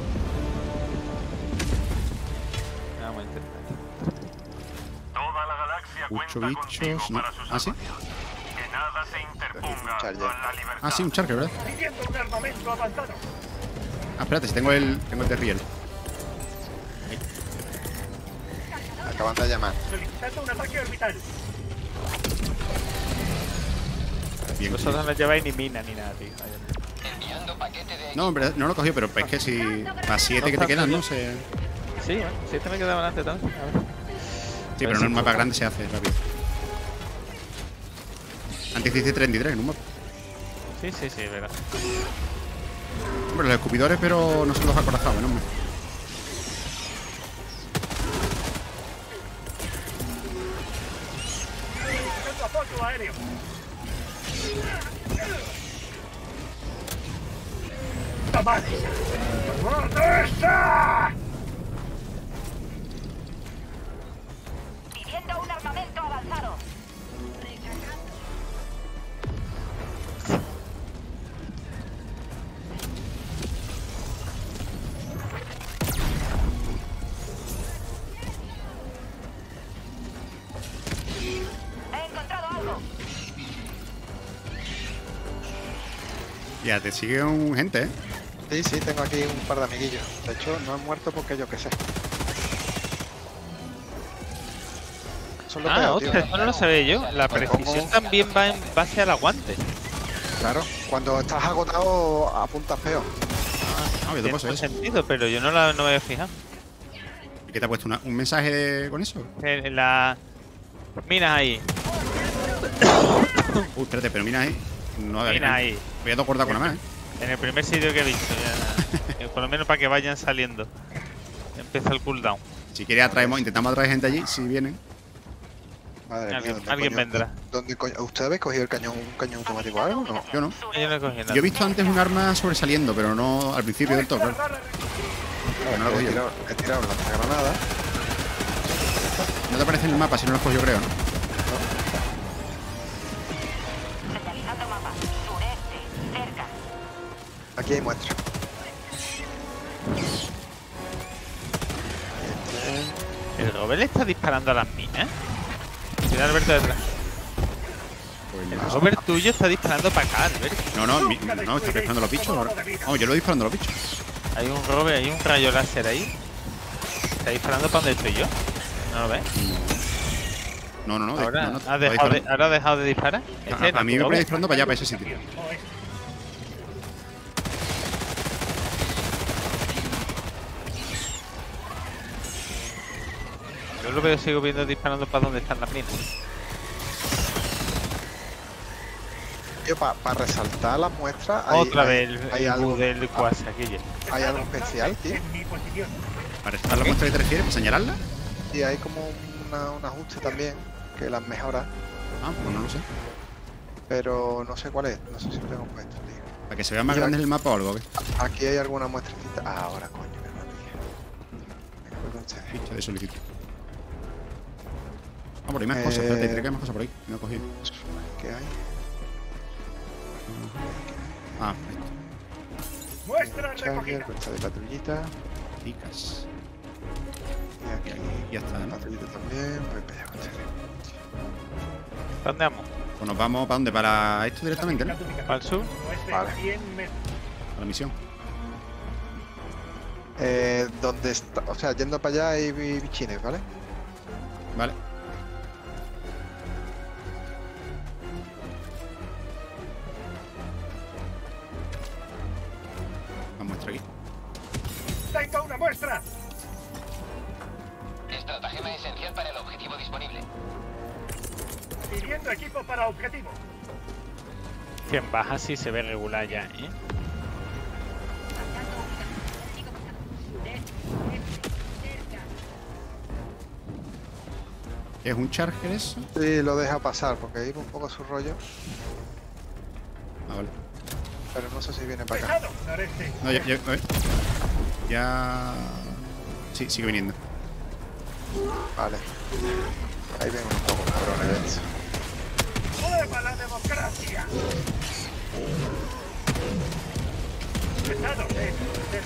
Vamos a intentar. Toda la galaxia Mucho cuenta contigo bichos. No. para su ¿Ah, sí? salvación. Que nada se interponga Charger. con la libertad. Ah, sí, un charger, ¿verdad? Pidiendo un armamento avanzado. Ah, espérate, si tengo el, tengo el de riel. Acaban de llamar. Solicitando un ataque orbital. Bien. Vosotros no lleváis ni mina ni nada, tío. Enviando paquete de. No, hombre, no lo he cogido, pero es que si. Para siete que te quedan, ¿no? Se... Sí, bueno, si este me quedaba delante también. A ver. Sí, pero en un mapa grande se hace rápido. Antes dice treinta y tres en un mapa. Sí, sí, sí, es verdad. Hombre, los escupidores, pero no son los acorazados, ¿no? Hombre. Buscando apoyo aéreo. ¡Tamaño! ¿Dónde está? Pidiendo un armamento avanzado. He encontrado algo. Ya, te sigue un gente, ¿eh? Sí, sí, tengo aquí un par de amiguillos. De hecho, no han muerto porque yo qué sé. Son lo Ah, peor, ostras, tío. eso no lo sabía yo. La precisión también va en base al aguante. Claro, cuando estás agotado apuntas peor. Ah, yo te Tiene paso todo eso. sentido, pero yo no, la, no me había fijado. ¿Y qué te ha puesto? Una- ¿Un mensaje de- con eso? Eh, La... Minas ahí. Uh, espérate, pero mira ahí. No, Minas ahí. Voy a acordar con la más, ¿eh? En el primer sitio que he visto, ya, por lo menos para que vayan saliendo. Empieza el cooldown. Si quieres atraemos, intentamos atraer gente allí, si vienen. Madre mía, Alguien, ¿dónde alguien coño- vendrá. ¿Dónde coño? ¿Usted habéis cogido el cañón, un cañón automático o algo? No. Yo no. Yo no he cogido nada. Yo he visto antes un arma sobresaliendo, pero no al principio del todo, claro. Claro, no lo he he, cogido. tirado, he tirado un lanzagranada. No te aparece en el mapa si no lo has cogido, creo, ¿no? Señalizando mapa. Sureste. Cerca. Aquí hay muestra. ¿El Robert le está disparando a las minas? Mira Alberto detrás. El Robert tuyo está disparando para acá, Alberto. No, no, mi- no, está disparando los bichos ahora. Vamos, yo lo he disparando a los bichos. Hay un Robert, hay un rayo láser ahí. Está disparando para donde estoy yo. ¿No lo ves? No, no, no. de- Ahora, no, no, ¿ha está dejado de, disparando. ¿Ahora ha dejado de disparar? A- Este a, a mí me Robert. pone disparando para allá, para ese sitio. Yo lo veo, sigo viendo disparando para donde están las minas. Yo, para resaltar las muestras. hay- Otra hay- vez el, hay el algo, bug del Quasar, aquí ya. hay algo especial, tío. ¿Para estar la muestra que te refieres? ¿Para señalarla? Y hay como una- un ajuste también que las mejora, Ah, pues no lo sé. pero no sé cuál es. No sé si lo tengo puesto, tío. Para que se vea más Mira, grande en el mapa o algo, ¿ves? Aquí hay alguna muestrecita. Ah, ahora, coño, me madre mía. Me acuerdo de ustedes. Ficha de solicitud. Ah, por ahí más Eh, cosas. Espérate, tiene que haber más cosas por ahí. No he cogido. ¿Qué hay? Ah, esto. Muestra Charger, recogida. puesta de patrullita. Picas. Y aquí Ya está, ¿no? patrullita también. Voy para allá, coche. ¿Dónde vamos? Pues nos vamos para dónde? Para esto directamente, ¿no? ¿Para el sur? Vale. cien metros. Para la misión. Eh, donde está, o sea, yendo para allá hay bi- bichines, ¿vale? Vale. Vamos a mostrar aquí. Tengo una muestra. Estratagema esencial para el objetivo disponible. Pidiendo equipo para objetivo. Que en baja sí se ve regular ya, ¿eh? ¿Es un charger eso? Sí, lo deja pasar porque iba un poco a su rollo, Ah, vale. pero no sé si viene para acá. Pesado. Noreste. No, ya, ya, a ver. Ya... Sí, sigue viniendo. Vale. Ahí ven unos pocos cabrones. ¡Mueva la democracia! Pesado. Eh, eh.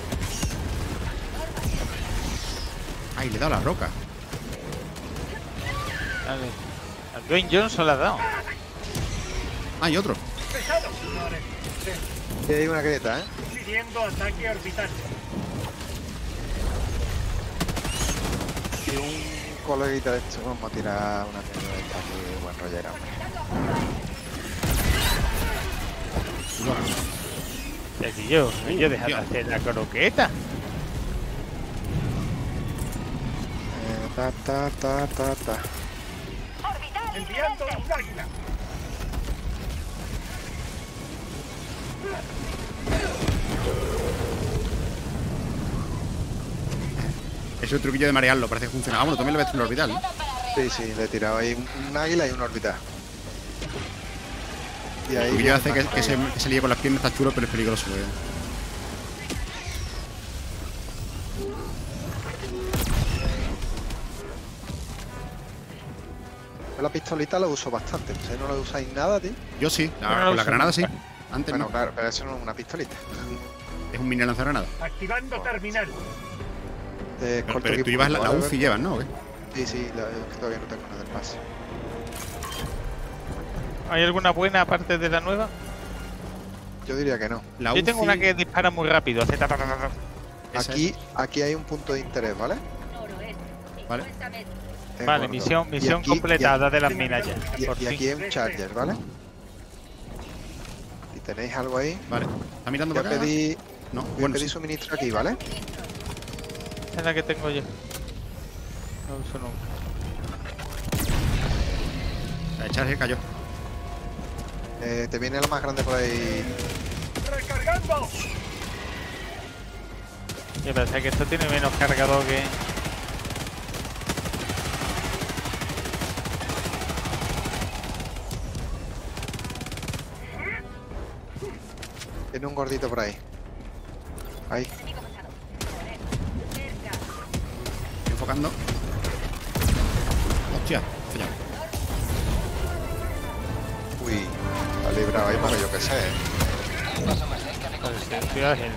Ay, le he dado la roca. Dale. Al Dwayne Johnson le ha dado. Ah, hay otro. Pesado. Noreste. Y hay una grieta, ¿eh? Pidiendo ataque orbital. Y un coleguita de estos, vamos a tirar una mierda de esta aquí, buen rollera, hombre. Y aquí yo, yo deja de hacer la croqueta. Eh, ta, ta, ta, ta, ta. Enviando un águila. Es un truquillo de marearlo, parece que funciona. Ah, bueno, también lo ves en el orbital, ¿no? Sí, sí, le he tirado ahí un, un águila y un órbita. Y El ahí truquillo viene hace que, más que, se, águila. que se líe con las piernas, está chulo, pero es peligroso, ¿eh? Yo la pistolita la uso bastante. ¿Ustedes no la usáis nada, tío? Yo sí, la- Yo no lo con la uso granada nunca. sí. Antes Bueno, no. claro, pero eso no es una pistolita. Es un mini lanzagranada. Activando terminal. De Pero, corto pero tú equipo, llevas la, la ¿vale? U C I, llevas, ¿no? ¿O qué? Sí, sí, la, es que todavía no tengo nada del pase. ¿Hay alguna buena aparte de la nueva? Yo diría que no. La Yo tengo U C I una que dispara muy rápido, hace ta, ta, ta, ta, ta. esa Aquí, es. aquí hay un punto de interés, ¿vale? Vale. En Vale, gordo. misión, Y misión aquí- completada de las minas ya. Y, Por y fin. aquí hay un charger, ¿vale? Y tenéis algo ahí. Vale. ¿Está mirando Voy a para acá? pedir, No, voy a bueno, pedir sí. suministro aquí, ¿vale? Esta es la que tengo yo. No uso nunca. La de charger cayó. Eh, te viene la más grande por ahí. ¡Recargando! Yo pensé que esto tiene menos cargador que... Tiene un gordito por ahí. Ahí. Estoy enfocando. Hostia, he fallado. Uy, ha librado ahí porque yo qué sé. ¿eh? Estoy ágil.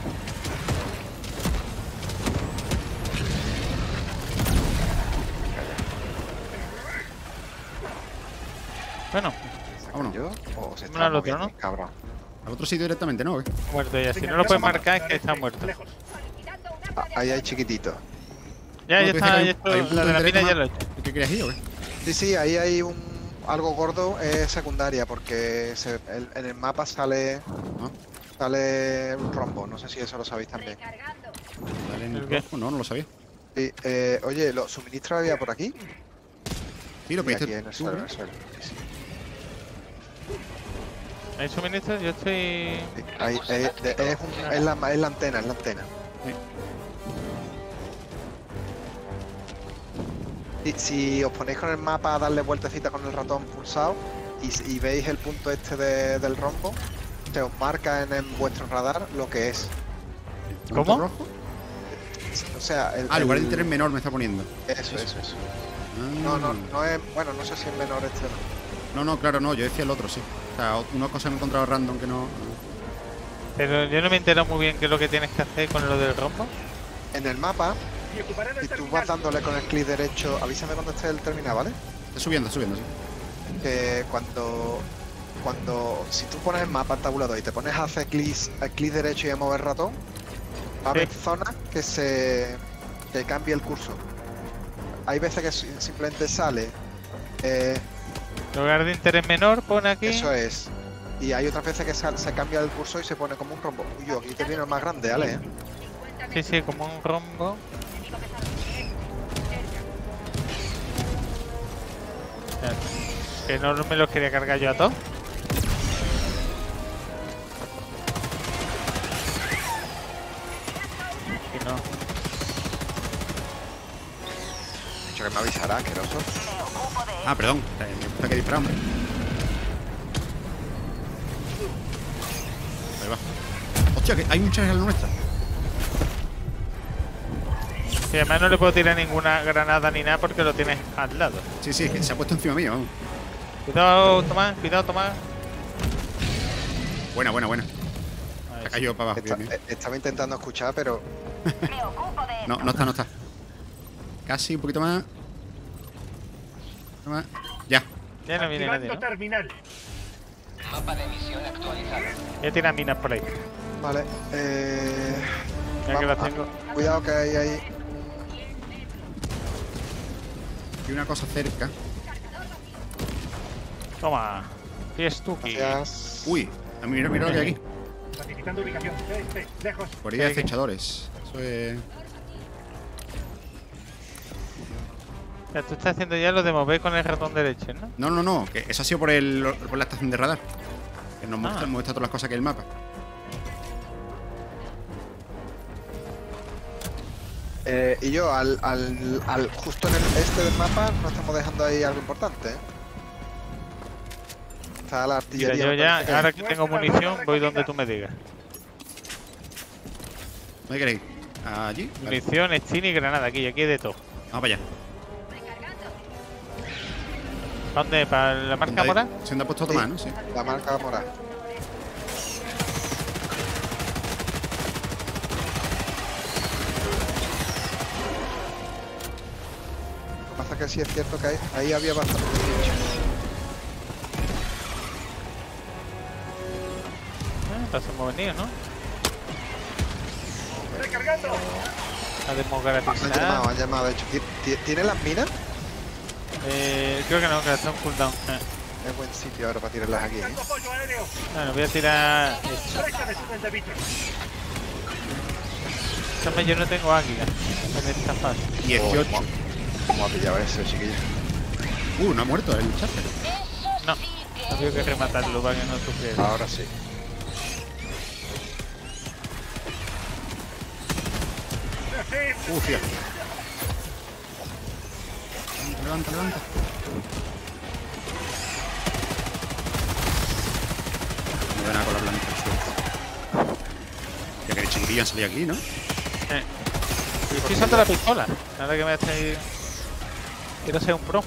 Bueno, vámonos. ¿Yo? ¿O se está Vámonos al otro, moviendo, ¿no? cabrón? Al otro sitio directamente, ¿no? ¿Eh? Muerto ya. Si no lo puedes marcar es que está muerto. Ah, ahí hay chiquitito. Ya, No, ya tú está, dices ya que hay un- está. hay un La de la punto mina ya directo lo he más. hecho. ¿Qué querías ir o qué? Sí, sí, ahí hay un algo gordo, es secundaria, porque se- el- en el mapa sale Ah, sale un rombo, no sé si eso lo sabéis también. dale en ¿El el qué? rojo. No, no lo sabía. Sí, eh, oye, ¿los suministros había por aquí? Sí, lo Sí, pediste aquí en el tú, suelo, en ¿no? el suelo. Sí, sí. ¿Hay suministros? Yo estoy... Sí, ahí, eh, de- es, un- es la, es la antena, es la antena. Y si os ponéis con el mapa a darle vueltecita con el ratón pulsado y, y veis el punto este de- del rombo, se os marca en, en vuestro radar lo que es. ¿Punto ¿Cómo? rojo? O sea, el, Ah, lugar de el- interés menor me está poniendo. Eso, eso, eso. Ah. No, no, no es. Bueno, no sé si es menor este. No, no, claro, no. Yo decía el otro, sí. O sea, una cosa me he encontrado random que no... Pero yo no me he enterado muy bien qué es lo que tienes que hacer con lo del rombo. En el mapa, Y ocuparé el si tú terminal. vas dándole con el clic derecho, avísame cuando esté el terminal, ¿vale? Está subiendo, está subiendo, sí. Que cuando. Cuando. Si tú pones el mapa en tabulador y te pones a hacer clic, a clic derecho y a mover ratón, va a haber Sí. zonas que se. que cambie el curso. Hay veces que si- simplemente sale. Eh, Lugar de interés menor, pone aquí. eso es. Y hay otras veces que sal- se cambia el curso y se pone como un rombo. Uy, yo, aquí te viene el más grande, ¿vale? Sí, sí, como un rombo. Ya, que no me los quería cargar yo a todos. Y no. Dicho que me avisará, asqueroso. Ah, perdón. eh, Me gusta que disparar, hombre. Ahí va. Hostia, que hay un charge a la nuestra. Y además no le puedo tirar ninguna granada ni nada porque lo tienes al lado. Sí, sí, que se ha puesto encima mío, vamos. Cuidado, Tomás, cuidado, Tomás. Buena, buena, buena. Ahí Ha sí. caído para abajo, Esta- bien, bien. eh, estaba intentando escuchar, pero Me ocupo de No, no está, no está. Casi, un poquito más. Un poquito más. Ya. Ya no viene nadie, Activando ¿no? terminal. Mapa de misión actualizado. Ya tiene minas por ahí. vale. Eh, Ya que las vamos, tengo. ah, cuidado que hay ahí. Hay una cosa cerca. Toma. Fiestuki. Gracias. Uy, ah, mira, mira lo que hay aquí. Facilitando ubicación. C, C, lejos. Por ahí hay Sí, sí. acechadores. Eso es. Ya, tú estás haciendo ya lo de mover con el ratón derecho, ¿no? No, no, no. Que eso ha sido por, el, por la estación de radar. Que nos muestra, Ah. muestra todas las cosas que hay en el mapa. Eh, y yo, al, al, al justo en el este del mapa, no estamos dejando ahí algo importante. ¿eh? Está la Mira, artillería. yo me ya, parece que- ahora que tengo munición, voy donde tú me digas. ¿Dónde queréis? Allí. Vale. Munición, Steam y granada, aquí, aquí hay de todo. Vamos para allá. ¿Dónde? ¿Para la marca mora? Se han puesto a tomar, ¿no? Sí. La marca morada. Lo que pasa es que sí es cierto que ahí, ahí había bastante bicho. Ah, entonces hemos venido, ¿no? Recargando. A Han llamado, desmogratizar. han llamado, de hecho. ¿Ti- ti- ¿Tiene las minas? Eh, creo que no, que las tengo cooldown. Eh. Es buen sitio ahora para tirarlas aquí. ¿eh? Dando apoyo aéreo. Bueno, voy a tirar esto. Brecha de túnel de bichos. Hombre, yo no tengo águila en esta fase. dieciocho. Oh, ¿Cómo ha pillado ese, chiquillo? Uh, no ha muerto el charger. No, había que rematarlo para que no sufriera. Ahora sí. Uf, tío. Levanta, levanta, levanta. No ven a con la blanca al suelo. Ya que de chiquitillo han salido aquí, ¿no? Eh. Estoy usando la pistola. Ahora que me estáis. Quiero ser un pro.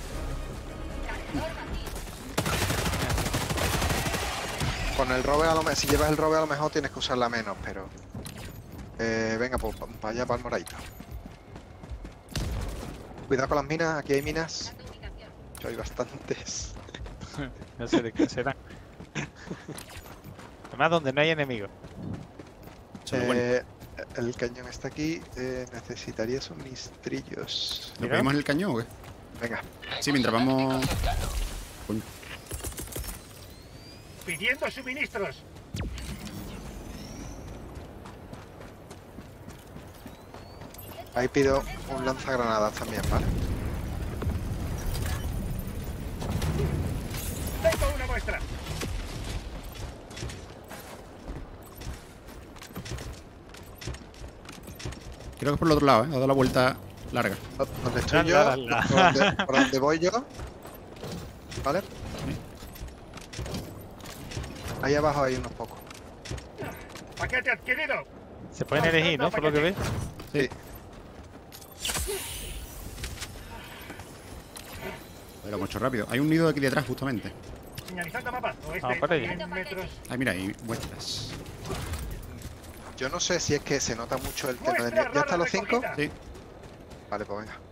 Con el robe, a lo mejor, si llevas el robe a lo mejor tienes que usarla menos, pero... Eh, venga, pues para allá, para el moradito. Cuidado con las minas, aquí hay minas. Yo hay bastantes. No sé de qué serán. Además, donde no hay enemigos. Eh, el cañón está aquí, eh, necesitaría suministrillos. ¿Lo pedimos en el cañón o qué? Venga. Sí, mientras vamos... Coño. Pidiendo suministros. Ahí pido un lanzagranadas también, ¿vale? Tengo una muestra. Creo que es por el otro lado, ¿eh? Ha dado la vuelta larga. ¿Dónde estoy yo? La, la, la. ¿Por dónde, por dónde voy yo? ¿Vale? Ahí abajo hay unos pocos. Paquete adquirido. Se pueden elegir, ¿no? Por lo que ves. Sí. Lo hemos hecho rápido. Hay un nido aquí detrás, justamente. Señalizando mapa. Oeste, Vamos para allá. cien metros. Ay, mira, hay muestras. Yo no sé si es que se nota mucho el tema de... Muestra ¿Ya están los rara cinco? recogida. Sí. Vale, pues venga.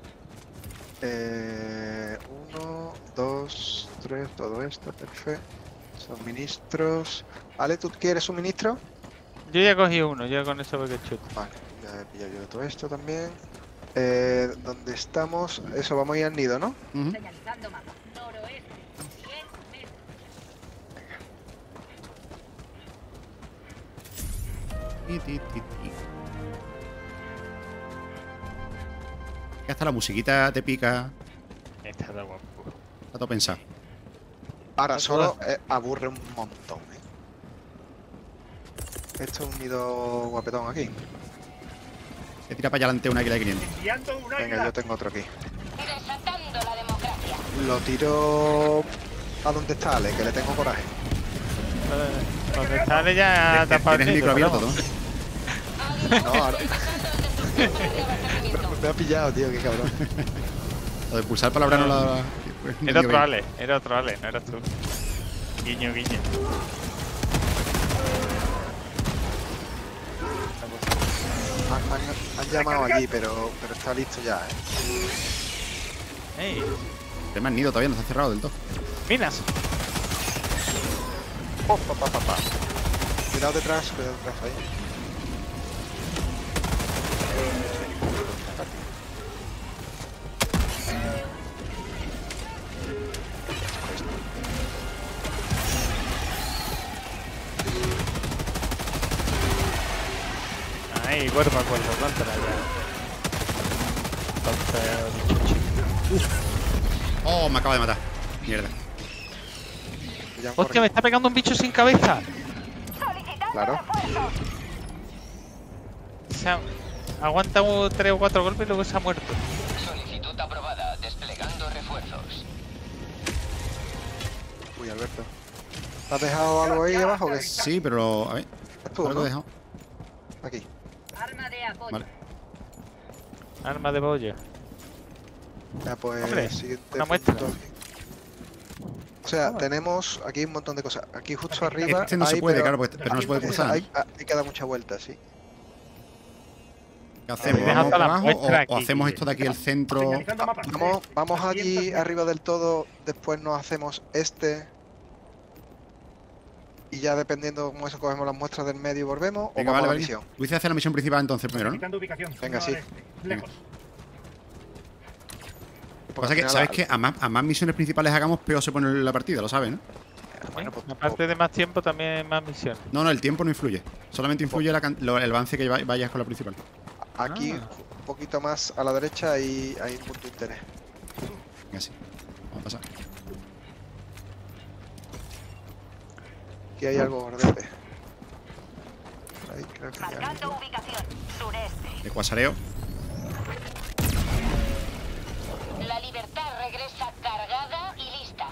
Eh, uno, dos, tres, todo esto, perfecto. Suministros. Ale, ¿tú quieres suministro? Yo ya cogí uno, ya con eso voy que chuto. Vale, ya he pillado yo todo esto también. Eh, ¿dónde estamos? Eso, vamos a ir al nido, ¿no? Uh-huh. Señalizando mapa. Noroeste. cien metros. Ti, ti, ti, ti. Que hasta la musiquita te pica. Está de guapo. Está todo pensado. Ahora solo eh, aburre un montón, ¿eh? Esto es un nido guapetón aquí. Se tira para allá adelante una águila de quinientos. Enviando un Venga, águila. yo tengo otro aquí. Desatando la democracia. Lo tiro a donde está Ale, que le tengo coraje. Donde sale ya tapado. Tienes el micro abierto, ¿no? No, ahora... me ha pillado, tío, qué cabrón. Lo de pulsar palabra no la... Era otro Ale, era otro Ale, no eras tú. Guiño, guiño. Han, han- han llamado allí, pero, pero está listo ya, ¿eh? Ey, El más nido todavía no está cerrado del todo. minas. Oh, pa, pa, pa, pa. Cuidado detrás, cuidado detrás ahí. Ahí, cuerpo a cuerpo, planta ya. Oh, me acaba de matar. Mierda. Ya Hostia, me está pegando un bicho sin cabeza. Claro. Se ha... Aguanta un, tres o cuatro golpes y luego se ha muerto. Solicitud aprobada. Desplegando refuerzos. Uy, Alberto. ¿Te has dejado algo ahí abajo o qué? Sí, pero... lo- A ver. Tú, Algo ¿no? he dejado. Aquí. Arma de apoyo. Vale. Arma de bollo. Ya, pues, Hombre, siguiente una muestra. punto aquí. O sea, tenemos aquí un montón de cosas. Aquí justo arriba. Este no se hay, puede, pero- claro, porque- pero no se puede cruzar. Hay, hay que dar mucha vuelta, sí. ¿Qué hacemos? Deja ¿Vamos hasta para la abajo o, muestra o aquí, hacemos Guille. esto de aquí el centro? Señalizando mapa. Vamos, vamos allí trescientos metros. arriba del todo, después nos hacemos este. Y ya dependiendo cómo eso cogemos las muestras del medio y volvemos. Venga, o vale, vamos a la vale. misión. Luis hace la misión principal entonces primero, ¿no? Indicando ubicación. Venga, sí. Noroeste. Lejos. Lo que pasa es que, ¿sabes qué? A más, a más misiones principales hagamos, peor se pone la partida, lo sabes, ¿no? Bueno, pues, Aparte de más tiempo, también más misiones. No, no, el tiempo no influye. Solamente influye la can- lo- el avance que va- vayas con la principal. aquí, Ah. un poquito más a la derecha, hay, hay un punto de interés. Venga, sí. Vamos a pasar. Aquí hay algo verde. Ahí creo que hay Marcando algo. ubicación. Sureste. De cuasareo. La Libertad regresa cargada y lista.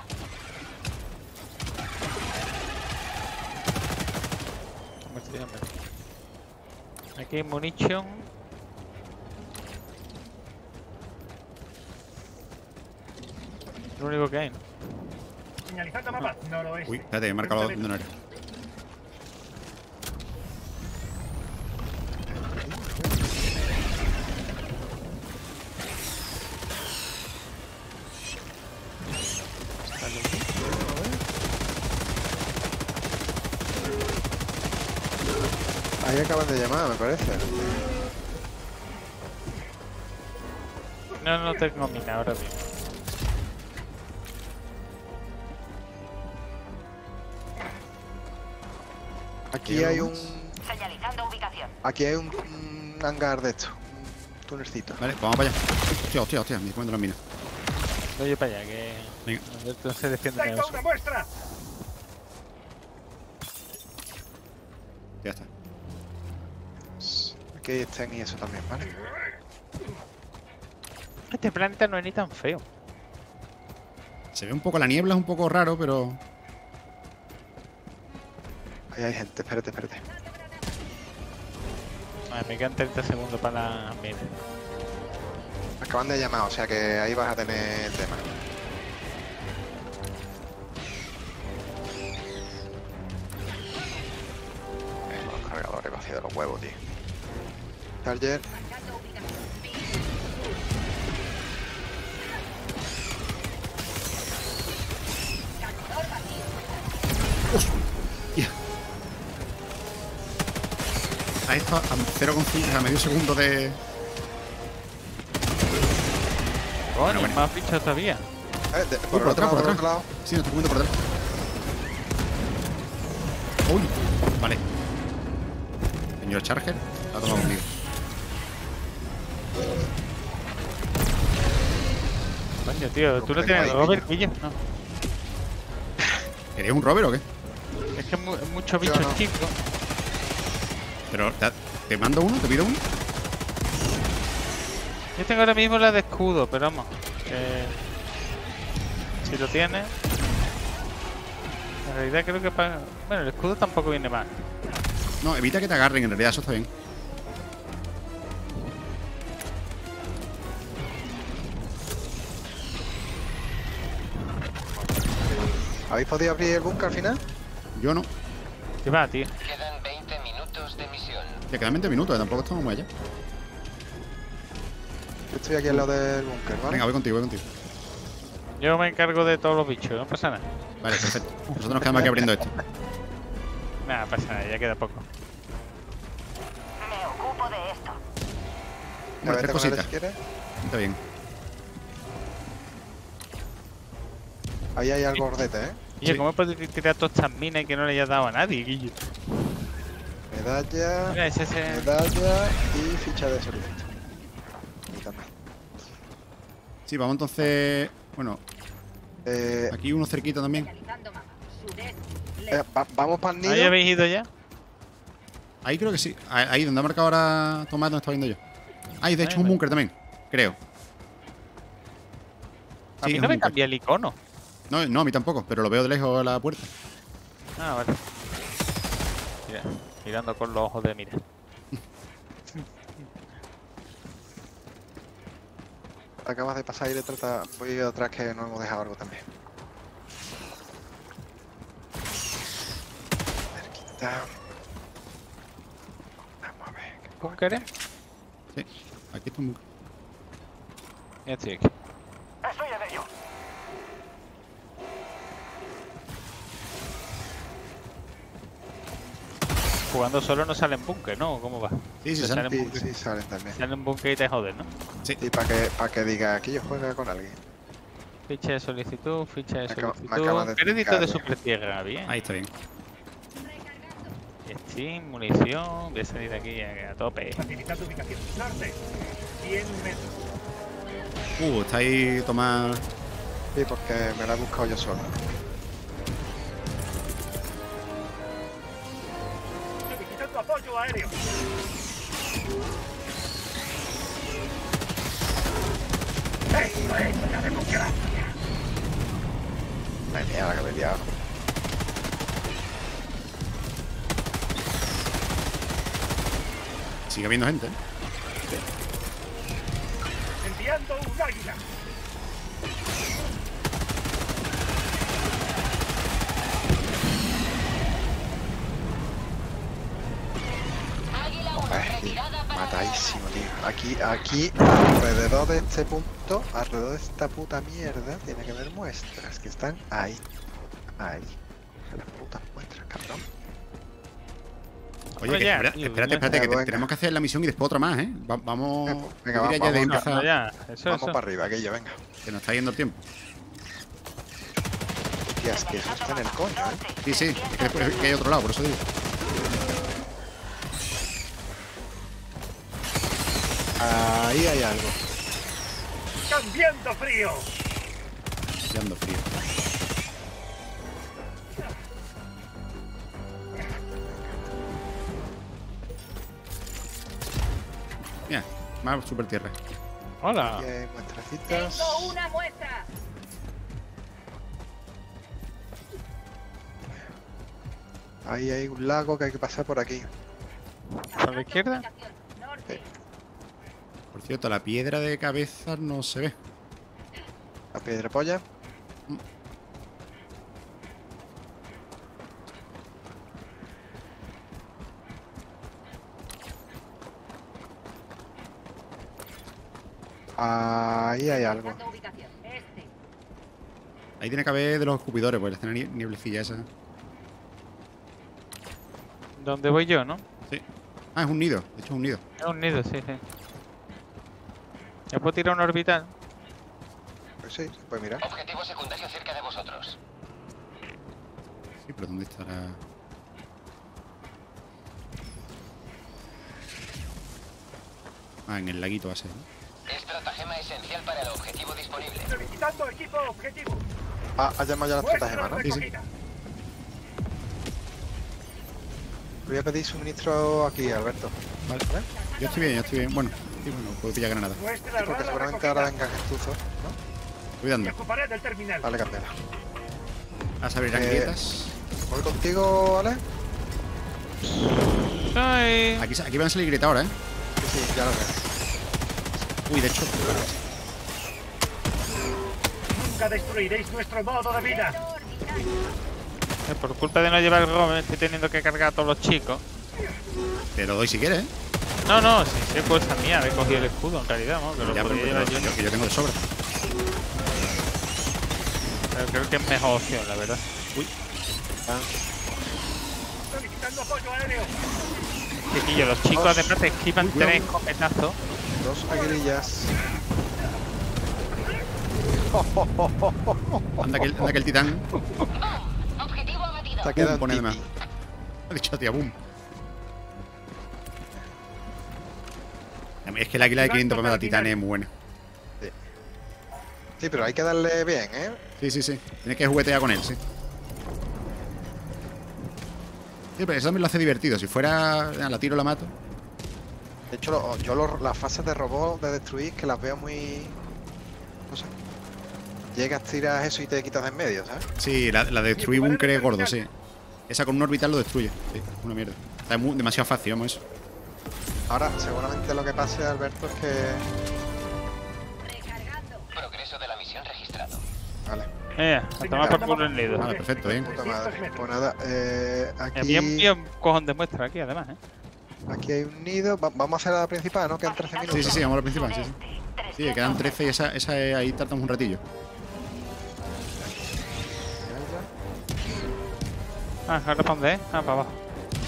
Aquí hay munición. Lo único que hay, ¿no? Señalizando mapa, noroeste. Uy, espérate, he marcado dónde no era. Ahí acaban de llamar, me parece. No, no tengo mina ahora mismo. Aquí hay un... Señalizando ubicación. Aquí hay un, un hangar de esto. Un tunelcito. Vale, vamos para allá. Hostia, hostia, hostia, me encuentro las minas. Voy para allá, que... Venga. Alberto se defiende de ¡Tengo eso. una muestra! Ya está. Aquí están y eso también, ¿vale? Este planeta no es ni tan feo. Se ve un poco la niebla, es un poco raro, pero... Ahí hay gente, espérate, espérate. Vale, me quedan treinta segundos para la mina. Acaban de llamar, o sea que ahí vas a tener el tema. Venga, los cargadores vacíos de los huevos, tío. Charger. Hostia. A esto a cero coma cinco, a medio segundo de... Coño, Bueno, bueno. más bichos todavía. Eh, de- Uy, por, por el atrás, otro por lado, atrás. por otro lado. Sí, nos está comiendo por atrás. Uy, vale. Señor Charger, la ha tomado conmigo. Coño, tío, ¿tú no Tengo tienes ahí, Robert, Guille? No. ¿Querías un rover o qué? Es que es mu- muchos Yo bichos no. chicos. Pero, ¿te, te mando uno? ¿Te pido uno? Yo tengo ahora mismo la de escudo, pero vamos. eh, si lo tienes. En realidad creo que para. Bueno, el escudo tampoco viene mal. No, evita que te agarren, en realidad eso está bien. ¿Habéis podido abrir el búnker al final? Yo no. ¿Qué va, tío? Quedan veinte minutos de misión. Te quedan veinte minutos, eh, tampoco estamos muy allá. Yo estoy aquí al lado del búnker, ¿vale? Venga, voy contigo, voy contigo. Yo me encargo de todos los bichos, no pasa nada. Vale, perfecto. Nosotros nos quedamos aquí abriendo esto. Nada, pasa nada, ya queda poco. Me ocupo de esto. Bueno, Vete tres con él cositas. si quieres. Está bien. Ahí hay algo gordete, ¿eh? Oye, Sí. ¿cómo puedes tirar todas estas minas y que no le hayas dado a nadie, Guille? Medalla, Mira, ese ese. medalla y ficha de solicitud. Y también. Sí, vamos entonces... Bueno, Eh, aquí uno cerquita también. Señalizando mapa. Sudeste. eh, va- vamos para el nido. ¿Ahí habéis ido ya? Ahí creo que sí. Ahí, ahí donde ha marcado ahora Tomás, donde estaba viendo yo. Ahí, de hecho, Ahí, es un vale. búnker también. Creo. A Sí, mí es no un me búnker. cambia el icono. No, no, a mí tampoco, pero lo veo de lejos a la puerta. Ah, vale. Mira, mirando con los ojos de mira. Acabas de pasar y le trata. Voy atrás que no hemos dejado algo también. Cerquita. Vamos a ver. ¿Búnkeres? Sí, aquí está un búnker. Ya estoy aquí. Estoy en ello. Jugando solo no sale en búnker, ¿no? ¿Cómo va? Sí, sí, Te sale. sale en Sí, búnker. sí, salen también. Sale en búnker y te jodes, ¿no? Y para que, para que diga que yo juega con alguien. Ficha de solicitud, ficha de Me acaba- me solicitud. acaba de Crédito de explicar, supertierra, bien. Ahí está bien. Steam, munición. Voy a salir de aquí a, a tope. Facilitando ubicación. Norte. cien metros. Uh, está ahí Tomás. Sí, porque me la he buscado yo solo. Solicitando apoyo aéreo. Esto es la democracia. Madre mía, la que me he liado. Sigue habiendo gente, ¿eh? Enviando un águila. Ay, matadísimo, tío. Aquí, aquí, alrededor de este punto, alrededor de esta puta mierda, tiene que haber muestras que están ahí. Ahí. Las putas muestras, cabrón. Oye, que, espera, espérate, espérate, que te- tenemos que hacer la misión y después otra más, ¿eh? Va- vamos. Venga, yo diría vamos, ya de vamos, empezar, ya, eso, Vamos eso. para arriba, aquello, venga. que nos está yendo el tiempo. Hostia, es que eso está en el coño, ¿eh? Sí, sí, es que, después- es que hay otro lado, por eso digo. Ahí hay algo. Cambiando frío. Ya ando frío. Mira, más super tierra. Hola. Aquí hay muestracitas. Tengo una muestra. Ahí hay un lago que hay que pasar por aquí. ¿Por la izquierda? Por cierto, la piedra de cabeza no se ve. La piedra polla. Ahí hay algo. Este. Ahí tiene que haber de los escupidores, pues la nie- nieblecilla esa. ¿Dónde voy yo, no? Sí. Ah, es un nido. De hecho, es un nido. Es un nido, sí, sí. ¿Ya puedo tirar un orbital? Pues sí, se puede mirar. Objetivo secundario cerca de vosotros. Sí, pero ¿dónde estará? Ah, en el laguito va a ser, ¿no? Estratagema esencial para el objetivo disponible. Solicitando equipo objetivo. Ah, ha llamado ya la Muestra estratagema, ¿no? Sí, sí. recogida. Voy a pedir suministro aquí, Alberto. Vale. Yo estoy bien, yo estoy bien. Bueno, sí, bueno, puedo pillar granada. Muestra Porque rara seguramente recogida. ahora vengan gestuzos, ¿no? Cuidando. Me ocuparé del terminal. Vale, candela. A abrir las Eh, grietas. ¿Voy contigo, Ale? Ay. Aquí, sa- aquí van a salir grietas ahora, ¿eh? Sí, sí, ya lo veo. Uy, de hecho. Nunca destruiréis nuestro modo de vida. Eh, Por culpa de no llevar el G O M estoy teniendo que cargar a todos los chicos. Te lo doy si quieres, ¿eh? No, no, si es cosa mía, he cogido el escudo en realidad, ¿no? Que lo Ya, pero, podría pero- llevar yo. yo, que yo tengo de sobra. Pero creo que es mejor opción, la verdad. Uy, Solicitando apoyo aéreo. Chiquillo, los chicos Dos. además te esquivan Uy, cuidado. tres escopetazos. Dos aguilillas. anda que, el- anda que el titán. Objetivo abatido. Te queda Boom, pone un de más. titi. Ha dicho tía, boom. Es que el águila de quinientos para matar titanes es muy buena. Sí, pero hay que darle bien, ¿eh? Sí, sí, sí. Tienes que juguetear con él, sí. Sí, pero eso también lo hace divertido. Si fuera ah, la tiro la mato. De hecho, lo- yo lo- las fases de robot de destruir que las veo muy... No sé. Llegas, tiras eso y te quitas de en medio, ¿sabes? Sí, la, la de destruir búnker es gordo, sí. Esa con un orbital lo destruye. Sí, una mierda. Está muy- demasiado fácil, vamos eso. Ahora, seguramente lo que pase, Alberto, es que... Progreso de la misión registrado. Vale. Eh, a tomar por culo el nido. Vale, perfecto, bien. Puta madre. Pues nada, eh, Había un aquí, tío un cojón de muestra aquí, además, ¿eh? aquí hay un nido. Va- vamos a hacer la principal, ¿no? Quedan trece minutos. Sí, sí, sí, vamos a la principal, sí, sí. Sí, que quedan trece y esa, esa es- ahí tardamos un ratillo. Ah, ahora para dónde, ¿eh? Ah, para abajo.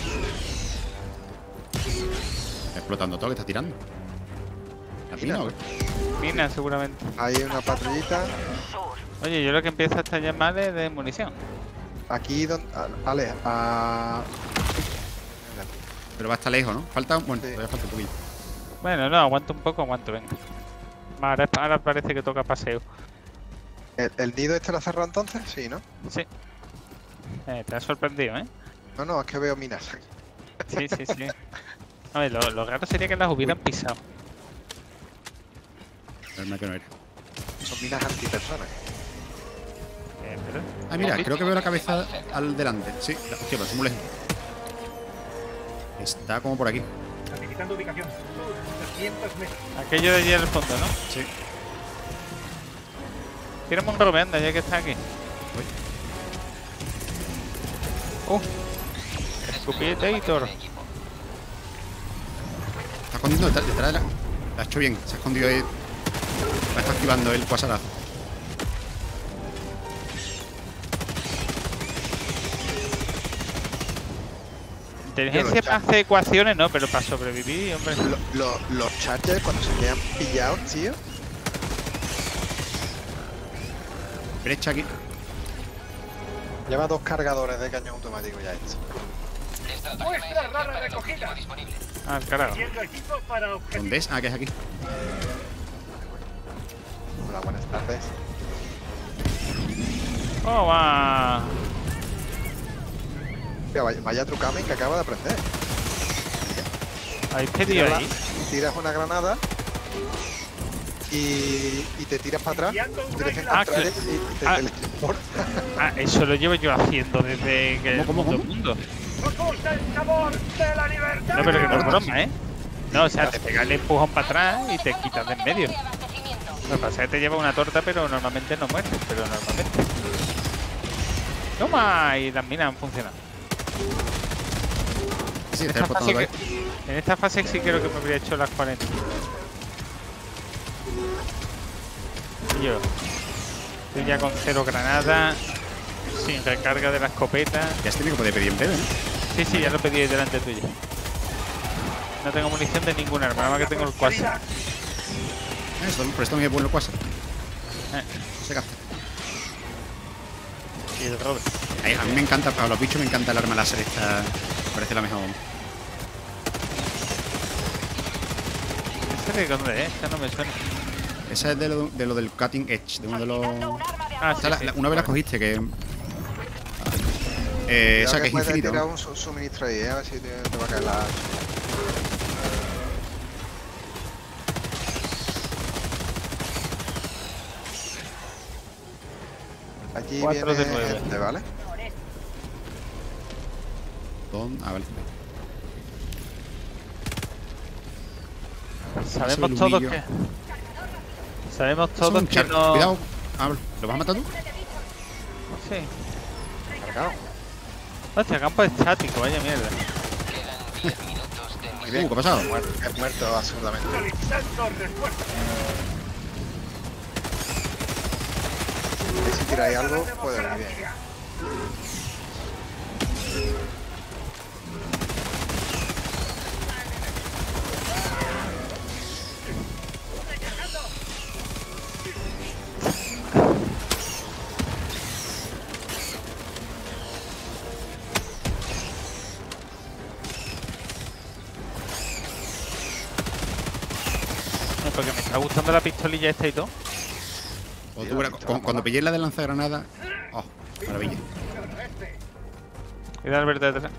Está explotando todo, que está tirando. ¿La pina o qué? Mina, seguramente. Hay una patrullita. Oye, yo lo que empiezo a estallar mal es de munición. Aquí donde... Ale, a... Pero va hasta lejos, ¿no? Falta, bueno, todavía falta un poquillo. Bueno, no, aguanto un poco, aguanto, venga. Ahora, ahora parece que toca paseo. ¿El, el nido este lo ha cerrado entonces? Sí, ¿no? Sí. Eh, te has sorprendido, ¿eh? No, no, es que veo minas aquí. Sí, sí, sí. A ver, lo, lo raro sería que las hubieran pisado. Verme que no era. Son minas antipersonas. Eh, pero... Ah, mira, creo que veo la cabeza al delante. Sí, la, hostia, pero está muy lejos. Está como por aquí. Notificando ubicación. Sur, doscientos metros. Aquello de allí al fondo, ¿no? Sí. Tírame un robe, anda, ya que está aquí. Uy. Uh. Escupitator. Está escondiendo detrás, detrás de la... La ha hecho bien. Se ha escondido ahí. La está activando el cuasarazo. Inteligencia para hacer ecuaciones, no, pero para sobrevivir, hombre. Lo- lo- los chargers cuando se quedan pillados, tío. Brecha aquí. Lleva dos cargadores de cañón automático ya esto. Muestra rara recogida. Ah, carajo. Siguiendo equipo para objetivo. ¿Dónde es? Ah, que es aquí. Hola, buenas tardes. Oh, va. Mira, vaya, vaya trucamen que acaba de aprender. Ahí te dio Tiras la- ahí. Tiras una granada y, y te tiras para atrás. Dirección Ah, contraria que- y, y te ah. teletransporta. Ah, eso lo llevo yo haciendo desde que ¿Cómo, cómo, el cómo? mundo. ¡Os gusta el sabor de la libertad! No, pero que no es broma, ¿eh? No, o sea, te pega el empujón para atrás y te quitas de en medio. Lo que pasa es que te lleva una torta, pero normalmente no mueres, pero normalmente. Toma, y las minas han funcionado. Sí, En está esta, fase explotando ahí. que- en esta fase sí creo que me habría hecho las cuarenta. Y yo estoy ya con cero granadas, sin recarga de la escopeta. Ya se tiene que poder pedir en breve, ¿no? Sí, sí, ya lo pedí ahí delante tuyo. No tengo munición de ningún arma, nada más que tengo el quasar. Esto, pero esto me bueno el quasar. Eh, Se gasta. y el robe. Ay, a mí me encanta, para los bichos me encanta el arma láser esta. Me parece la mejor. ¿Ese de dónde es? Esta no me suena. Esa es de lo, de lo del cutting edge, de uno de los. Ah, Esta sí, la- sí. la- una vez la cogiste, que. Eh, esa Cuidado que es puedes infinita. tirar ¿no? un su- suministro ahí, ¿eh? A ver si te, te va a caer la... Allí Cuatro viene de nueve. gente, ¿vale? ¿Dónde? Ah, vale. Sabemos Ese todos lumillo. que. Sabemos Eso es todos un que char- no. Cuidado. Ah, ¿lo vas a matar tú? Sí. Cargado. Hostia, campo estático, vaya mierda. Muy bien. Uh, ¿qué ha pasado? Muerto, es muerto absolutamente. Solicitando respuesta. Y si tiráis algo, puede venir bien. No, porque me está gustando la pistolilla esta y todo. O tú, verás, cu- cuando pillé la de lanzagranada. Oh, maravilla. Cuidado al verde detrás.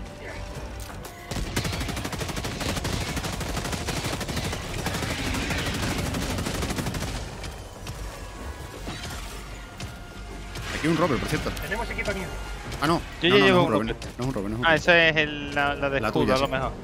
Aquí hay un rover, por cierto. Tenemos equipamiento. Ah, no. Yo no, ya no, llevo no, es un un rover. rover. No es un rover, no es un Ah, rover. esa es el- la, la de La escudo, tuya, a lo sí. mejor.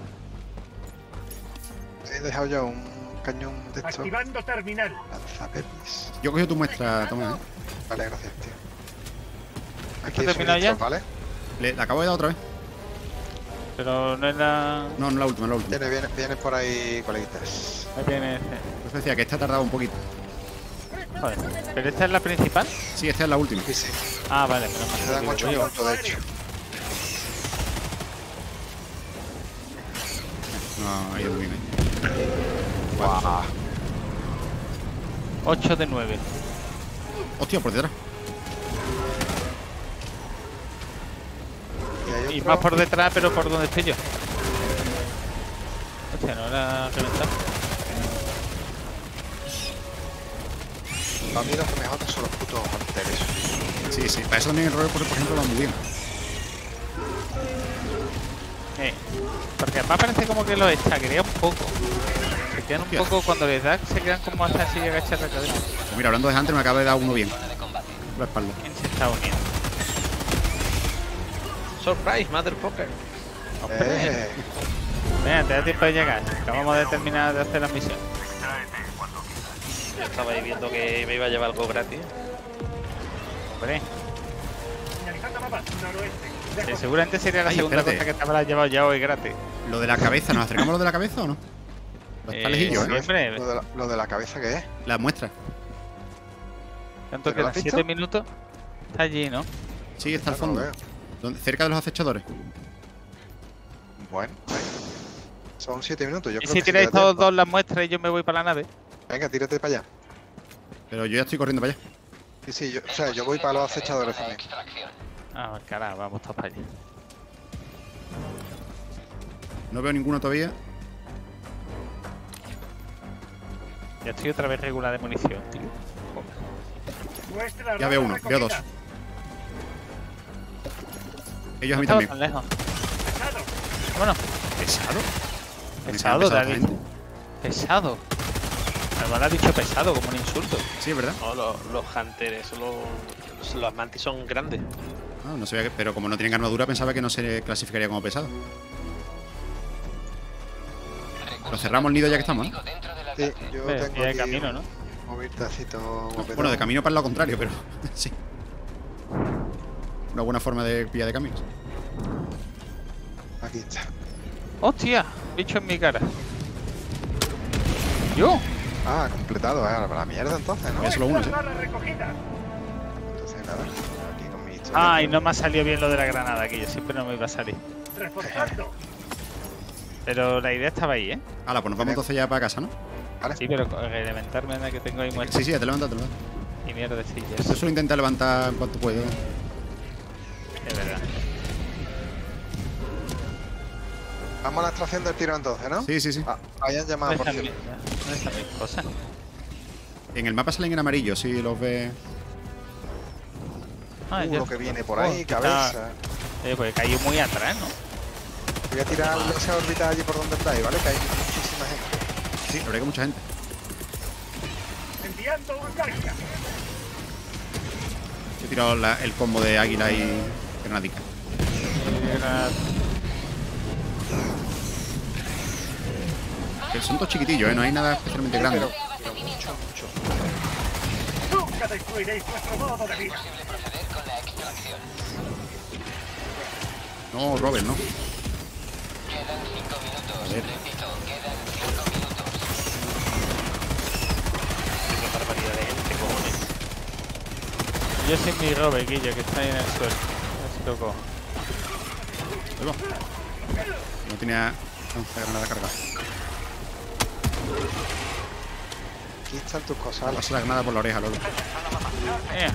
He dejado yo un cañón de esto. Activando terminal. Lanzaperlis. Yo cogí tu muestra, toma, ¿eh? Vale, gracias, tío. ¿Está hay terminado ya? suministros, ¿vale? Le, la acabo de dar otra vez. Pero no es la. No, no la última, no la última. Viene, viene, viene por ahí coleguitas. Ahí tiene ese. Pues decía que esta tardaba un poquito. Joder. ¿Pero esta es la principal? Sí, esta es la última. Sí, sí. Ah, vale, menos mal. Te dan Digo, ocho oye, minutos, de hecho. No, ha ido muy bien. Guau. ocho de nueve. Hostia, por detrás. Y hay Y otro. más por detrás, pero por donde estoy yo. Hostia, no la ha reventado. Para mí los que me jodan son los putos anteriores. Sí, sí. Para eso también el rover, por por ejemplo, va muy bien. Eh, porque además parece como que lo estagrea un poco. Se quedan un Hostia. poco, cuando les da, se quedan como hasta así y agachar la cabeza. Pues mira, hablando de Hunter, me acaba de dar uno bien. Por la espalda. ¿Quién se está uniendo? Surprise, motherfucker. Eh, Venga, te da tiempo de llegar. Acabamos de terminar de hacer la misión. Yo estaba ahí viendo que me iba a llevar algo gratis. Hombre, Señalizando mapa, noroeste. eh, seguramente sería la Ay, segunda espérate. cosa que te habrás llevado ya hoy gratis. Lo de la cabeza, ¿nos acercamos a lo de la cabeza o no? Pues está Eh, lejillo, sí, ¿eh? hombre. lo, de la, lo de la cabeza, ¿qué es? La muestra. ¿Cuánto ¿Pero lo quedan? has visto? ¿Siete minutos? Está allí, ¿no? Sí, está al No lo fondo. veo. Donde- cerca de los acechadores. Bueno, venga. Son siete minutos. Yo ¿Y creo si que sí tiráis queda todos tiempo. dos las muestras y yo me voy para la nave? Venga, tírate para allá. Pero yo ya estoy corriendo para allá. Sí, sí, yo, o sea, yo voy para los acechadores también. Ah, carajo, vamos todos para allá. No veo ninguno todavía. Ya estoy otra vez regular de munición, tío. Muestra Ya veo uno, recogida. veo dos. Ellos a mí No estaba también. tan lejos. Pesado. Bueno, ¿Pesado? pesado, pesado David. esta gente. Pesado. Además ha dicho pesado como un insulto. Sí, es verdad. No, los, los Hunters, eso los, los mantis son grandes. No, no sabía que, pero como no tienen armadura pensaba que no se clasificaría como pesado. Lo cerramos el nido ya que estamos, ¿no? Sí, yo Pero tengo tiene aquí camino, ¿no? un moviltacito. Bueno, de camino para el lado contrario, pero sí. Una buena forma de pillar de caminos. Aquí está. ¡Hostia! Bicho en mi cara. ¿Yo? Ah, completado, eh, para la mierda entonces, ¿no? Ya solo uno, ¿sí? Muestra recogida. Entonces nada, aquí con mi historia. Ay, no me ha salido bien lo de la granada, que yo siempre no me iba a salir. Reforzando. Pero la idea estaba ahí, ¿eh? Hala, pues nos vamos entonces ya para casa, ¿no? Sí, pero con el elementarme anda que tengo ahí muerto. Sí, sí, ya te levantas, te levantas. Y mierdecillas. Yo suelo intentar levantar en cuanto puedo. Es verdad. Vamos a la extracción del tiro entonces, ¿no? Sí, sí, sí. Ah, hayan llamado ¿Dónde por están, cierto. mis, ¿Dónde están mis cosas? En el mapa salen en amarillo, si los ves. Ah, Uh, ya. lo que viene por Oh, ahí, que cabeza. está- Eh, pues cayó muy atrás, ¿no? Voy a tirar esa órbita allí por donde estáis, ¿vale? Que hay muchísima gente. Sí, la verdad que mucha gente. Enviando una carga. He tirado la- el combo de águila y granadica. Era- Que son todos chiquitillos, ¿eh? No hay nada especialmente grande. Nunca destruiréis nuestro modo de vida. No, Robert, no. Quedan cinco minutos. A ver. Repito, quedan cinco minutos. Qué barbaridad de gente, cojones. Yo soy mi Robert, Guillo, que está ahí en el suelo. A ver si lo cojo. Ahí va. No tenía lanza granada cargada. Aquí están tus cosas. Pasa la granada por la oreja, Lolo. Eh,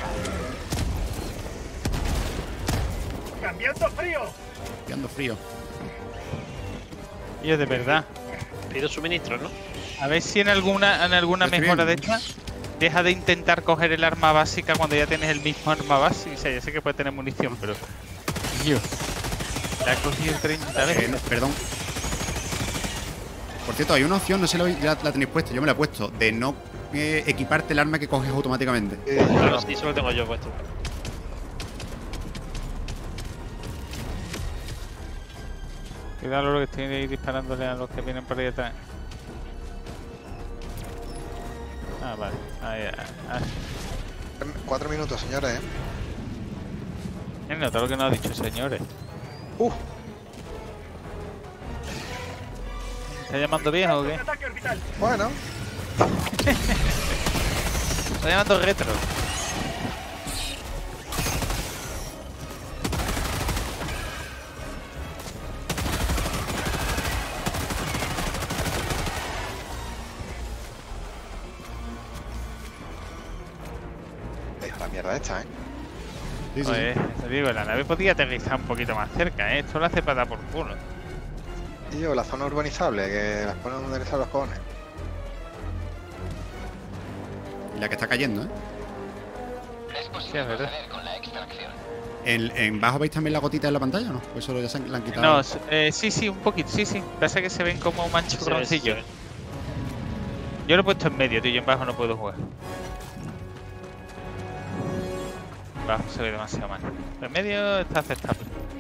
Cambiando frío. Quedando frío. Guillo, de verdad. Pido suministros, ¿no? A ver si en alguna, en alguna Estoy mejora de bien. estas deja de intentar coger el arma básica cuando ya tienes el mismo arma básica. O sea, ya sé que puede tener munición, pero. Guillo. La he cogido treinta Eh, veces. no, perdón. Por cierto, hay una opción, no sé si la, la tenéis puesta, yo me la he puesto, de no eh, equiparte el arma que coges automáticamente. Eh, Claro, sí, eso lo tengo yo puesto. Cuidado lo que estoy ahí disparándole a los que vienen por ahí atrás. Ah, vale. Ahí, ah, Cuatro minutos, señores, ¿eh? ah. No, todo lo que nos ha dicho, señores. Uh, ¿Está llamando viejo o qué? Ataque orbital. bueno. Está llamando retro. Deja la mierda esta, ¿eh? Sí, sí, Oye, te digo, la nave podía aterrizar un poquito más cerca, ¿eh? Esto lo hace para dar por culo. Tío, la zona urbanizable, que las ponen donde les salen los cojones. sí. Y la que está cayendo, ¿eh? Es Sí, posible es verdad. proceder con la extracción. ¿En, en bajo veis también la gotita en la pantalla o no? Pues eso ya se han- la han quitado. No, s- eh, sí, sí, un poquito, sí, sí. Pasa que se ven como Se ve, manchurroncillos. se ve. Yo lo he puesto en medio, tío. Yo en bajo no puedo jugar. Bajo se ve demasiado mal. En medio está aceptable.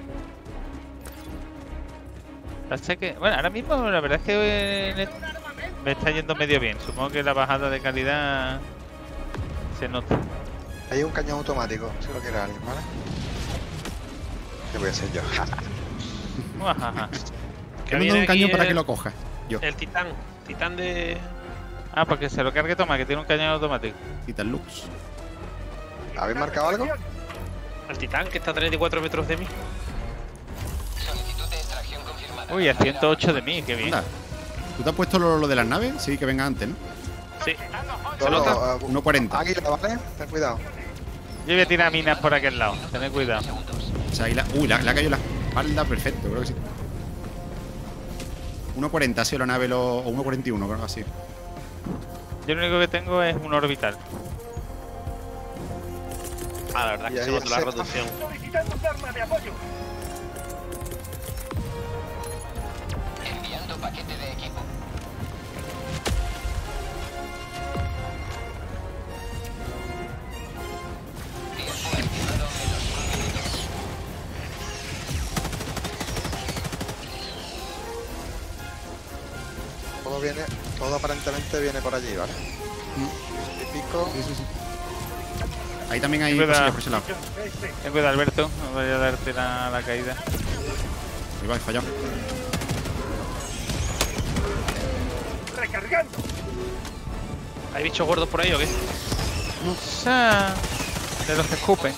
Hasta que, bueno, ahora mismo la verdad es que me está yendo medio bien. Supongo que la bajada de calidad se nota. Hay un cañón automático, si lo quiere alguien, ¿vale? Que voy a ser yo. Que me da un cañón para que lo coja. Yo. El titán. Titán de... Ah, porque se lo cargue toma, que tiene un cañón automático. Titán Lux. ¿Habéis marcado algo? El titán, que está a treinta y cuatro metros de mí. Uy, a ciento ocho de mí, qué bien. Anda. ¿Tú te has puesto lo, lo de las naves? Sí, que venga antes, ¿no? Sí. ¿Se nota? uno cuarenta. Águila, ¿vale? Ten cuidado. Yo voy a tirar minas por aquel lado, tened cuidado. Esa águila... Uy, le ha caído la espalda, perfecto, creo que sí. uno cuarenta ha sido la nave, lo... o uno cuarenta y uno, creo que así. Yo lo único que tengo es un orbital. Ah, la verdad es que se nota la reducción. Solicitando un arma de apoyo. Enviando paquete de equipo. Tiempo estimado menos un minuto. Todo viene, todo aparentemente viene por allí, ¿vale? Mm. Y pico. Sí, sí, sí. Ahí también hay Ten cuidado. cosillas por ese lado. Ten cuidado, Alberto, no vaya a darte la, la caída. Ahí va, he fallado. Recargando. ¿Hay bichos gordos por ahí o qué? No sé. De los que escupen.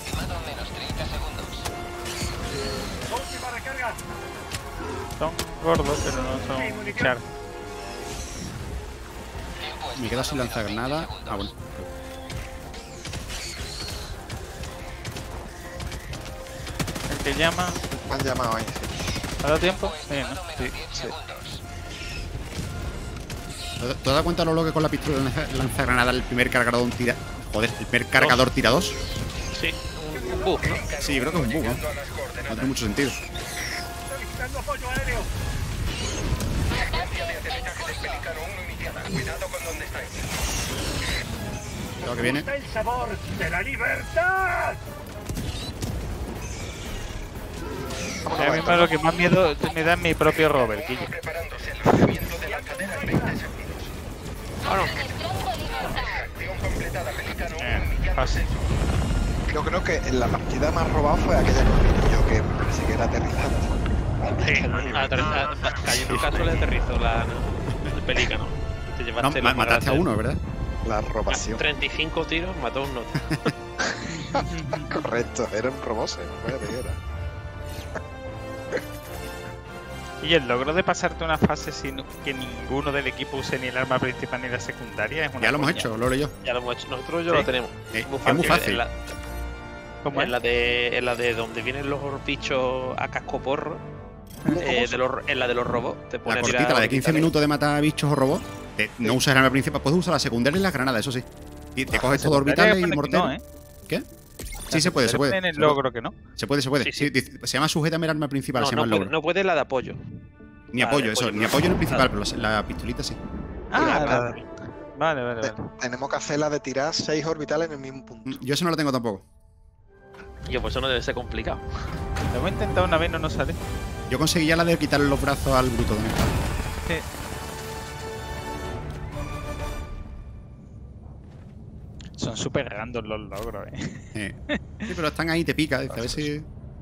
Última recarga. Son gordos, pero no son char. Me quedo sin lanzagranada. Ah, bueno. El que llama. Me han llamado ahí, sí. ¿Ha dado tiempo? Sí, ¿no? Sí, sí. ¿Te has dado cuenta lo que con la pistola de lanzagranada el primer cargador tira... Joder, el primer cargador tira dos? Sí, un, un bug, ¿no? Sí, creo que es un bug, ¿no? No tiene mucho sentido. Solicitando apoyo aéreo. Cuidado con donde estáis. Creo que viene. Está el sabor de la libertad. A mí lo que más miedo me da es mi propio Robert, Quillo. Preparándose el lanzamiento de lanzadera en veinte segundos. Claro. Acción completada, Pelicano. Eh, fácil. Yo creo que en la partida más robada fue aquella con yo que me parece que era aterrizante. Sí, aterriza- cayó en caso le aterrizó la, el pelícano. Te No, llevaste ma- lo más mataste a grande. uno, ¿verdad? La robación. treinta y cinco tiros, mató a uno. Correcto, era un robose, no vaya que era. Y el logro de pasarte una fase sin que ninguno del equipo use ni el arma principal ni la secundaria es una Ya lo hemos coña. hecho, Lolo y yo. Ya lo hemos hecho. Nosotros ya ¿Sí? lo tenemos. Eh, Muy es muy fácil. En la, ¿Cómo en es? la de, en la de donde vienen los bichos a cascoporro. Eh, de los, en la de los robots. Te pone La a tirar cortita, la de quince orbitales. minutos de matar bichos o robots. Te- no usas el arma principal, puedes usar la secundaria y las granadas, eso sí. Y te coges todo secundaria orbitales y pone que morteros. no, ¿eh? ¿Qué? Sí, se puede, se puede. En el Se puede. logro que no. Se puede, se puede. Sí, Sí, sí. dice- se llama sujétame el arma principal, No, se no, llama el puede, logro. no puede la de apoyo. Ni la de apoyo, eso, apoyo, ni no. apoyo en el principal, Claro. pero la, la pistolita sí. Ah, Claro. vale. Vale, vale, Te- vale. tenemos que hacer la de tirar seis orbitales en el mismo punto. Mm, Yo eso no lo tengo tampoco. Yo, pues eso no debe ser complicado. Lo hemos intentado una vez, no nos sale. Yo conseguí ya la de quitarle los brazos al bruto también. Sí. Son súper random los logros, eh. Eh. Sí, pero están ahí, te pica. Dice, a ver si.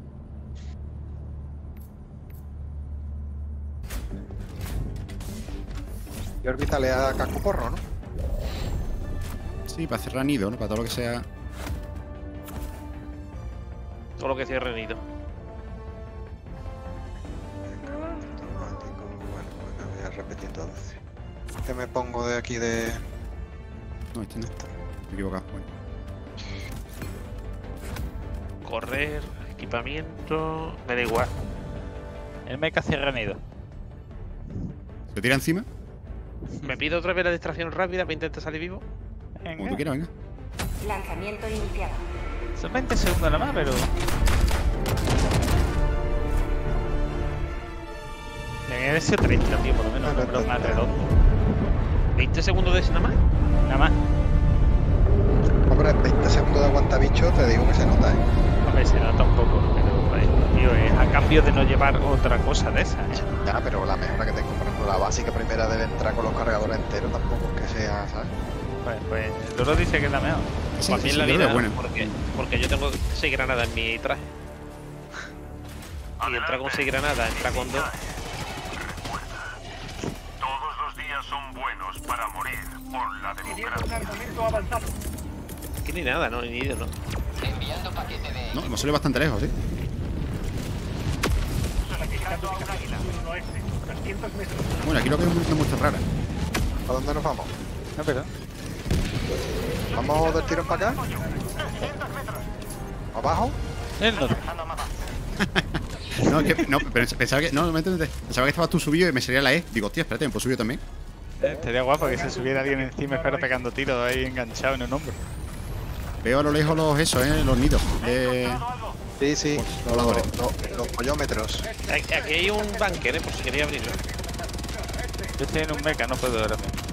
Y orbitales a casco porro, ¿no? Sí, para cerrar nido, ¿no? Para todo lo que sea. Todo lo que cierre nido. Automático, bueno, pues me voy a repetir entonces. Que me pongo de aquí de. No, este no. Me he equivocado. Bueno. Correr, equipamiento. Me da igual. El mecha cierra nido. ¿Se tira encima? Me pido otra vez la distracción rápida para intentar salir vivo. Como tú Venga. quieras, venga. Lanzamiento iniciado. Son veinte segundos nada más, pero. Debería haber sido treinta, tío, por lo menos. Un número más redondo. ¿veinte segundos de ese nada más? Nada más. Hombre, veinte segundos de aguantabicho, te digo que se nota, ¿eh? Hombre, se nota un poco, pero eh, tío, es a cambio de no llevar otra cosa de esa, ¿eh? Ya, pero la mejora que tengo, por ejemplo, la básica primera debe entrar con los cargadores enteros, tampoco es que sea, ¿sabes? Pues, pues el Doro dice que es la mejor. Sí, Para mí sí, en la yo creo que vida, es buena. porque, porque yo tengo seis granadas en mi traje. Y entra con seis granadas, entra con dos. Todos los días son buenos para morir por la democracia. avanzado. Aquí ni nada, no, ni ido, no. Enviando paquete de... No, hemos salido bastante lejos, ¿sí? Solicitando a un águila. Suroeste. trescientos metros. Bueno, aquí lo que hay una muestra rara. ¿A dónde nos vamos? No, pero... ¿Vamos del tirón para acá? ¿Abajo? Él no. No, es que, no, pens- pensaba que. No, no me entiendes. Pensaba que estabas tú subido y me salía la E. Digo, hostia, espérate, me puedo subir yo también. Eh, Estaría guapo que se subiera alguien encima, espero pegando tiros ahí enganchado en un hombro. Veo a lo lejos los esos, eh, los nidos. De... Sí, sí, los, voladores. los, los pollómetros. Aquí aquí hay un bunker, ¿eh? Por si quería abrirlo. Yo estoy en un mecha, no puedo ahora mismo.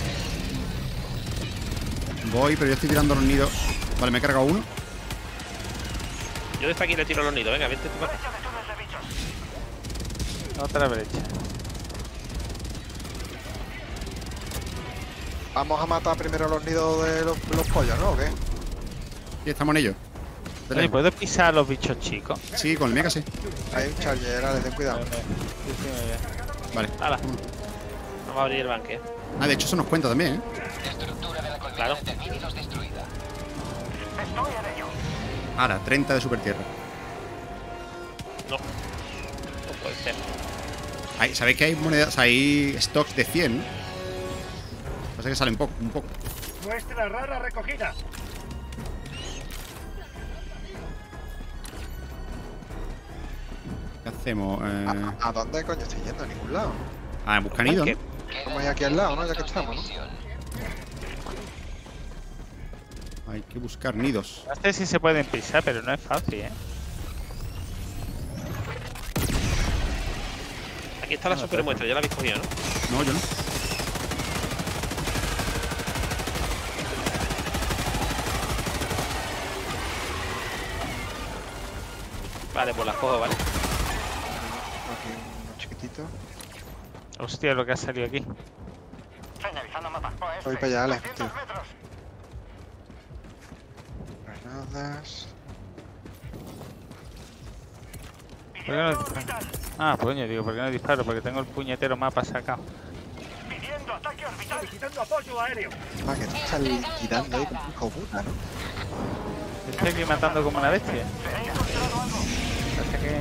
Voy, pero yo estoy tirando los nidos. Vale, me he cargado uno. Yo desde aquí le tiro los nidos, venga, vente tú para acá. Otra brecha. Vamos a matar primero los nidos de los, los pollos, ¿no? ¿O qué? Y estamos en ello. De Oye, lejos. ¿puedo pisar a los bichos chicos? Sí, con el mecha sí. Hay un charger, ale, ten cuidado. Sí, sí, me ve. Vale. Hala. Vamos a abrir el bunker. Ah, de hecho eso nos cuenta también, ¿eh? Estructura de la colmena Claro. de termínidos destruida. Ahora, treinta de super tierra. No. No puede ser. Hay- ¿Sabéis que hay monedas, hay stocks de cien? ¿no? Pasa que salen poco, un poco. Muestra rara recogida. ¿Qué hacemos? Eh... ¿A, a dónde coño estoy yendo? A ningún lado. Ah, en buscar nidos, ¿no? Como hay aquí al lado, ¿no? Ya que estamos, ¿no? Hay que buscar nidos. No sé si se pueden pisar, pero no es fácil, ¿eh? Aquí está la super muestra, ya la habéis cogido, ¿no? No, yo no. Vale, pues las cojo, ¿vale? Aquí uno chiquitito. Hostia, lo que ha salido aquí. Finalizando mapa. Voy para allá, Ale. tío. Granadas. ¿Por qué no disparo? Ah, coño, digo, ¿por qué no disparo? Porque tengo el puñetero mapa sacado. Pidiendo ataque orbital. Solicitando apoyo aéreo. Ah, que tú estás liquidando ahí como un hijo puta, ¿no? Estoy aquí matando como una bestia. Parece que...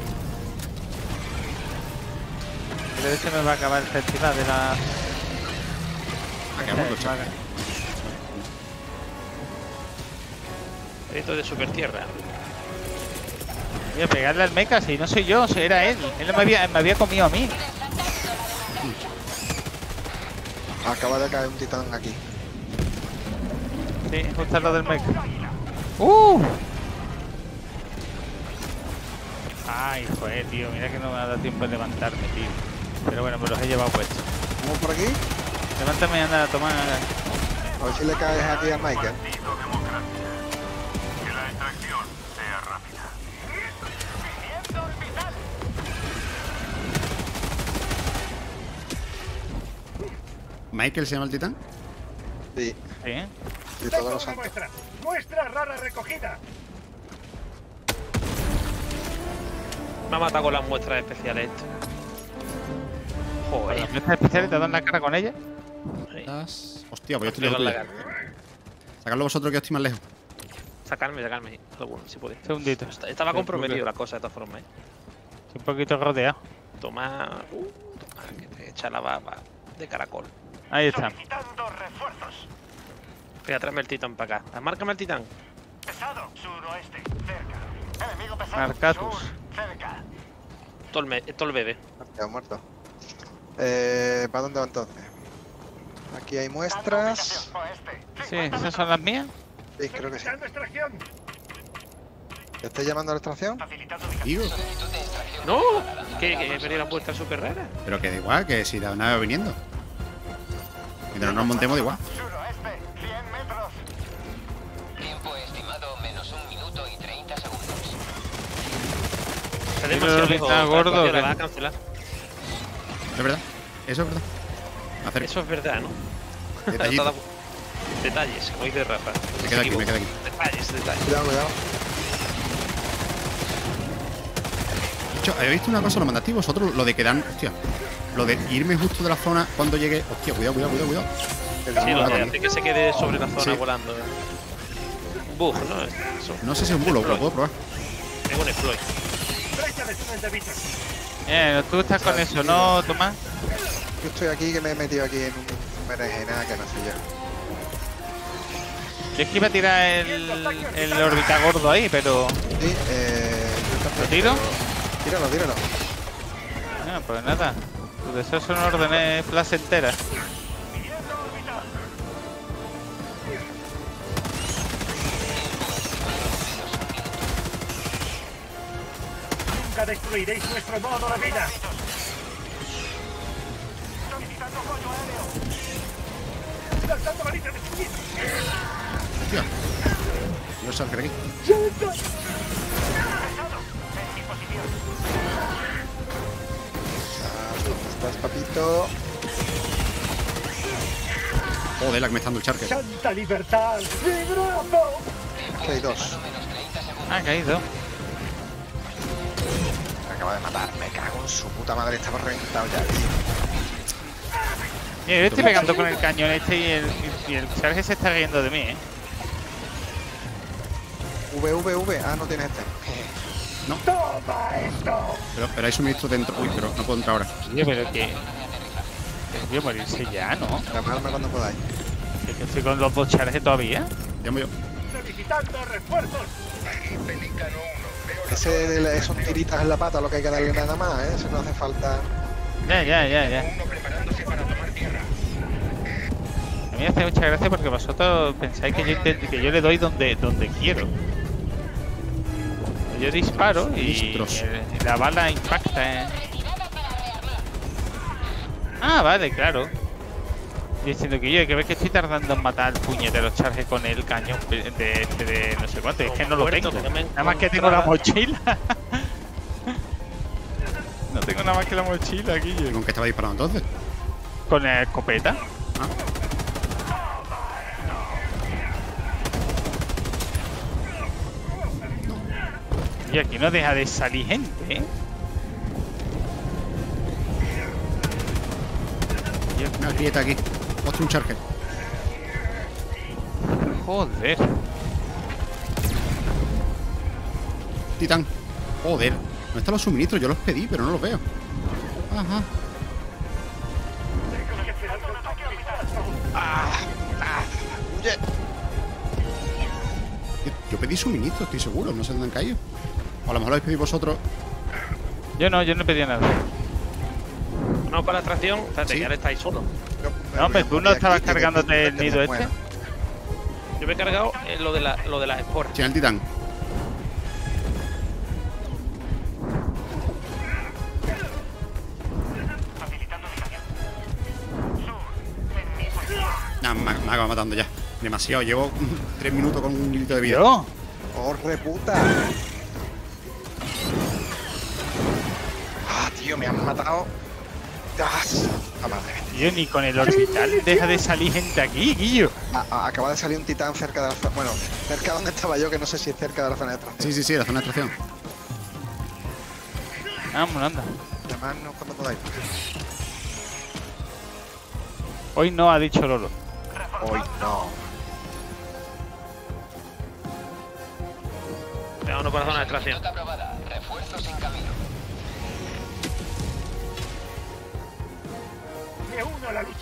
Pero este me va a acabar el festival de la... Ah, que hemos luchado. Esto de super tierra. Voy a pegarle al mecha, si no soy yo, si era él. Él me había, me había comido a mí. Acaba de caer un titán aquí. Sí, justo al lado del mecha. ¡Uh! Ay, joder, tío, mira que no me ha dado tiempo de levantarme, tío. Pero bueno, me los he llevado puestos. ¿Vamos por aquí? Levántame y anda a tomar... A ver si le caes aquí a Michael. Partido Democracia. Que la extracción sea rápida. ¿Michael se llama el titán? Sí, ¿Sí? de todos Tengo los una santos. muestra. Muestra rara recogida. Me ha matado con las muestras especiales esto. Joder. ¿Las muestras especiales te dan la cara con ella? Las- Hostia, pues yo estoy Pegar lejos la tuyo. cara. Sacadlo vosotros que yo estoy más lejos. Sacarme, sacarme, sí. Alguno, si podéis. Segundito. Est- Estaba comprometido la cosa de todas formas, ¿eh? Estoy un poquito rodeado. Toma. Uh, toma, que te echa la baba de caracol. Ahí está. Solicitando refuerzos. Venga, tráeme el titán para acá. Ah, márcame el titán. Pesado. Suroeste. Cerca. Enemigo pesado. Marcatus. Sur, cerca. Todo el, me- todo el bebé. Ya muerto. Eh, ¿Para dónde va entonces? Aquí hay muestras. Oeste. Sí, ¿esas son las mías? Sí, creo que sí. Solicitando extracción. ¿Te estoy llamando a la extracción? Facilitando Digo. ¡No! Que, que he venido la muestra súper rara. Pero que da igual, que si la nave va viniendo. Mientras no nos montemos, da igual. Tiempo estimado menos un minuto y treinta segundos. Está demasiado lejos. Está gordo, Guardiola, ¿qué? va a cancelar. Es verdad. Eso es verdad. Hacer Eso es verdad, ¿no? detallito. Detalles, como dice Rafa. Me queda aquí, me queda aquí. Detalles, detalles. Cuidado, cuidado. De hecho, ¿habéis visto una cosa? Lo mandasteis vosotros, lo de que dan. Hostia. Lo de irme justo de la zona cuando llegue. Hostia, cuidado, cuidado, cuidado, cuidado. Sí, lo de hacer que se quede sobre la zona Sí. volando. Un bug, ¿no? Eso. No sé si es un bulo, lo puedo probar. Es un exploit. Eh, tú estás con eso, ¿no, Tomás? Yo estoy aquí que me he metido aquí en un berenjena que no sé yo. Yo es que iba a tirar el, el orbita gordo ahí, pero... Sí, eh... ¿Lo tiro? Tíralo, tíralo. No, pues nada. Tus deseos son órdenes placenteras. Nunca destruiréis nuestro modo de vida. Lanzando balizas de suministro. Hostia. Yo salgo aquí. ¿Estás, papito? Joder, la que me está dando el charque. ¡Santa libertad! ¡Vibrazo! Aquí hay dos. Ah, ha caído. Me acaba de matar. Me cago en su puta madre. Estaba reventado ya, tío. Mira, yo estoy pegando con el cañón este y el, y el charge se está riendo de mí, ¿eh? V, V, V. Ah, no tienes este. No. ¡Toma esto! Pero, pero hay suministro dentro. Uy, pero no puedo entrar ahora. Oye, pero que... Voy a morirse ya, ¿no? Llamadme cuando podáis. Que que estoy con los dos charges todavía. Llamo yo. Solicitando refuerzos. Ese de la- son tiritas en la pata lo que hay que darle nada más, ¿eh? Eso no hace falta. Ya, ya, ya, ya. A mí me hace mucha gracia porque vosotros pensáis que yo, intent- que yo le doy donde, donde quiero. Yo disparo y, Monstruos. el- y la bala impacta. ¿eh? Ah, vale, claro. Y diciendo que yo, que ves que estoy tardando en matar al puñetero charge con el cañón de, de, de no sé cuánto. Es que no lo tengo. Nada más que tengo la mochila. No tengo nada más que la mochila aquí. ¿Y con qué estaba disparando entonces? Con la escopeta. Ah. Y aquí no deja de salir gente, ¿eh? Una grieta aquí. Otro un charge. Joder. Titán. Joder. ¿Dónde están los suministros? Yo los pedí, pero no los veo. Ajá. ¡Ah! ¡Ah! ¡Huye! Yo, yo pedí suministros, estoy seguro. No sé dónde han caído. O a lo mejor lo habéis pedido vosotros. Yo no, yo no pedía nada. No, para la atracción, espérate, Sí. que ahora estáis solos. Yo- No, hombre, me tú voy no aquí, estabas que me cargándote el pinta que nido me este. muero. Yo me he cargado en lo de, la, lo de las esporas. Sí, el titán. Nah, me, me acaba matando ya. Demasiado. Llevo tres minutos con un hilito de vida. ¿Yo? ¡Corre, puta! ¡Ah, tío! Me han matado. ¡Ah! ¡Ah, madre! Tío, ni con el orbital deja de salir gente aquí, Guillo. A- a- acaba de salir un titán cerca de la zona. Bueno, cerca donde estaba yo, que no sé si es cerca de la zona de atrás. Sí, sí, sí, la zona de extracción. Vamos, anda. Llamadnos cuando podáis. Hoy no, ha dicho Lolo. Hoy no. Vámonos para la zona de extracción. Nota aprobada. Refuerzos en camino. Me uno a la lucha.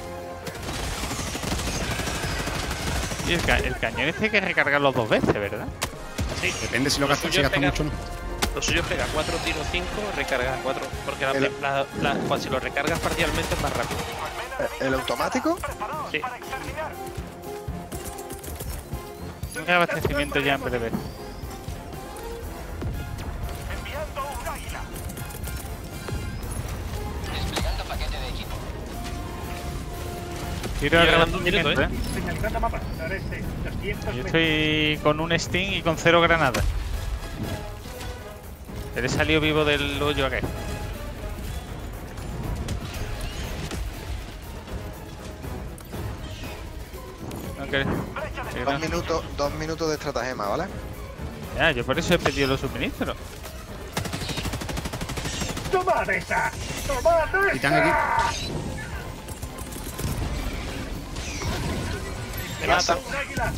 Y el, ca- el cañón este hay que recargarlo dos veces, ¿verdad? Sí. Depende si lo gastas, si suyo es gastas pegar- mucho o no. Lo suyo es pegar cuatro tiros cinco, recarga cuatro. Porque la, El- la- la- cuando si lo recargas parcialmente es más rápido. ¿El automático? Sí. Un abastecimiento ya en breve. Desplegando paquete de equipo. Tiro Estoy al ganando un minuto, reconocimiento, ¿eh? Señalizando mapa. Noreste. doscientos Yo metros. estoy con un Sting y con cero granadas. Pero he salido vivo del hoyo aquel. No que- que Dos no. minutos, dos minutos de estratagema, ¿vale? Ya, yo por eso he pedido los suministros. ¡Tomad esa! ¡Tomad Titán esa! aquí. Me matan. ¡Un águila!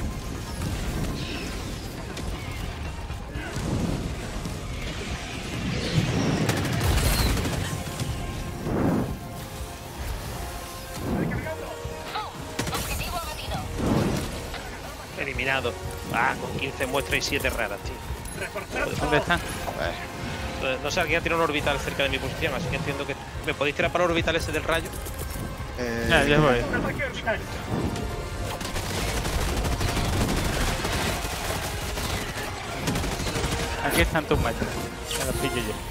Objetivo abatido. Eliminado. Ah, con quince muestras y siete raras, tío. ¡Reforzando! ¿Dónde están? Eh, No sé, alguien ha tirado un orbital cerca de mi posición, así que entiendo que... ¿Me podéis tirar para el orbital ese del rayo? Eh, Ya, ya voy. ¡Un ataque orbital! Aquí están tus machos. Ya los pillo yo.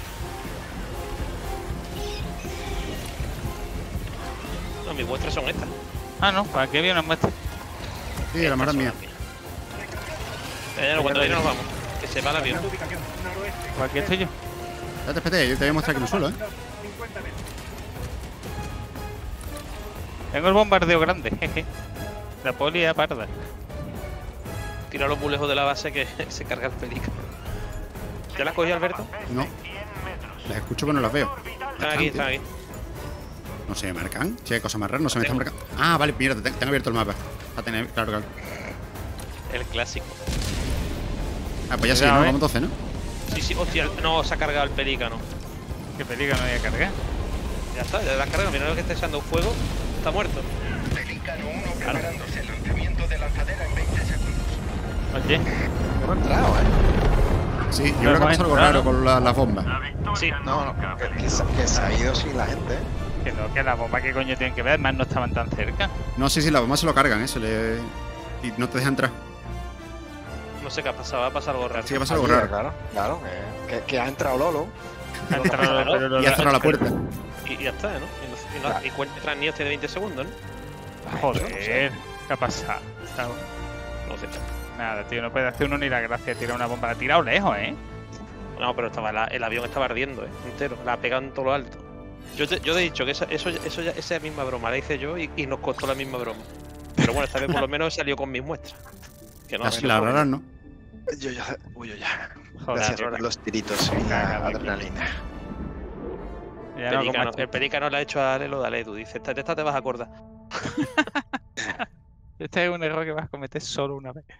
No, mis muestras son estas. Ah, no, pues aquí había una muestra. Sí, la mara Estas son mía. las mías. Eh, no, cuando ya nos vamos. Que se va el avión. Ubicación. Noroeste. Pues aquí estoy yo. Espérate, espérate, yo te voy a mostrar aquí en el suelo, ¿eh? cincuenta metros. Tengo el bombardeo grande, jeje. La poli es parda. Tira los muy lejos de la base que se carga el pelícano. ¿Ya las cogió Alberto? No. Las escucho pero no las veo. Están aquí, están aquí. No se me marcan. Che, hay cosas más raras, no se me están marcando. Ah, vale, mira, te- tengo abierto el mapa. A tener, claro, claro. El clásico. Ah, pues ya sí, Cuidado, ¿no? eh. Vamos doce, ¿no? Sí, sí, hostia, no, se ha cargado el pelícano. ¿Qué pelícano voy a cargar? Ya está, ya la has cargado. Mira lo que está echando fuego. Está muerto. Pelícano uno preparándose. Lanzamiento de lanzadera en veinte segundos. Oye, hemos entrado, ¿eh? Sí, yo Pero creo que ha hemos pasado algo entrado, raro ¿no? con la- las bombas. La victoria Sí. No, no, nunca que, que peligra. se, que se ha ido sin la gente, ¿eh? que no, que la bomba que coño tienen que ver, además no estaban tan cerca. No, sí, sí, las bombas se lo cargan, ¿eh? Se le... Y no te deja entrar. No sé qué ha pasado, va a pasar algo raro. Sí, ha pasado algo Aquí, raro. Claro, claro, que, que, que ha entrado Lolo. Ha entrado, claro. pero lo- Y ha cerrado la puerta. Y, y ya está, ¿no? Y, no, y, no, Claro. y cuenta tras niños tiene veinte segundos, ¿no? Joder, ¿qué ha pasado? Está- No sé. Nada, tío, no puede hacer uno ni la gracia de tirar una bomba. La ha tirado lejos, ¿eh? No, pero estaba la- el avión estaba ardiendo, ¿eh? Entero. La ha pegado en todo lo alto. Yo te, yo te he dicho que esa, eso, eso ya, esa misma broma la hice yo y, y nos costó la misma broma. Pero bueno, esta vez por lo menos salió con mis muestras. Que no, Las, que las no- raras, ¿no? Yo ya, uy, yo ya. Joder, Gracias tío, por los tiritos y Venga, la adrenalina. ya no hago Pelícano, más el pelícano le ha hecho a Lelo, dale, tú dices, esta, de esta te vas a acordar. Este es un error que vas a cometer solo una vez.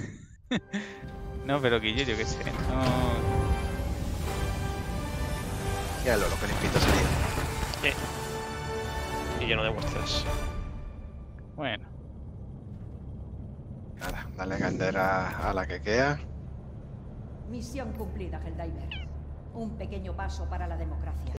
No, pero que yo, yo qué sé. No. Ya Lolo, que limpito ha salido. Eh. Y lleno de muestras. Bueno. Nada, dale candela a la que queda. Misión cumplida, Helldiver. Un pequeño paso para la democracia.